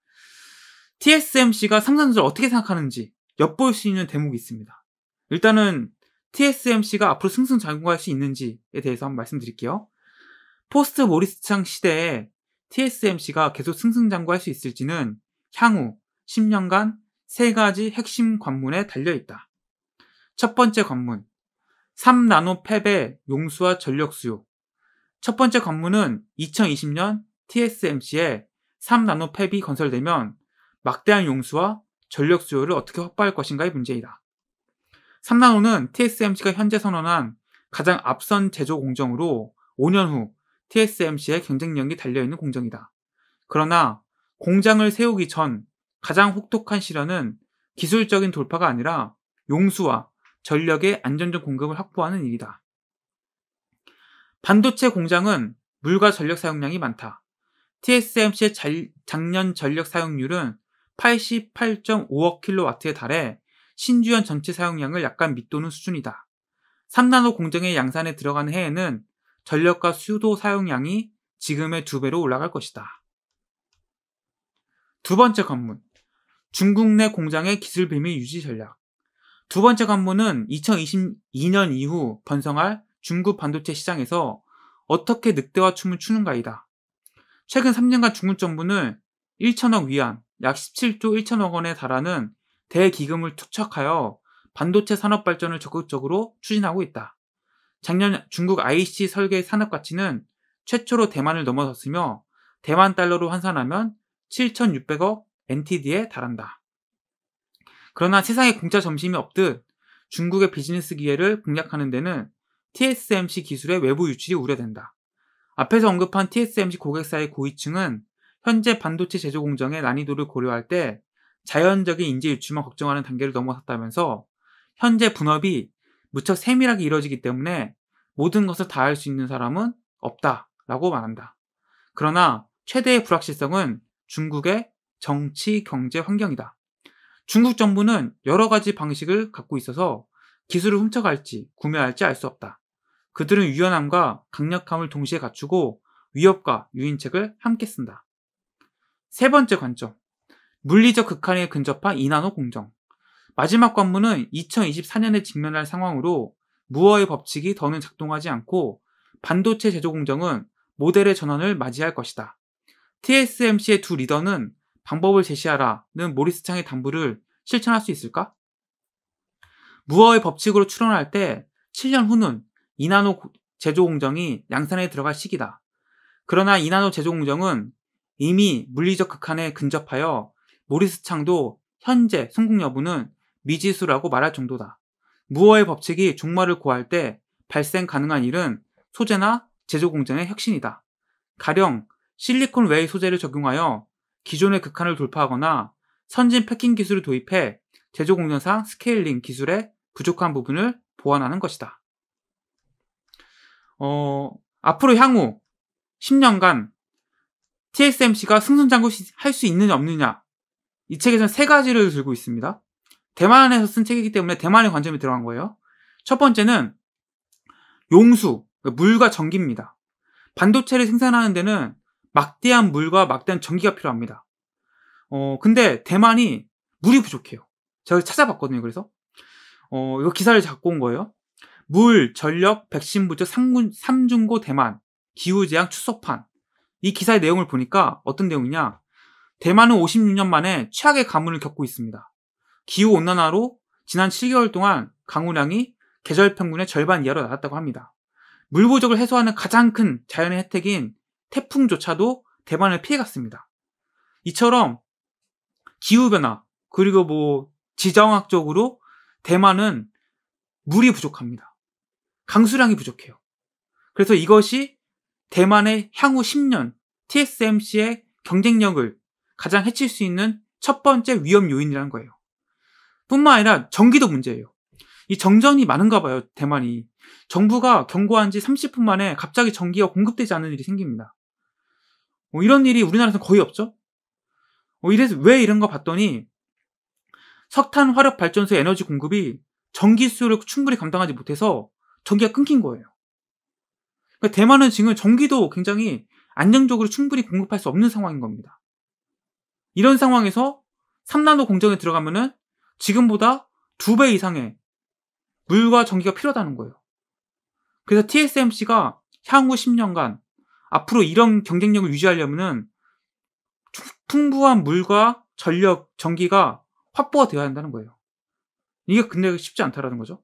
티에스엠씨가 삼성전자를 어떻게 생각하는지 엿볼 수 있는 대목이 있습니다. 일단은 티에스엠씨가 앞으로 승승장구할 수 있는지에 대해서 한번 말씀드릴게요. 포스트 모리스창 시대에 티에스엠씨가 계속 승승장구할 수 있을지는 향후 십 년간 세 가지 핵심 관문에 달려있다. 첫 번째 관문, 삼 나노 팹의 용수와 전력 수요. 첫 번째 관문은 이천이십 년 티에스엠씨에 삼 나노 팹이 건설되면 막대한 용수와 전력 수요를 어떻게 확보할 것인가의 문제이다. 삼 나노는 티에스엠씨가 현재 선언한 가장 앞선 제조 공정으로 오 년 후 티에스엠씨의 경쟁력이 달려있는 공정이다. 그러나 공장을 세우기 전 가장 혹독한 시련은 기술적인 돌파가 아니라 용수와 전력의 안정적 공급을 확보하는 일이다. 반도체 공장은 물과 전력 사용량이 많다. 티에스엠씨의 작년 전력 사용률은 팔십팔 점 오억 킬로와트에 달해 신주연 전체 사용량을 약간 밑도는 수준이다. 삼 나노 공정의 양산에 들어가는 해에는 전력과 수도 사용량이 지금의 두 배로 올라갈 것이다. 두 번째 관문, 중국 내 공장의 기술 비밀 유지 전략. 두 번째 관문은 이천이십이 년 이후 번성할 중국 반도체 시장에서 어떻게 늑대와 춤을 추는가이다. 최근 삼 년간 중국 정부는 천억 위안, 약 십칠 조 천억 원에 달하는 대기금을 투척하여 반도체 산업 발전을 적극적으로 추진하고 있다. 작년 중국 아이씨 설계 산업 가치는 최초로 대만을 넘어섰으며 대만 달러로 환산하면 칠천육백억 엔티디에 달한다. 그러나 세상에 공짜 점심이 없듯 중국의 비즈니스 기회를 공략하는 데는 티에스엠씨 기술의 외부 유출이 우려된다. 앞에서 언급한 티에스엠씨 고객사의 고위층은 현재 반도체 제조 공정의 난이도를 고려할 때 자연적인 인재 유출만 걱정하는 단계를 넘어섰다면서 현재 분업이 무척 세밀하게 이루어지기 때문에 모든 것을 다 할 수 있는 사람은 없다라고 말한다. 그러나 최대의 불확실성은 중국의 정치, 경제 환경이다. 중국 정부는 여러 가지 방식을 갖고 있어서 기술을 훔쳐갈지 구매할지 알 수 없다. 그들은 유연함과 강력함을 동시에 갖추고 위협과 유인책을 함께 쓴다. 세 번째 관점, 물리적 극한에 근접한 이 나노 공정. 마지막 관문은 이천이십사 년에 직면할 상황으로 무어의 법칙이 더는 작동하지 않고 반도체 제조 공정은 모델의 전환을 맞이할 것이다. 티에스엠씨의 두 리더는 방법을 제시하라는 모리스창의 당부를 실천할 수 있을까? 무어의 법칙으로 추론할 때 칠 년 후는 이 나노 제조 공정이 양산에 들어갈 시기다. 그러나 이 나노 제조 공정은 이미 물리적 극한에 근접하여 모리스창도 현재 성공 여부는 미지수라고 말할 정도다. 무어의 법칙이 종말을 고할 때 발생 가능한 일은 소재나 제조 공정의 혁신이다. 가령 실리콘 외의 소재를 적용하여 기존의 극한을 돌파하거나 선진 패킹 기술을 도입해 제조 공정상 스케일링 기술의 부족한 부분을 보완하는 것이다. 어, 앞으로 향후 십 년간 티에스엠씨가 승승장구할 수 있느냐 없느냐, 이 책에서는 세 가지를 들고 있습니다. 대만에서 쓴 책이기 때문에 대만의 관점이 들어간 거예요. 첫 번째는 용수, 물과 전기입니다. 반도체를 생산하는 데는 막대한 물과 막대한 전기가 필요합니다. 어, 근데 대만이 물이 부족해요. 제가 찾아봤거든요. 그래서 어, 이거 기사를 갖고 온 거예요. 물, 전력, 백신 부족 삼중고 대만, 기후재앙 축소판. 이 기사의 내용을 보니까 어떤 내용이냐. 대만은 오십육 년 만에 최악의 가뭄을 겪고 있습니다. 기후온난화로 지난 칠 개월 동안 강우량이 계절 평균의 절반 이하로 낮았다고 합니다. 물 부족을 해소하는 가장 큰 자연의 혜택인 태풍조차도 대만을 피해갔습니다. 이처럼 기후변화, 그리고 뭐 지정학적으로 대만은 물이 부족합니다. 강수량이 부족해요. 그래서 이것이 대만의 향후 십 년 티에스엠씨의 경쟁력을 가장 해칠 수 있는 첫 번째 위험 요인이라는 거예요. 뿐만 아니라 전기도 문제예요. 이 정전이 많은가 봐요, 대만이. 정부가 경고한 지 삼십 분 만에 갑자기 전기가 공급되지 않는 일이 생깁니다. 뭐 이런 일이 우리나라에서는 거의 없죠? 뭐 이래서 왜 이런가 봤더니 석탄 화력 발전소의 에너지 공급이 전기 수요를 충분히 감당하지 못해서 전기가 끊긴 거예요. 그러니까 대만은 지금 전기도 굉장히 안정적으로 충분히 공급할 수 없는 상황인 겁니다. 이런 상황에서 삼 나노 공정에 들어가면은 지금보다 두 배 이상의 물과 전기가 필요하다는 거예요. 그래서 티에스엠씨가 향후 십 년간 앞으로 이런 경쟁력을 유지하려면은 풍부한 물과 전력, 전기가 확보가 되어야 한다는 거예요. 이게 근데 쉽지 않다라는 거죠.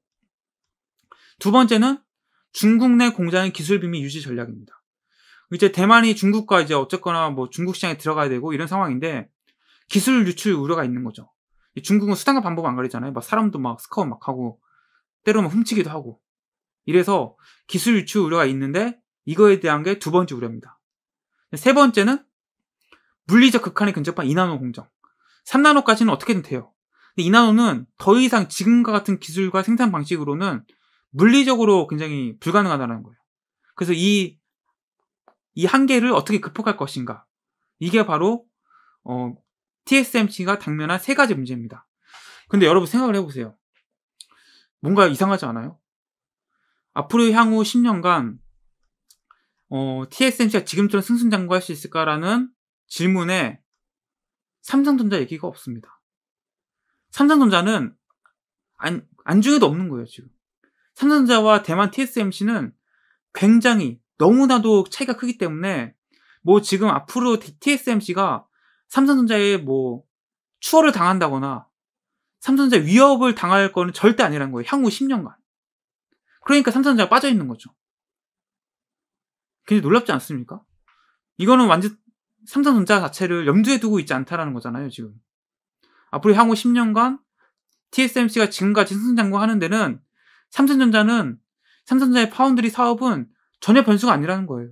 두 번째는 중국 내 공장의 기술 비밀 유지 전략입니다. 이제 대만이 중국과 이제 어쨌거나 뭐 중국 시장에 들어가야 되고 이런 상황인데 기술 유출 우려가 있는 거죠. 중국은 수단과 방법 안 가리잖아요. 막 사람도 막 스카웃 막 하고 때로는 훔치기도 하고 이래서 기술 유출 우려가 있는데 이거에 대한 게 두 번째 우려입니다. 세 번째는 물리적 극한에 근접한 이 나노 공정. 삼 나노까지는 어떻게든 돼요. 근데 이 나노는 더 이상 지금과 같은 기술과 생산 방식으로는 물리적으로 굉장히 불가능하다는 거예요. 그래서 이, 이 한계를 어떻게 극복할 것인가. 이게 바로 어, 티에스엠씨가 당면한 세 가지 문제입니다. 근데 여러분 생각을 해보세요. 뭔가 이상하지 않아요? 앞으로 향후 십 년간 어, 티에스엠씨가 지금처럼 승승장구할 수 있을까라는 질문에 삼성전자 얘기가 없습니다. 삼성전자는 안, 안중에도 없는 거예요, 지금. 삼성전자와 대만 티에스엠씨는 굉장히 너무나도 차이가 크기 때문에 뭐 지금 앞으로 티에스엠씨가 삼성전자에 뭐 추월을 당한다거나 삼성전자 위협을 당할 거는 절대 아니라는 거예요. 향후 십 년간. 그러니까 삼성전자가 빠져 있는 거죠. 굉장히 놀랍지 않습니까? 이거는 완전 삼성전자 자체를 염두에 두고 있지 않다라는 거잖아요, 지금. 앞으로 향후 십 년간 티에스엠씨가 지금까지 승승장구하는 데는 삼성전자는 삼성전자의 파운드리 사업은 전혀 변수가 아니라는 거예요.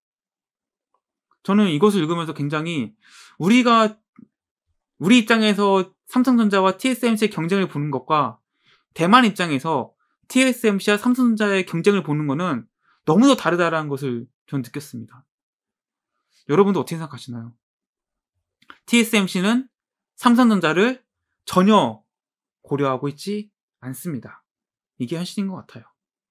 저는 이것을 읽으면서 굉장히 우리가 우리 입장에서 삼성전자와 티에스엠씨의 경쟁을 보는 것과 대만 입장에서 티에스엠씨와 삼성전자의 경쟁을 보는 것은 너무도 다르다는 것을 저는 느꼈습니다. 여러분도 어떻게 생각하시나요? 티에스엠씨는 삼성전자를 전혀 고려하고 있지 않습니다. 이게 현실인 것 같아요.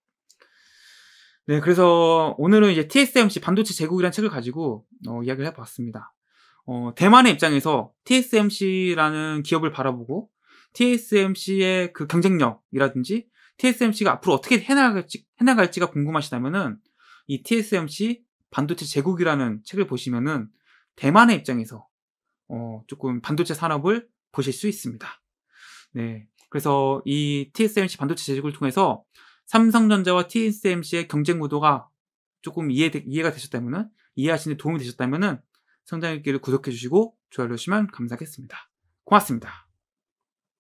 네, 그래서 오늘은 이제 티에스엠씨 반도체 제국이라는 책을 가지고 어, 이야기를 해봤습니다. 어, 대만의 입장에서 티에스엠씨라는 기업을 바라보고 티에스엠씨의 그 경쟁력이라든지 티에스엠씨가 앞으로 어떻게 해나갈지, 해나갈지가 궁금하시다면은 이 티에스엠씨 반도체 제국이라는 책을 보시면은 대만의 입장에서 어, 조금 반도체 산업을 보실 수 있습니다. 네, 그래서 이 티에스엠씨 반도체 제국을 통해서 삼성전자와 티에스엠씨의 경쟁 구도가 조금 이해, 이해가 되셨다면은, 이해하시는 데 도움이 되셨다면은 성장의 길을 구독해 주시고 좋아요 누르시면 감사하겠습니다. 고맙습니다.